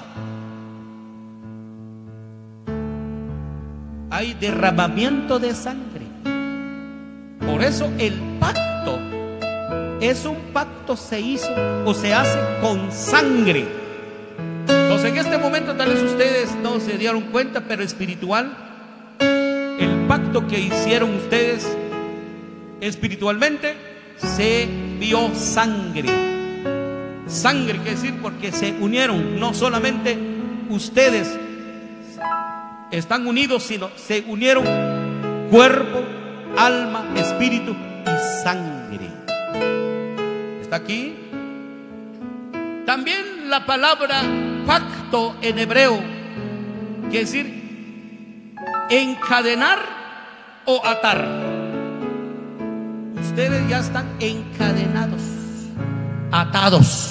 Hay derramamiento de sangre. Por eso el pacto es un pacto, se hizo o se hace con sangre. Entonces en este momento tal vez ustedes no se dieron cuenta, pero espiritual, el pacto que hicieron ustedes espiritualmente, se vio sangre. Sangre quiere decir porque se unieron. No solamente ustedes están unidos, sino se unieron cuerpo, alma, espíritu y sangre. ¿Está aquí? También la palabra pacto en hebreo quiere decir encadenar o atar. Ustedes ya están encadenados, atados.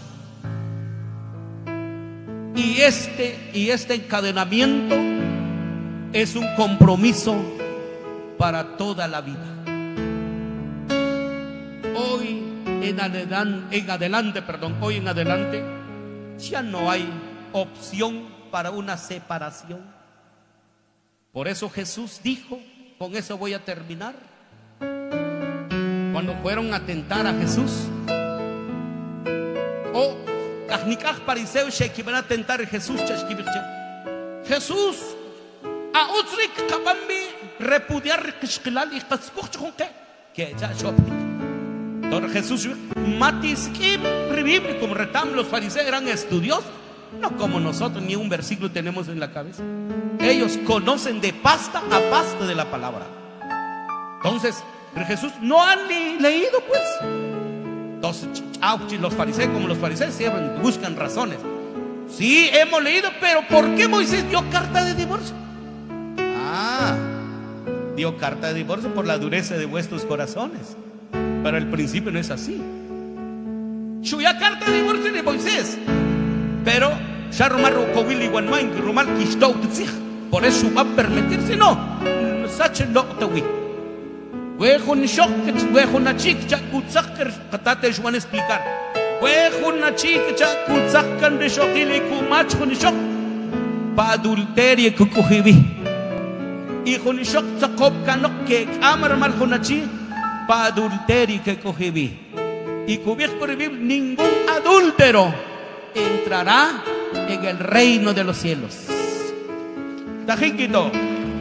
Y este, y este encadenamiento es un compromiso para toda la vida. Hoy en adelante, en adelante, perdón, hoy en adelante ya no hay opción para una separación. Por eso Jesús dijo, con eso voy a terminar. Cuando fueron a tentar a Jesús, o Kahnikaj pariseo que van a tentar a Jesús, Jesús, a Uzrik Kabambi, repudiar Kishkilal y Kaskuchunke, que ya yo. Entonces Jesús, Matis Kim, revive como retam, los fariseos eran estudiosos, no como nosotros, ni un versículo tenemos en la cabeza. Ellos conocen de pasta a pasta de la palabra. Entonces, pero Jesús no han ni leído, pues. Entonces, los fariseos, como los fariseos, siempre buscan razones. Sí, hemos leído, pero ¿por qué Moisés dio carta de divorcio? Ah, dio carta de divorcio por la dureza de vuestros corazones. Pero al principio no es así. Chuya carta de divorcio de Moisés. Pero, ya Romar Rocovil y Guanmain, Romar Kishtou, por eso va a permitirse, no. Sachen lo tawi. Huejon shock, huejon a chic, chacuzaker, catate, Juan explicar. Huejon a chic, chacuzakan de shockili, kumach, con shock. Pa adulterio, cucujibi. Y con shock, zacop canok, que amar mal con achi, pa adulterio, que cojibi. Y cubierto por vivir, ningún adúltero entrará en el reino de los cielos. Tajiquito.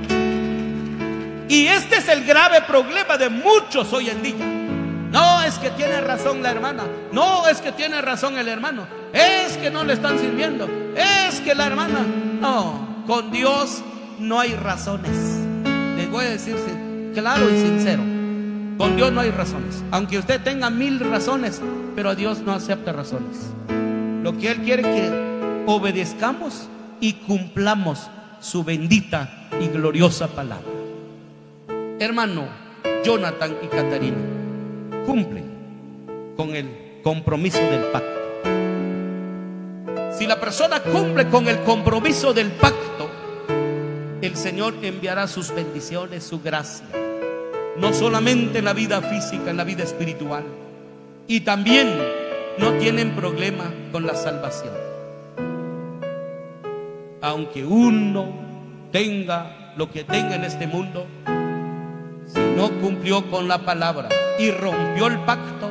Y este es el grave problema de muchos hoy en día. No es que tiene razón la hermana, no es que tiene razón el hermano, es que no le están sirviendo, es que la hermana. No, con Dios no hay razones. Les voy a decir claro y sincero, con Dios no hay razones. Aunque usted tenga mil razones, pero Dios no acepta razones. Lo que Él quiere es que obedezcamos y cumplamos su bendita y gloriosa palabra. Hermano Jonathan y Catarina cumplen con el compromiso del pacto. Si la persona cumple con el compromiso del pacto, el Señor enviará sus bendiciones, su gracia, no solamente en la vida física, en la vida espiritual, y también no tienen problema con la salvación. Aunque uno tenga lo que tenga en este mundo, si no cumplió con la palabra y rompió el pacto,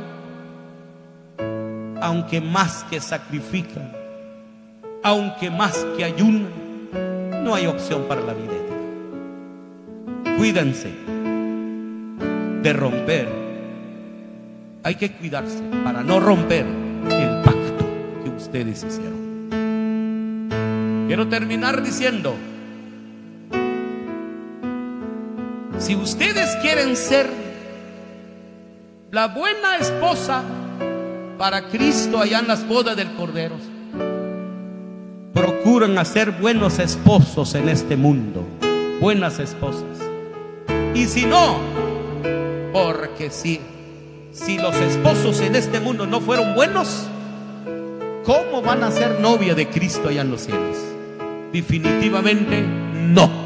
aunque más que sacrifican, aunque más que ayunan, no hay opción para la vida eterna. Cuídense de romper. Hay que cuidarse para no romper el pacto que ustedes hicieron. Quiero terminar diciendo, si ustedes quieren ser la buena esposa para Cristo allá en las bodas del Cordero, procuren hacer buenos esposos en este mundo, buenas esposas. Y si no, porque si, si los esposos en este mundo no fueron buenos, ¿cómo van a ser novia de Cristo allá en los cielos? Definitivamente no.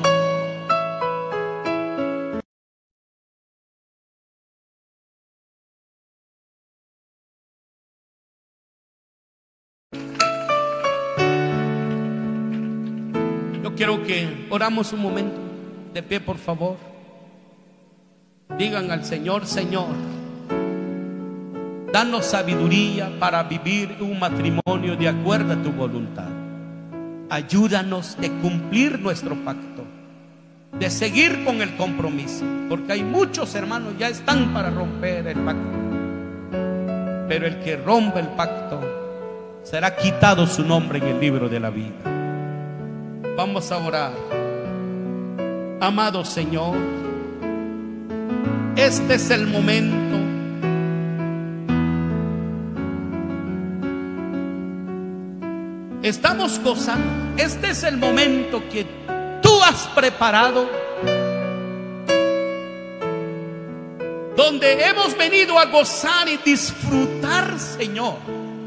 Quiero que oramos un momento de pie, por favor. Digan al Señor: Señor, danos sabiduría para vivir un matrimonio de acuerdo a tu voluntad. Ayúdanos de cumplir nuestro pacto. de seguir con el compromiso, porque hay muchos hermanos ya están para romper el pacto, pero el que rompe el pacto será quitado su nombre en el libro de la vida. Vamos a orar. Amado Señor, este es el momento estamos gozando, este es el momento que tú has preparado, donde hemos venido a gozar y disfrutar, Señor,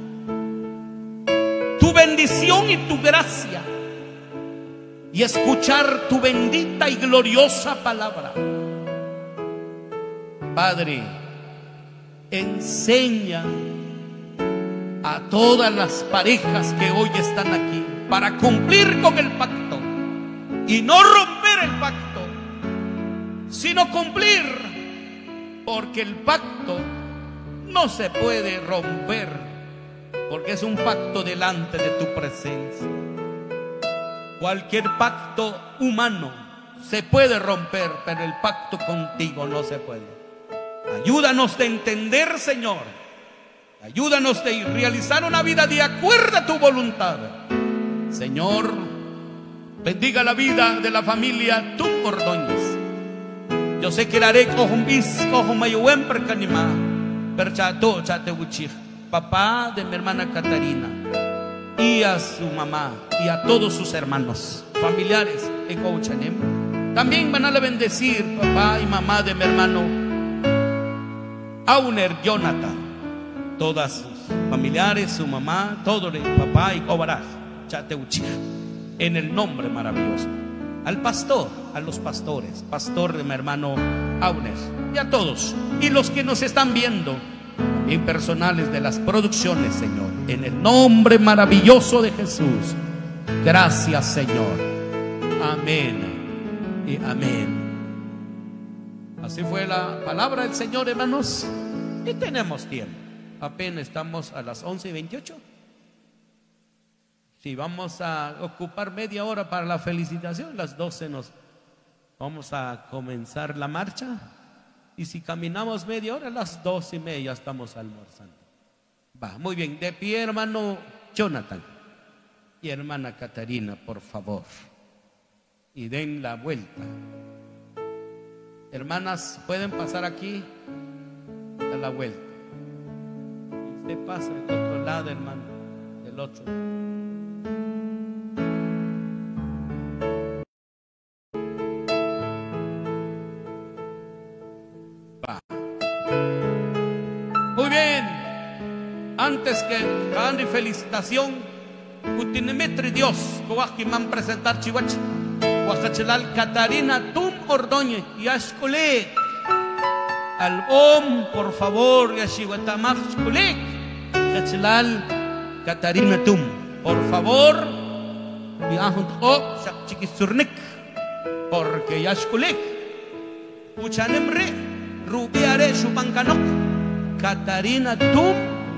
tu bendición y tu gracia, y escuchar tu bendita y gloriosa palabra. Padre, enseña a todas las parejas que hoy están aquí para cumplir con el pacto y no romper el pacto, sino cumplir, porque el pacto no se puede romper, porque es un pacto delante de tu presencia. Cualquier pacto humano se puede romper, pero el pacto contigo no se puede. Ayúdanos de entender, Señor. Ayúdanos de realizar una vida de acuerdo a tu voluntad. Señor, bendiga la vida de la familia Tum Ordóñez. Yo sé que la haré con bis, con mayuem percanima, perchato, chateuchich, papá de mi hermana Catarina, y a su mamá y a todos sus hermanos, familiares en Couchanem. También van a bendecir papá y mamá de mi hermano Auner Jonathan, todas sus familiares, su mamá, todo el papá y Cobaraj, Chateuchich, en el nombre maravilloso. Al pastor, a los pastores, pastor de mi hermano Auner, y a todos, y los que nos están viendo, y personales de las producciones, Señor, en el nombre maravilloso de Jesús. Gracias, Señor. Amén y amén. Así fue la palabra del Señor, hermanos, y tenemos tiempo. Apenas estamos a las once y veintiocho. Si vamos a ocupar media hora para la felicitación, las doce nos vamos a comenzar la marcha. Y si caminamos media hora, a las dos y media estamos almorzando. Va, muy bien. De pie, hermano Jonathan y hermana Catarina, por favor. Y den la vuelta. Hermanas, pueden pasar aquí a la vuelta. Y usted pasa del otro lado, hermano, del otro lado. Muy bien, antes que hagan felicitación, Utinemetri Dios, que me han presentar Chihuach, Huacachelal Catarina Tum Ordóñez, Yashkule, al Om, por favor, Yashihuatamach Shkule, Cachelal Catarina Tum, por favor, Yahuntho, Shakchikisurnik, porque Yashkule, Uchanemre, Rubiare Shubankanok, Catarina Tum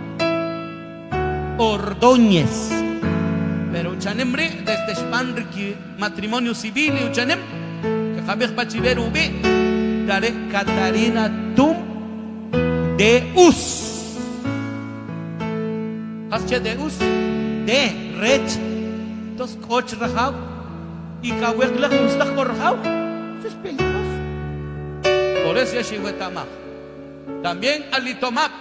Ordóñez. Pero Uchanemre, desde Spanriki matrimonio civil y Uchanem, que Javier Pachiver Ubi, daré Catarina Tum de Us. Hasche de Us, de Rech, dos coch rajau, y Kawekla Ustach por rajau. Eso es peligroso. Por eso es Shihuetamach. También Alitomap,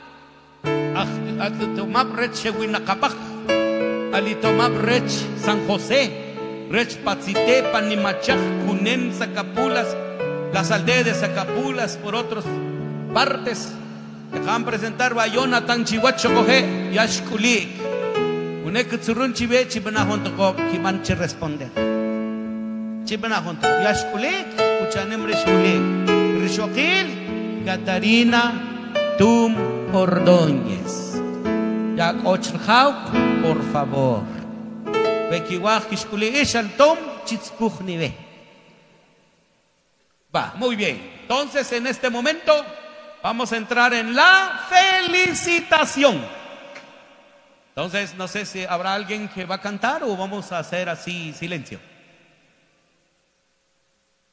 Alitomap Rech Shewinakapach, Alitomap Rech San José, Rech Patzite, Panimachach, Cunem, Zacapulas, las aldeas de Zacapulas, por otras partes. Dejan presentar Bayona, Tan Chihuacho Coge, Yashkulik, Unekutsurun Chive, Chibanahonto, Kimanche responder. Chibanahonto, Yashkulik, Uchanem Reshkulik, Rishokil, Catarina Tum Ordóñez. Ya Ochrhau, por favor. Bekiwaj Kishkuli Ishal Tom Chitzpuch Nive. Va, muy bien. Entonces, en este momento vamos a entrar en la felicitación. Entonces, no sé si habrá alguien que va a cantar o vamos a hacer así silencio.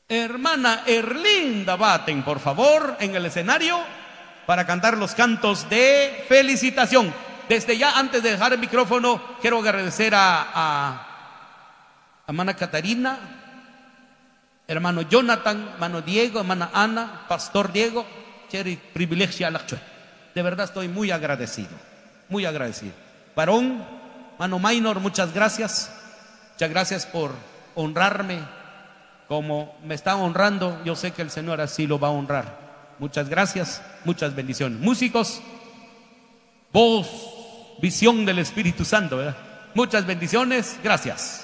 Hermana Erlinda Baten, por favor, en el escenario para cantar los cantos de felicitación. Desde ya, antes de dejar el micrófono, quiero agradecer a, a, a hermana Catarina, hermano Jonathan, hermano Diego, hermana Ana, pastor Diego, Cheri privilegio. De verdad estoy muy agradecido, muy agradecido. Varón, hermano Maynor, muchas gracias. Muchas gracias por honrarme como me está honrando. Yo sé que el Señor así lo va a honrar. Muchas gracias, muchas bendiciones. Músicos, voz, visión del Espíritu Santo, ¿verdad? Muchas bendiciones, gracias.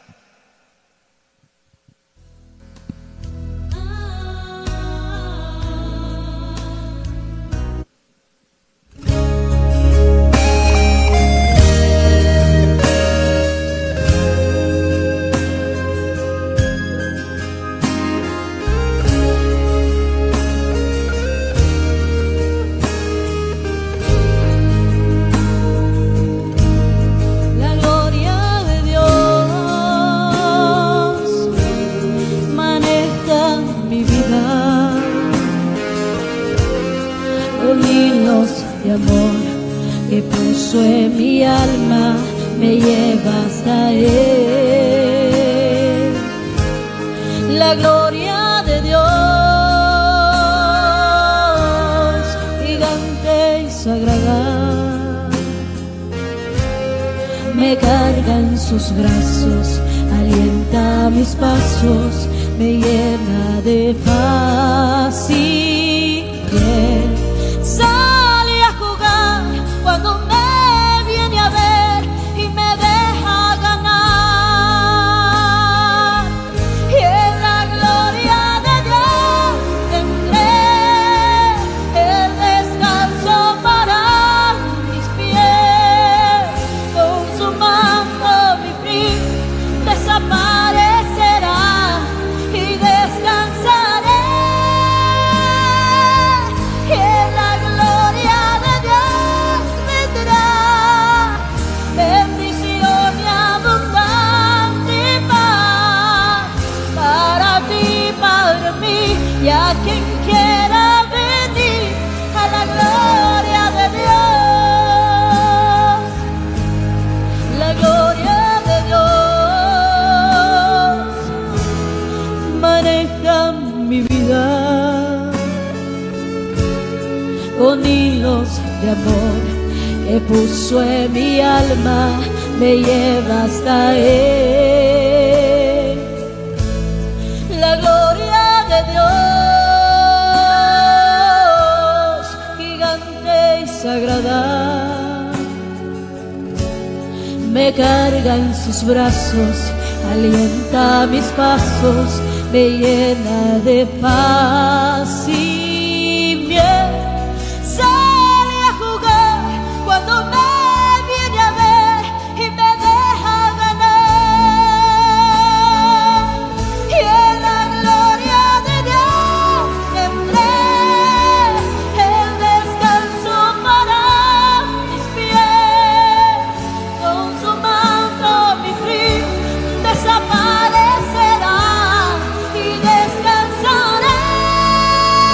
De amor que puso en mi alma me lleva hasta Él. La gloria de Dios, gigante y sagrada, me carga en sus brazos, alienta mis pasos, me llena de paz y bien. Cuando me viene a ver y me deja ganar, y en la gloria de Dios tendré el descanso para mis pies. Con su manto mi fin desaparecerá y descansaré. Y en la gloria de Dios bendición y abundante paz para ti, para mí, y a quien quiera venir a la gloria de Dios. La gloria de Dios maneja mi vida con hilos de amor que puso en mi alma, me lleva hasta Él. La gloria de Dios, gigante y sagrada, me carga en sus brazos, alienta mis pasos, me llena de paz y bien. Cuando me viene a ver y me deja ganar, y en la gloria de Dios tendré el descanso para mis pies. Con su manto mi frío desaparecerá y descansaré.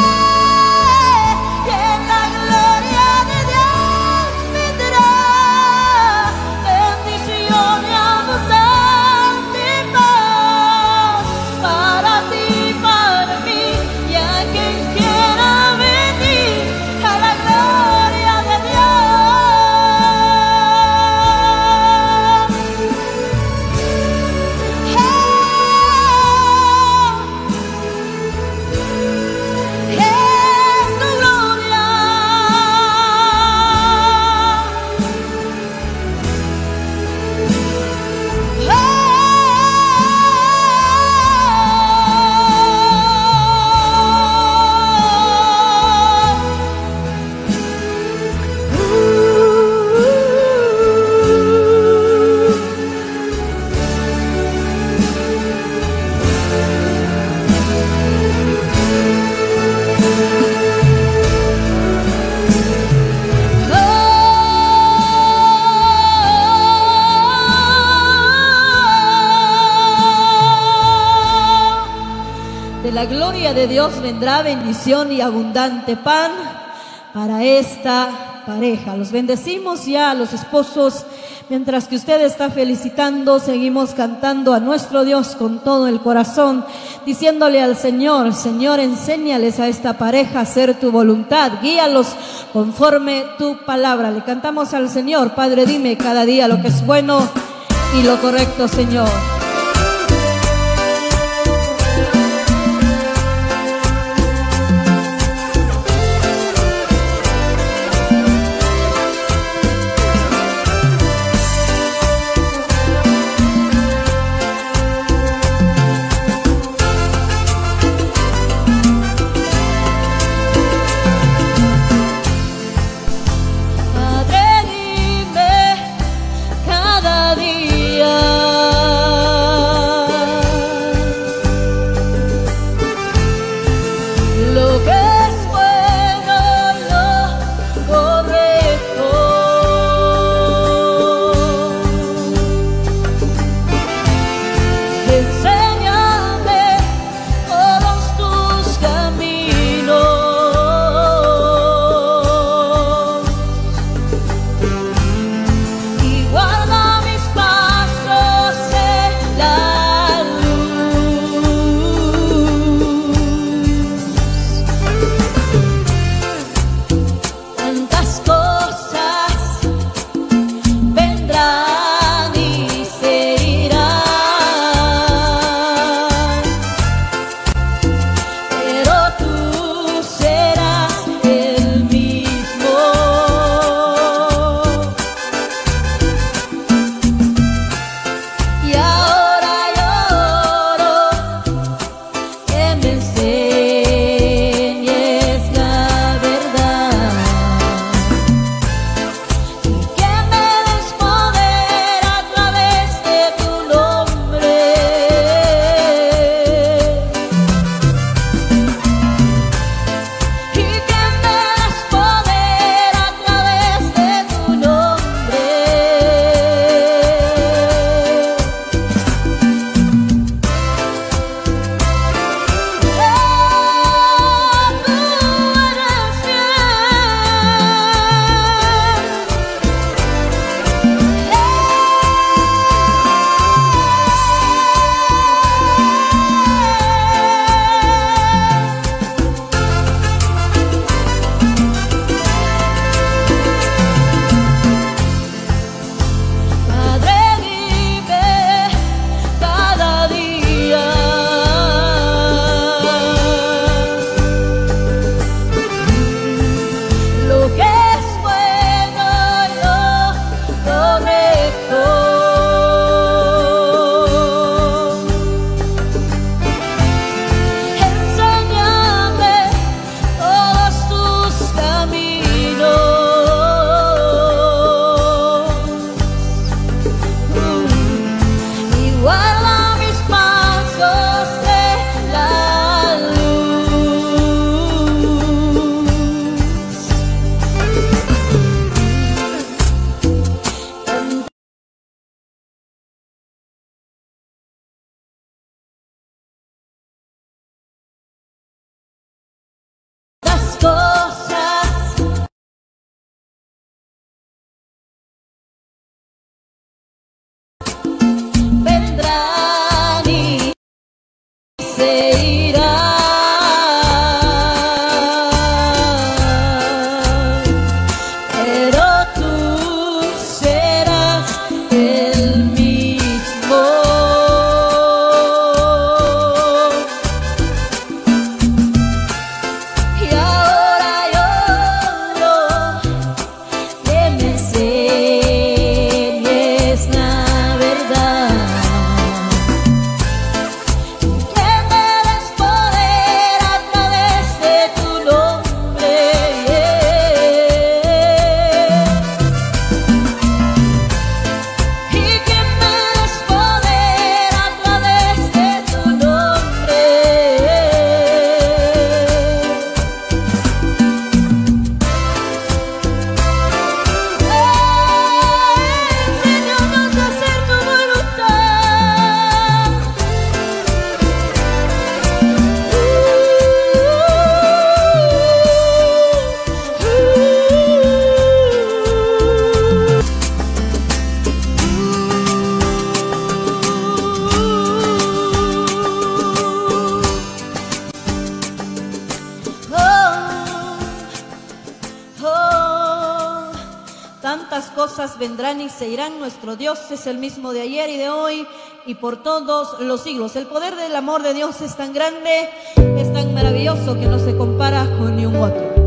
de Dios vendrá bendición y abundante pan para esta pareja. Los bendecimos ya a los esposos. Mientras que usted está felicitando, seguimos cantando a nuestro Dios con todo el corazón, diciéndole al Señor: Señor, enséñales a esta pareja a hacer tu voluntad, guíalos conforme tu palabra. Le cantamos al Señor: Padre, dime cada día lo que es bueno y lo correcto, Señor. tantas cosas vendrán y se irán. Nuestro Dios es el mismo de ayer y de hoy y por todos los siglos. El poder del amor de Dios es tan grande, es tan maravilloso que no se compara con ni un otro.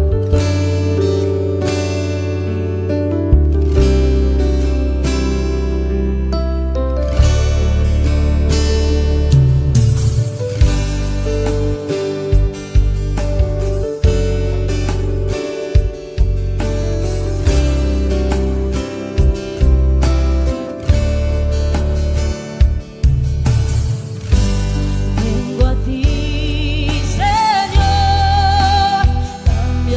Vengo a ti, Señor,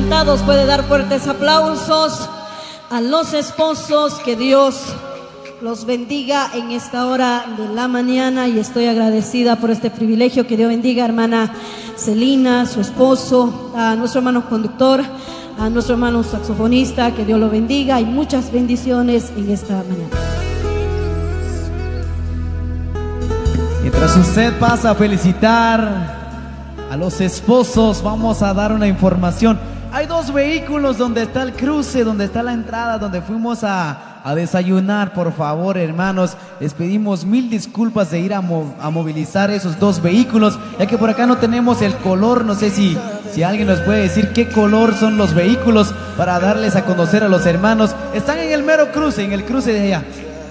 sentados puede dar fuertes aplausos a los esposos. Que Dios los bendiga en esta hora de la mañana, y estoy agradecida por este privilegio. Que Dios bendiga a hermana Celina, su esposo, a nuestro hermano conductor, a nuestro hermano saxofonista. Que Dios lo bendiga y muchas bendiciones en esta mañana. Mientras usted pasa a felicitar a los esposos, vamos a dar una información. Hay dos vehículos donde está el cruce, donde está la entrada, donde fuimos a, a desayunar. Por favor, hermanos, les pedimos mil disculpas de ir a, mo, a movilizar esos dos vehículos, ya que por acá no tenemos el color. No sé si, si alguien nos puede decir qué color son los vehículos para darles a conocer a los hermanos. Están en el mero cruce, en el cruce de allá.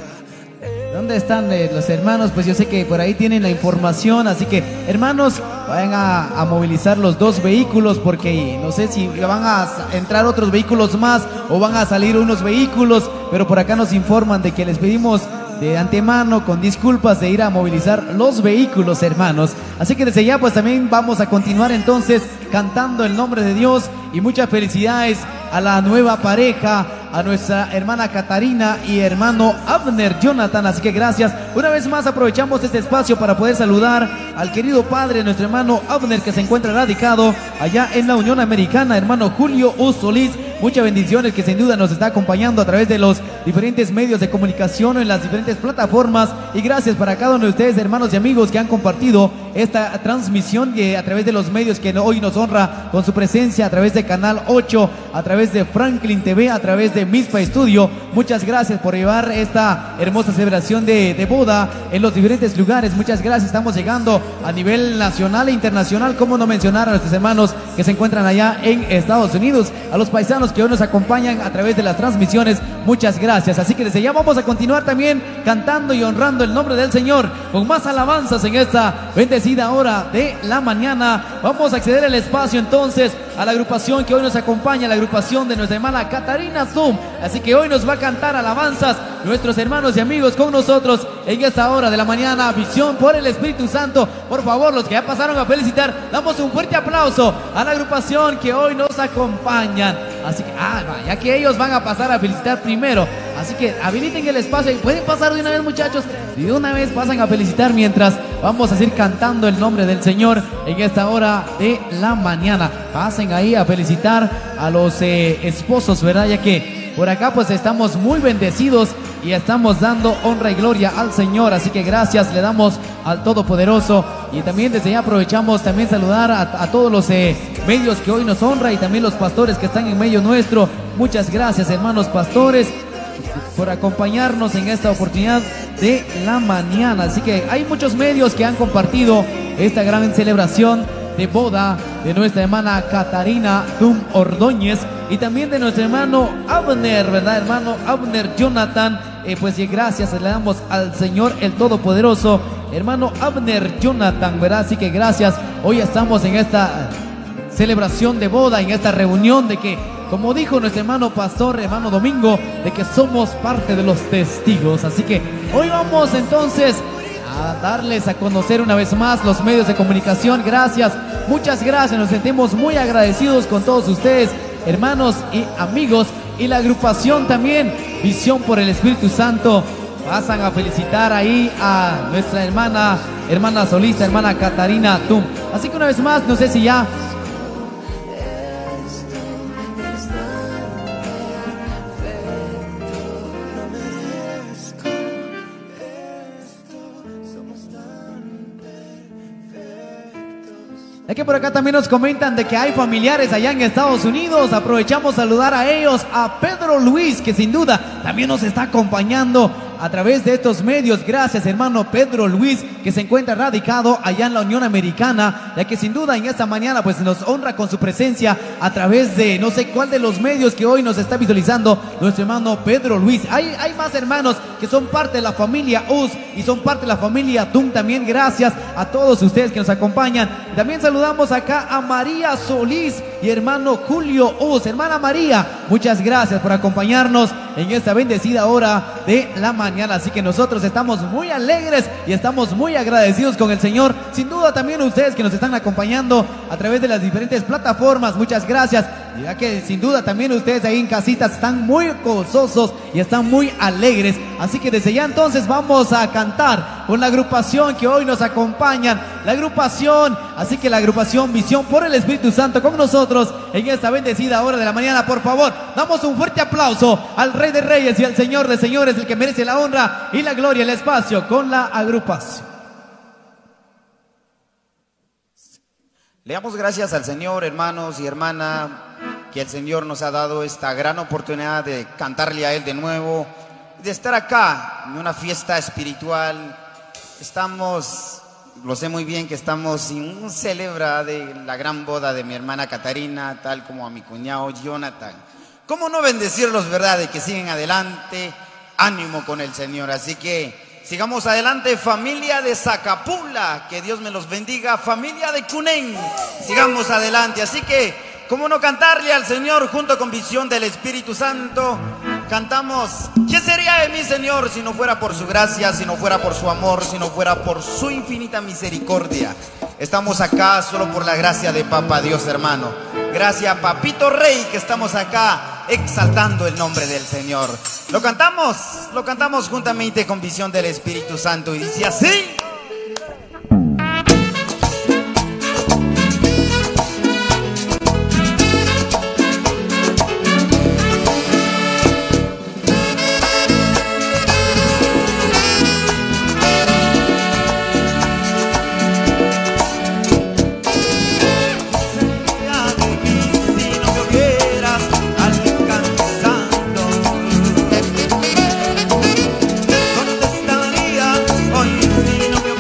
¿Dónde están eh, los hermanos? Pues yo sé que por ahí tienen la información, así que hermanos, vayan a, a movilizar los dos vehículos, porque no sé si van a entrar otros vehículos más o van a salir unos vehículos, pero por acá nos informan de que les pedimos de antemano con disculpas de ir a movilizar los vehículos, hermanos. Así que desde ya pues también vamos a continuar entonces cantando el nombre de Dios, y muchas felicidades a la nueva pareja, a nuestra hermana Catarina y hermano Abner Jonathan. Así que gracias. Una vez más aprovechamos este espacio para poder saludar al querido padre, nuestro hermano Abner, que se encuentra radicado allá en la Unión Americana, hermano Julio U. Solís. Muchas bendiciones, que sin duda nos está acompañando a través de los diferentes medios de comunicación, en las diferentes plataformas. Y gracias para cada uno de ustedes, hermanos y amigos, que han compartido esta transmisión de, a través de los medios que hoy nos honra con su presencia, a través de Canal ocho, a través de Franklin T V, a través de Mispa Studio. Muchas gracias por llevar esta hermosa celebración de, de boda en los diferentes lugares. Muchas gracias. Estamos llegando a nivel nacional e internacional, como no mencionar a nuestros hermanos que se encuentran allá en Estados Unidos, a los paisanos que hoy nos acompañan a través de las transmisiones. Muchas gracias. Así que desde ya vamos a continuar también cantando y honrando el nombre del Señor con más alabanzas en esta bendecida hora de la mañana. Vamos a acceder al espacio entonces a la agrupación que hoy nos acompaña, la agrupación de nuestra hermana Catarina Zoom. Así que hoy nos va a cantar alabanzas nuestros hermanos y amigos con nosotros en esta hora de la mañana. Visión por el Espíritu Santo. Por favor, los que ya pasaron a felicitar, damos un fuerte aplauso a la agrupación que hoy nos acompañan. Así que, ah, ya que ellos van a pasar a felicitar primero, así que habiliten el espacio y pueden pasar de una vez, muchachos, y de una vez pasan a felicitar mientras vamos a seguir cantando el nombre del Señor en esta hora de la mañana. Pasen ahí a felicitar a los eh, esposos, ¿verdad? Ya que por acá pues estamos muy bendecidos y estamos dando honra y gloria al Señor. Así que gracias le damos al Todopoderoso. Y también desde ya aprovechamos también saludar a, a todos los eh, medios que hoy nos honra, y también los pastores que están en medio nuestro. Muchas gracias, hermanos pastores, por acompañarnos en esta oportunidad de la mañana. Así que hay muchos medios que han compartido esta gran celebración de boda de nuestra hermana Catarina Zoom Ordóñez, y también de nuestro hermano Abner, ¿verdad? Hermano Abner Jonathan. Eh, pues y gracias le damos al Señor el Todopoderoso, hermano Abner Jonathan, ¿verdad? Así que gracias. Hoy estamos en esta celebración de boda, en esta reunión de que, como dijo nuestro hermano pastor, hermano Domingo, de que somos parte de los testigos. Así que hoy vamos entonces a darles a conocer una vez más los medios de comunicación. Gracias, muchas gracias. Nos sentimos muy agradecidos con todos ustedes, hermanos y amigos. Y la agrupación también, Visión por el Espíritu Santo, pasan a felicitar ahí a nuestra hermana, hermana solista, hermana Catarina Zoom. Así que una vez más, no sé si ya ya que por acá también nos comentan de que hay familiares allá en Estados Unidos. Aprovechamos saludar a ellos, a Pedro Luis, que sin duda también nos está acompañando a través de estos medios. Gracias, hermano Pedro Luis, que se encuentra radicado allá en la Unión Americana, ya que sin duda en esta mañana pues nos honra con su presencia a través de no sé cuál de los medios que hoy nos está visualizando nuestro hermano Pedro Luis. Hay, hay más hermanos que son parte de la familia U S y son parte de la familia Zoom también. Gracias a todos ustedes que nos acompañan. También saludamos acá a María Solís y hermano Julio U S. Hermana María, muchas gracias por acompañarnos en esta bendecida hora de la mañana. Así que nosotros estamos muy alegres y estamos muy agradecidos con el Señor. Sin duda también ustedes que nos están acompañando a través de las diferentes plataformas, muchas gracias. Ya que sin duda también ustedes ahí en casita están muy gozosos y están muy alegres. Así que desde ya entonces vamos a cantar con la agrupación que hoy nos acompañan. La agrupación, así que la agrupación Visión por el Espíritu Santo con nosotros en esta bendecida hora de la mañana. Por favor, damos un fuerte aplauso al Rey de Reyes y al Señor de Señores, el que merece la honra y la gloria, el espacio con la agrupación. Le damos gracias al Señor, hermanos y hermanas, que el Señor nos ha dado esta gran oportunidad de cantarle a Él de nuevo, de estar acá en una fiesta espiritual. Estamos, lo sé muy bien que estamos en un celebra de la gran boda de mi hermana Catarina, tal como a mi cuñado Jonathan. ¿Cómo no bendecirlos, verdad? De que siguen adelante, ánimo con el Señor. Así que sigamos adelante, familia de Zacapula, que Dios me los bendiga, familia de Cunén, sigamos adelante. Así que, ¿cómo no cantarle al Señor junto con Visión del Espíritu Santo? Cantamos, ¿qué sería de mí, Señor, si no fuera por su gracia, si no fuera por su amor, si no fuera por su infinita misericordia? Estamos acá solo por la gracia de Papá Dios, hermano. Gracias, Papito Rey, que estamos acá exaltando el nombre del Señor. Lo cantamos, lo cantamos juntamente con Visión del Espíritu Santo y dice así. ¿Dónde estaría hoy si no me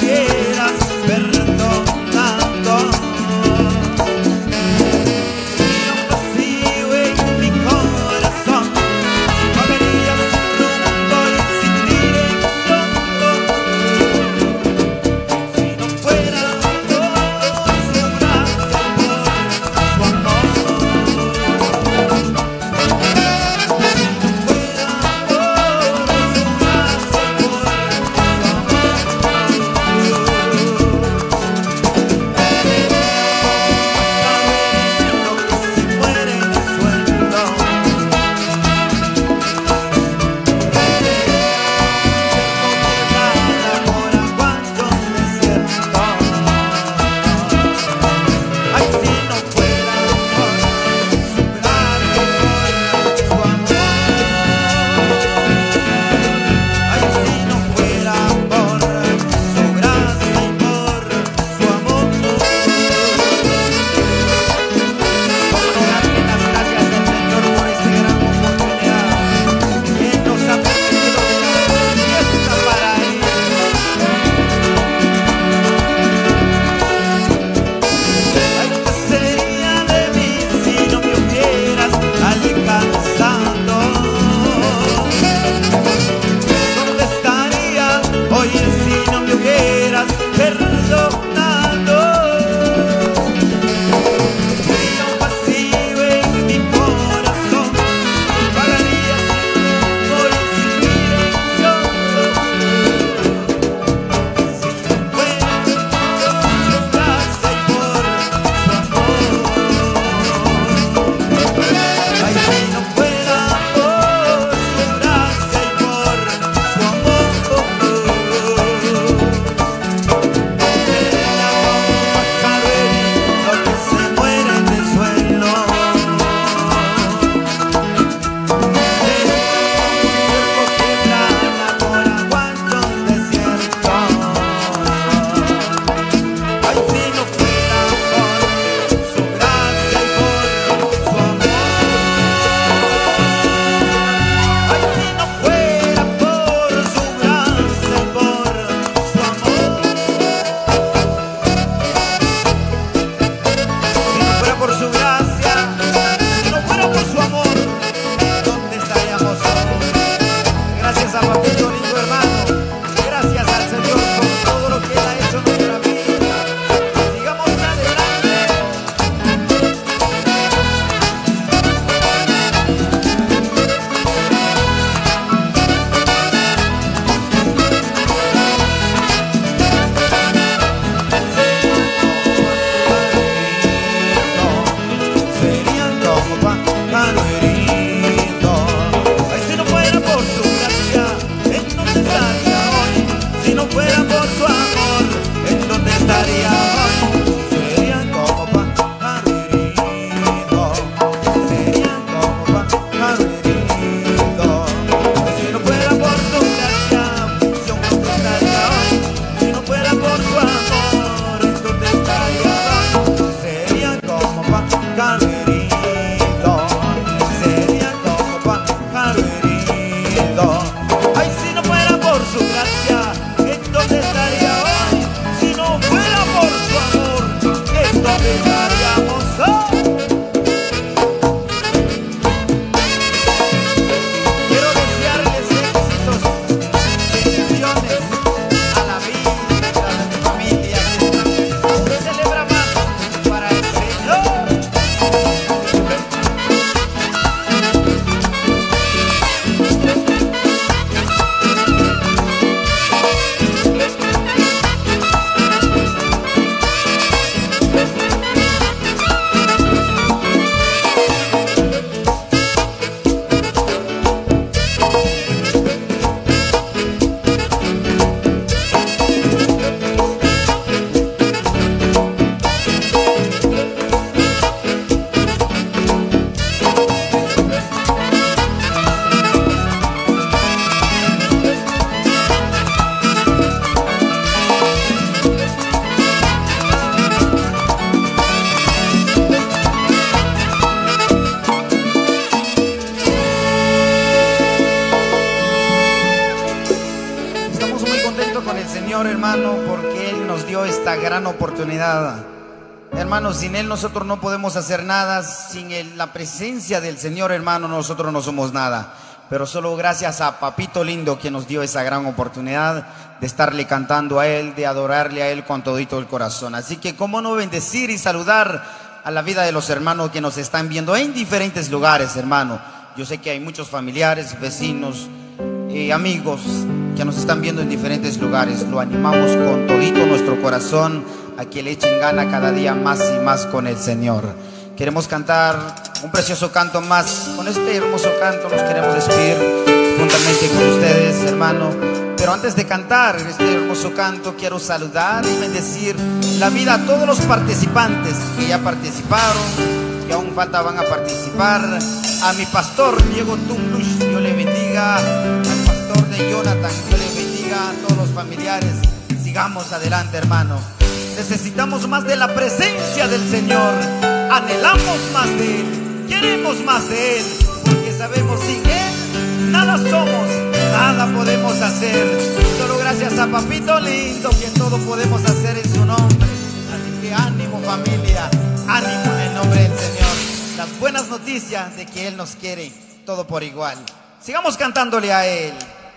Señor, hermano, porque Él nos dio esta gran oportunidad. Hermano, sin Él nosotros no podemos hacer nada. Sin el, la presencia del Señor, hermano, nosotros no somos nada. Pero solo gracias a Papito Lindo que nos dio esa gran oportunidad de estarle cantando a Él, de adorarle a Él con todito el corazón. Así que cómo no bendecir y saludar a la vida de los hermanos que nos están viendo en diferentes lugares, hermano. Yo sé que hay muchos familiares, vecinos, eh, amigos que nos están viendo en diferentes lugares. Lo animamos con todito nuestro corazón a que le echen gana cada día más y más con el Señor. Queremos cantar un precioso canto más. Con este hermoso canto nos queremos despedir juntamente con ustedes, hermano. Pero antes de cantar este hermoso canto, quiero saludar y bendecir la vida a todos los participantes que ya participaron, que aún falta van a participar. A mi pastor Diego Tumlush, Dios le bendiga. Al pastor de Jonathan, Dios le bendiga. A todos los familiares, sigamos adelante, hermano. Necesitamos más de la presencia del Señor. Anhelamos más de Él, queremos más de Él, porque sabemos sin Él nada somos, nada podemos hacer. Solo gracias a Papito Lindo que todo podemos hacer en su nombre. Así que ánimo, familia, ánimo en el nombre del Señor. Las buenas noticias de que Él nos quiere todo por igual. Sigamos cantándole a Él.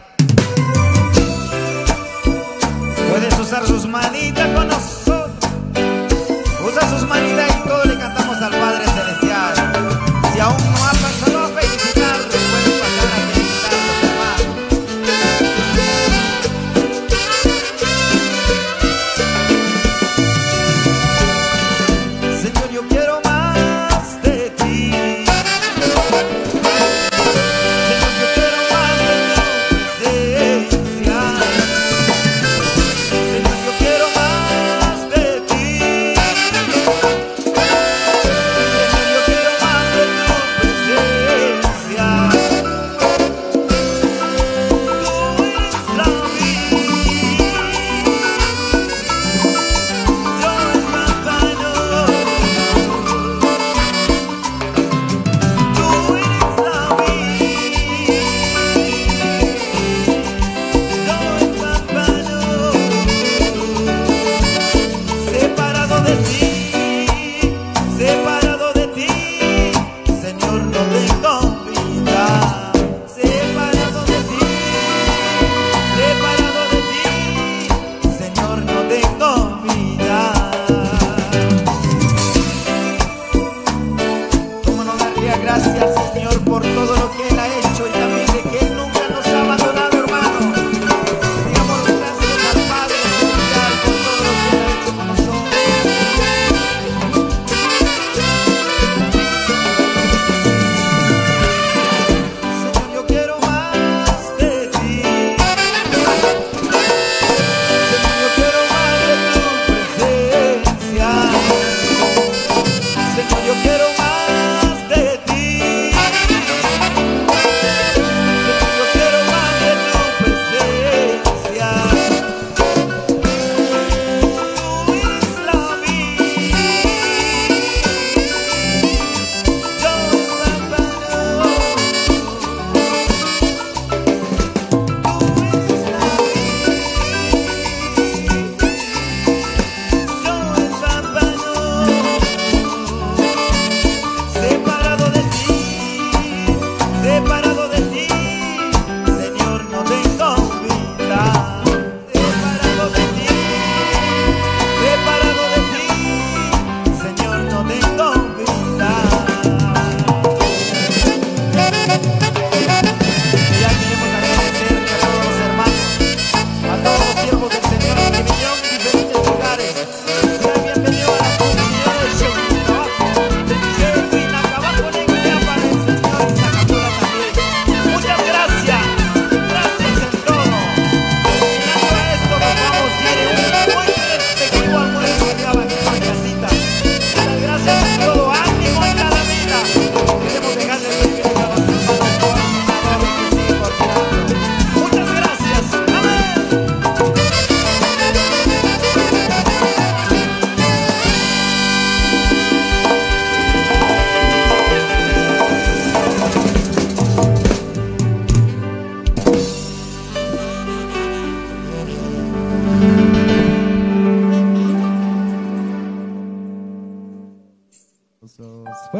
Puedes usar sus manitas con nosotros. Usa sus manitas y todos le cantamos al Padre Celestial. Si aún no ha pasado a felicitar, pueden pasar a felicitar a los hermanos. Señor, yo quiero más de ti. Señor, yo quiero más de tu presencia. Señor, yo quiero más de ti.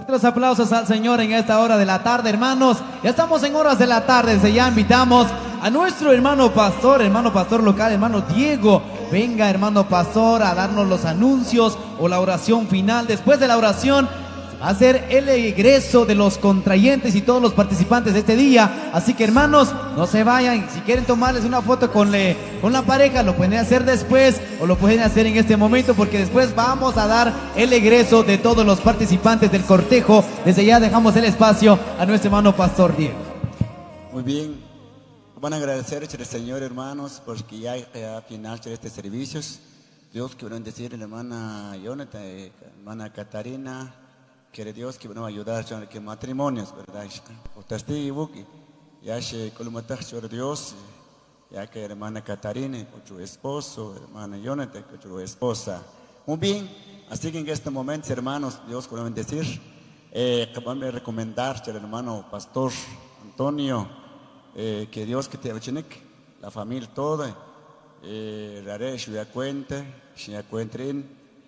Fuerte los aplausos al Señor en esta hora de la tarde, hermanos. Ya estamos en horas de la tarde, desde ya invitamos a nuestro hermano pastor, hermano pastor local, hermano Diego. Venga, hermano pastor, a darnos los anuncios o la oración final. Después de la oración va a ser el egreso de los contrayentes y todos los participantes de este día. Así que, hermanos, no se vayan. Si quieren tomarles una foto con, le, con la pareja, lo pueden hacer después o lo pueden hacer en este momento, porque después vamos a dar el egreso de todos los participantes del cortejo. Desde ya dejamos el espacio a nuestro hermano pastor Diego. Muy bien. Van a agradecer al Señor, hermanos, porque ya a final de estos servicios. Dios que van a bendecir a la hermana Jonathan, hermana Catarina. Quiere Dios que van a ayudar a que matrimonios, ¿verdad? O testigo, ya se colmatar sobre Dios, ya que hermana Catarina con su esposo, hermana Jonathan con su esposa. Muy bien, así que en este momento, hermanos, Dios va a bendecir. Eh, vamos a recomendar al hermano pastor Antonio, eh, que Dios que te bendiga, la familia toda, eh, rare, si ya cuenta, si ya cuenten,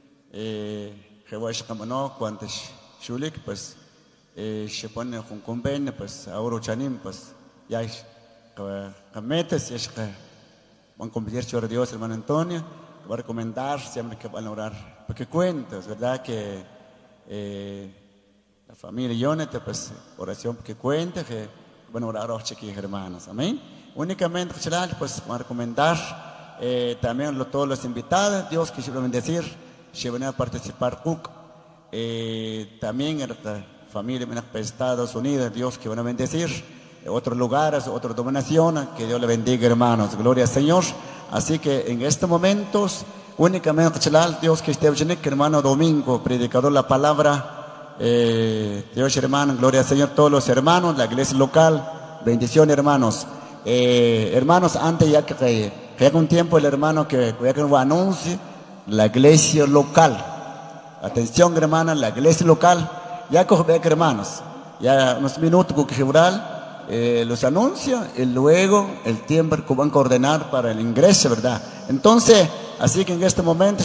eh, que voy a llamar cuántos Shulik, pues, eh, se pone con convenio, pues, ahora chanim, pues, ya es, que metes, es que van a convertir sobre Dios, hermano Antonio, va a recomendar siempre que van a orar, porque cuentas, ¿verdad? Que eh, la familia Jonathan, pues, oración que cuenta, que van a orar a los chiquillos hermanos, amén. Únicamente, pues, van a recomendar eh, también a todos los invitados, Dios que se va a bendecir, se van a participar, Eh, también en la familia de Estados Unidos, Dios que van a bendecir, en otros lugares, otras dominaciones, que Dios le bendiga, hermanos, gloria al Señor. Así que en estos momentos, únicamente Dios que esté bien, hermano Domingo, predicador la palabra, eh, Dios hermano, gloria al Señor, todos los hermanos, la iglesia local, bendición hermanos. Eh, hermanos, antes ya que, que, que haga un tiempo el hermano que, que, que anuncie la iglesia local. Atención, hermanas, la iglesia local, ya coge hermanos, ya unos minutos que general eh, los anuncia y luego el tiempo que van a coordinar para el ingreso, ¿verdad? Entonces, así que en este momento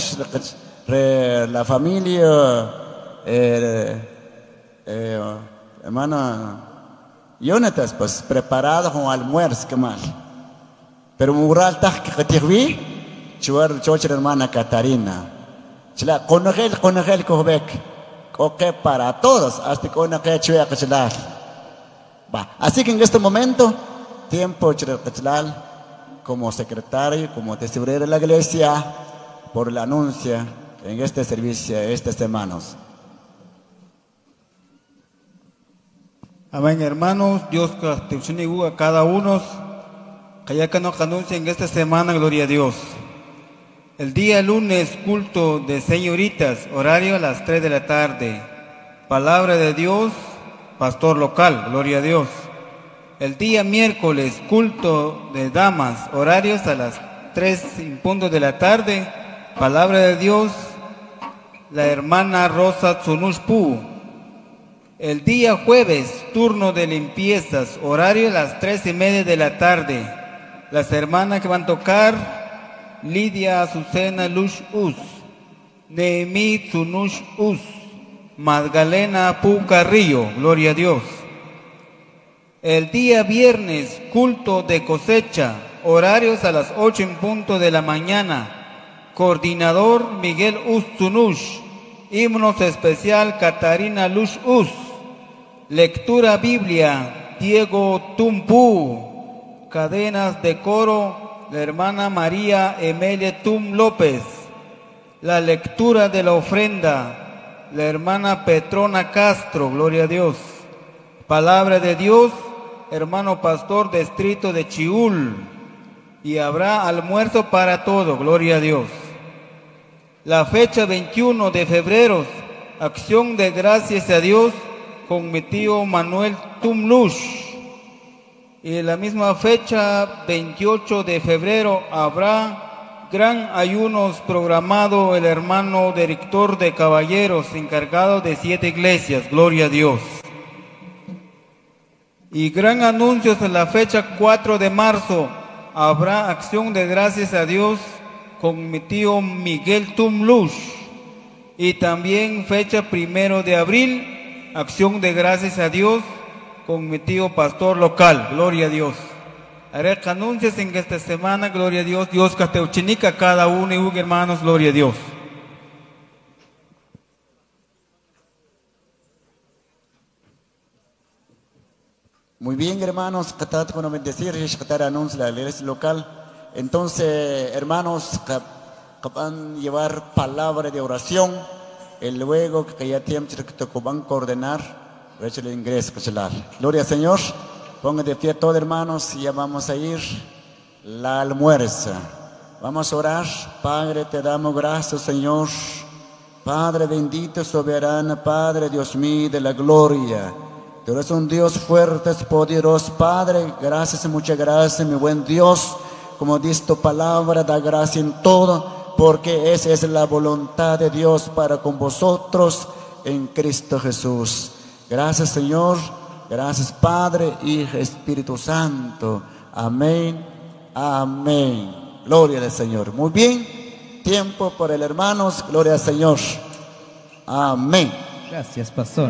la familia, eh, eh, hermana Jonathan, pues preparada con almuerzo, ¿qué más? Pero mural que te vi, chuar hermana Catarina. Chila, conagel, conagel, kohbek. Ok, para todos, hasta conagel, chuya, cachilal. Va, así que en este momento, tiempo, cachilal, como secretario, como tesorero de la iglesia, por el anuncio en este servicio, estas semanas. Amén, hermanos, Dios que te a cada uno, que ya que nos anuncia en esta semana, gloria a Dios. El día lunes, culto de señoritas, horario a las tres de la tarde. Palabra de Dios, pastor local, gloria a Dios. El día miércoles, culto de damas, horarios a las tres en punto de la tarde. Palabra de Dios, la hermana Rosa Tsunushpu. El día jueves, turno de limpiezas, horario a las tres y media de la tarde. Las hermanas que van a tocar, Lidia Azucena Lush Us, Neemi Tsunush Us, Magdalena Pu Carrillo, gloria a Dios. El día viernes, culto de cosecha, horarios a las ocho en punto de la mañana. Coordinador Miguel Us Tsunush, himnos especial Catarina Lush Us, lectura Biblia Diego Tumpu, cadenas de coro la hermana María Emilia Tum López, la lectura de la ofrenda, la hermana Petrona Castro, gloria a Dios. Palabra de Dios, hermano pastor distrito de Chiul, y habrá almuerzo para todo, gloria a Dios. La fecha veintiuno de febrero, acción de gracias a Dios con mi tío Manuel Tumlush. Y en la misma fecha, veintiocho de febrero, habrá gran ayunos programado el hermano director de caballeros, encargado de siete iglesias, gloria a Dios. Y gran anuncios en la fecha cuatro de marzo, habrá acción de gracias a Dios con mi tío Miguel Tumlush. Y también fecha primero de abril, acción de gracias a Dios con mi tío pastor local, gloria a Dios. Haré anuncios en esta semana, gloria a Dios, Dios Cateuchinica cada uno y un hermanos, gloria a Dios. Muy bien, hermanos, tratar con bendecir, tratar anuncios la iglesia local. Entonces, hermanos, que van a llevar palabra de oración, y luego que ya tiempo que van a coordinar, el ingreso. Gloria al Señor. Pongan de pie todos, hermanos, y ya vamos a ir la almuerza. Vamos a orar. Padre, te damos gracias, Señor. Padre bendito, soberano, Padre Dios mío de la gloria. Tú eres un Dios fuerte, poderoso, Padre. Gracias, muchas gracias, mi buen Dios. Como dice tu palabra, da gracia en todo, porque esa es la voluntad de Dios para con vosotros en Cristo Jesús. Gracias, Señor. Gracias, Padre, Hijo, Espíritu Santo. Amén. Amén. Gloria al Señor. Muy bien. Tiempo por el hermanos. Gloria al Señor. Amén. Gracias, pastor.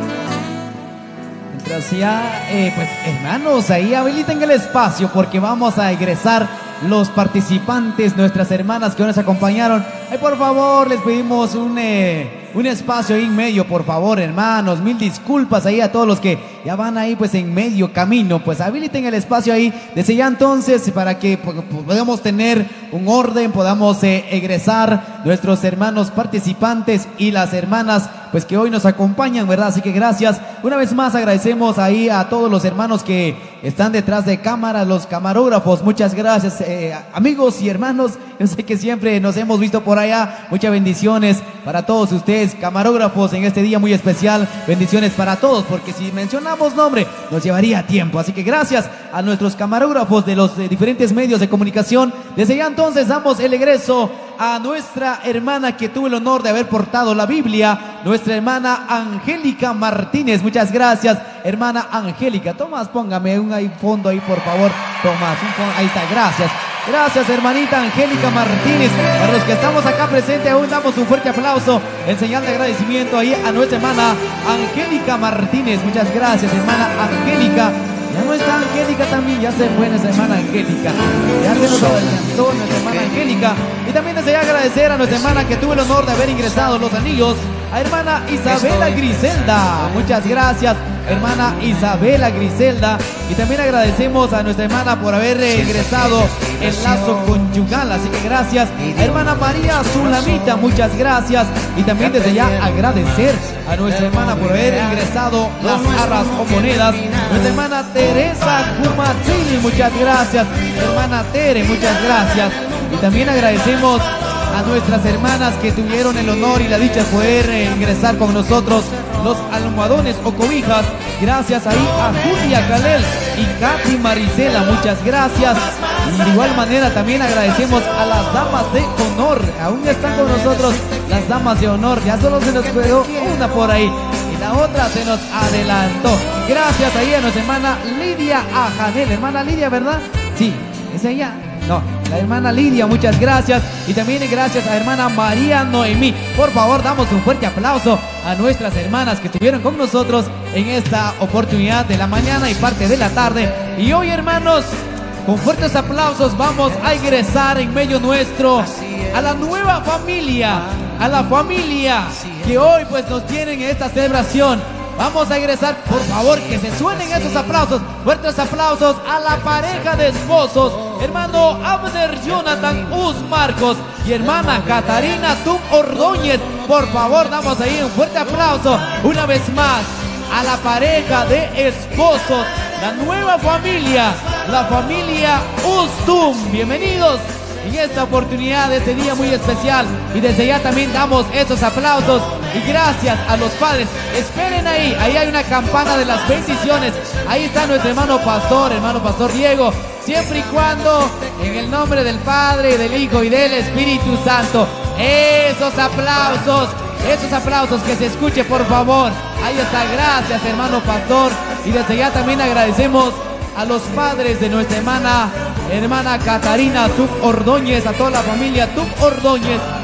Mientras ya, eh, pues hermanos, ahí habiliten el espacio porque vamos a egresar los participantes, nuestras hermanas que nos acompañaron. Ay, por favor, les pedimos un, eh, un espacio ahí en medio, por favor, hermanos. Mil disculpas ahí a todos los que ya van ahí pues en medio camino. Pues habiliten el espacio ahí desde ya entonces para que pues, podamos tener un orden, podamos eh, egresar nuestros hermanos participantes y las hermanas pues que hoy nos acompañan, ¿verdad? Así que gracias. Una vez más agradecemos ahí a todos los hermanos que están detrás de cámara, los camarógrafos. Muchas gracias, eh, amigos y hermanos. Yo sé que siempre nos hemos visto por allá. Muchas bendiciones para todos ustedes, camarógrafos, en este día muy especial. Bendiciones para todos, porque si mencionamos nombre nos llevaría tiempo. Así que gracias a nuestros camarógrafos de los eh, diferentes medios de comunicación. Desde ya entonces damos el egreso a nuestra hermana que tuvo el honor de haber portado la Biblia, nuestra hermana Angélica Martínez. Muchas gracias, hermana Angélica. Tomás, póngame un ahí fondo ahí, por favor. Tomás, un fondo. Ahí está, gracias. Gracias, hermanita Angélica Martínez. Para los que estamos acá presentes, aún damos un fuerte aplauso en señal de agradecimiento ahí a nuestra hermana Angélica Martínez. Muchas gracias, hermana Angélica. Ya no está Angélica también, ya se fue nuestra hermana Angélica. Ya se nos adelantó nuestra hermana Angélica. Y también deseo agradecer a nuestra hermana que tuvo el honor de haber ingresado los anillos, a hermana Isabela Griselda. Muchas gracias, hermana Isabela Griselda. Y también agradecemos a nuestra hermana por haber ingresado el lazo conyugal. Así que gracias, a hermana María Zulamita. Muchas gracias. Y también desde ya agradecer a nuestra hermana por haber ingresado las arras o monedas. Nuestra hermana Teresa Cumatili. Muchas gracias, hermana Tere. Muchas gracias. Y también agradecemos a nuestras hermanas que tuvieron el honor y la dicha de poder eh, ingresar con nosotros los almohadones o cobijas. Gracias ahí a Julia Calel y Katy Marisela. Muchas gracias. Y de igual manera también agradecemos a las damas de honor. Aún están con nosotros las damas de honor. Ya solo se nos quedó una por ahí y la otra se nos adelantó. Gracias ahí a nuestra hermana Lidia Ajanel. Hermana Lidia, ¿verdad? Sí, es ella. No, la hermana Lidia, muchas gracias. Y también gracias a hermana María Noemí. Por favor, damos un fuerte aplauso a nuestras hermanas que estuvieron con nosotros en esta oportunidad de la mañana y parte de la tarde. Y hoy, hermanos, con fuertes aplausos vamos a ingresar en medio nuestro a la nueva familia, a la familia que hoy pues nos tienen en esta celebración. Vamos a ingresar, por favor, que se suenen esos aplausos, fuertes aplausos a la pareja de esposos, hermano Abner Jonathan Uz Marcos y hermana Catarina Tum Ordóñez. Por favor, damos ahí un fuerte aplauso una vez más a la pareja de esposos, la nueva familia, la familia Uztum. Bienvenidos en esta oportunidad de este día muy especial. Y desde ya también damos esos aplausos y gracias a los padres. Esperen ahí, ahí hay una campana de las bendiciones. Ahí está nuestro hermano pastor, hermano pastor Diego. Siempre y cuando en el nombre del Padre, del Hijo y del Espíritu Santo. Esos aplausos, esos aplausos que se escuche, por favor. Ahí está, gracias, hermano pastor. Y desde ya también agradecemos a los padres de nuestra hermana, hermana Catarina Tuc Ordóñez, a toda la familia Tuc Ordóñez.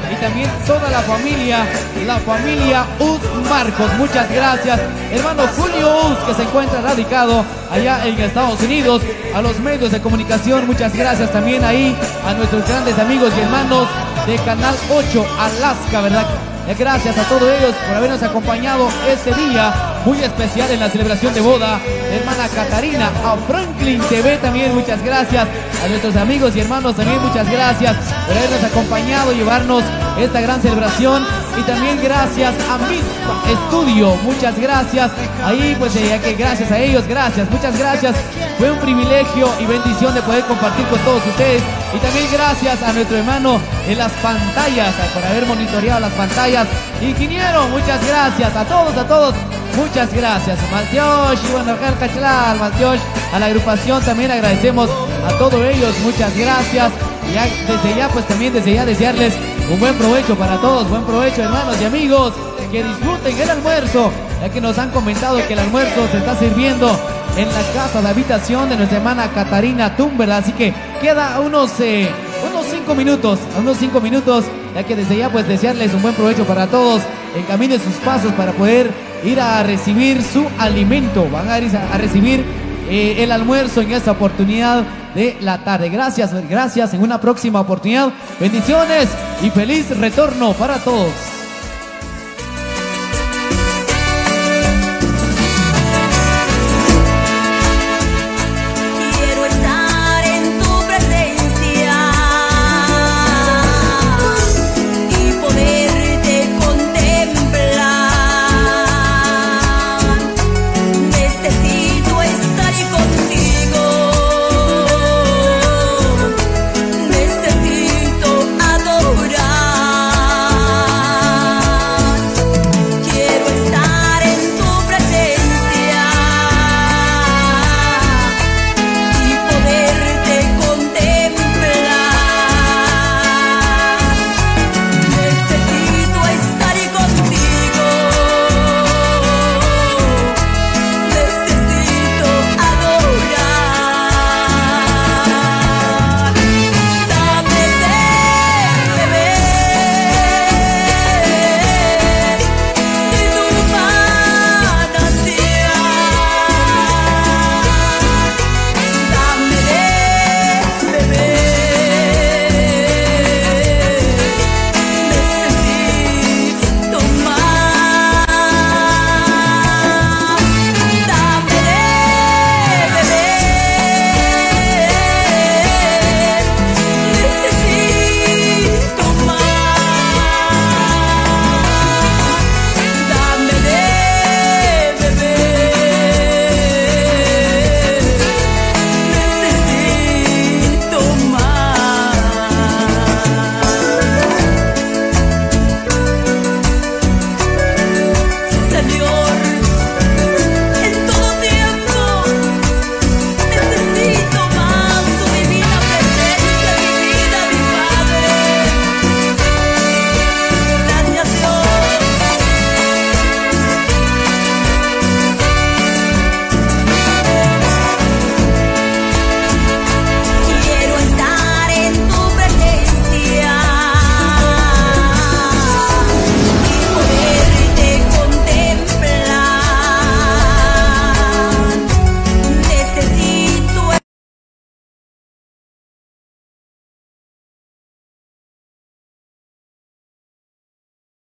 y también toda la familia, la familia Uz Marcos. Muchas gracias, hermano Julio Uz, que se encuentra radicado allá en Estados Unidos, a los medios de comunicación, muchas gracias también ahí, a nuestros grandes amigos y hermanos de Canal ocho Alaska, ¿verdad? Gracias a todos ellos por habernos acompañado este día muy especial en la celebración de boda de hermana Catarina. A Franklin T V también muchas gracias. A nuestros amigos y hermanos también muchas gracias por habernos acompañado y llevarnos esta gran celebración. Y también gracias a Mispa Studio, muchas gracias. Ahí pues ya que gracias a ellos, gracias, muchas gracias. Fue un privilegio y bendición de poder compartir con todos ustedes. Y también gracias a nuestro hermano en las pantallas, por haber monitoreado las pantallas. Ingeniero, muchas gracias. A todos, a todos, muchas gracias. Maltiosh, Iván Cachlal, Maltiosh, a la agrupación también agradecemos a todos ellos, muchas gracias. Ya, desde ya, pues también desde ya desearles un buen provecho para todos, buen provecho, hermanos y amigos, que disfruten el almuerzo, ya que nos han comentado que el almuerzo se está sirviendo en la casa de habitación de nuestra hermana Catarina Tum, ¿verdad? Así que queda unos, eh, unos cinco minutos, unos cinco minutos, ya que desde ya pues desearles un buen provecho para todos, encaminen sus pasos para poder ir a recibir su alimento, van a ir a recibir eh, el almuerzo en esta oportunidad de la tarde. Gracias, gracias, en una próxima oportunidad, bendiciones y feliz retorno para todos.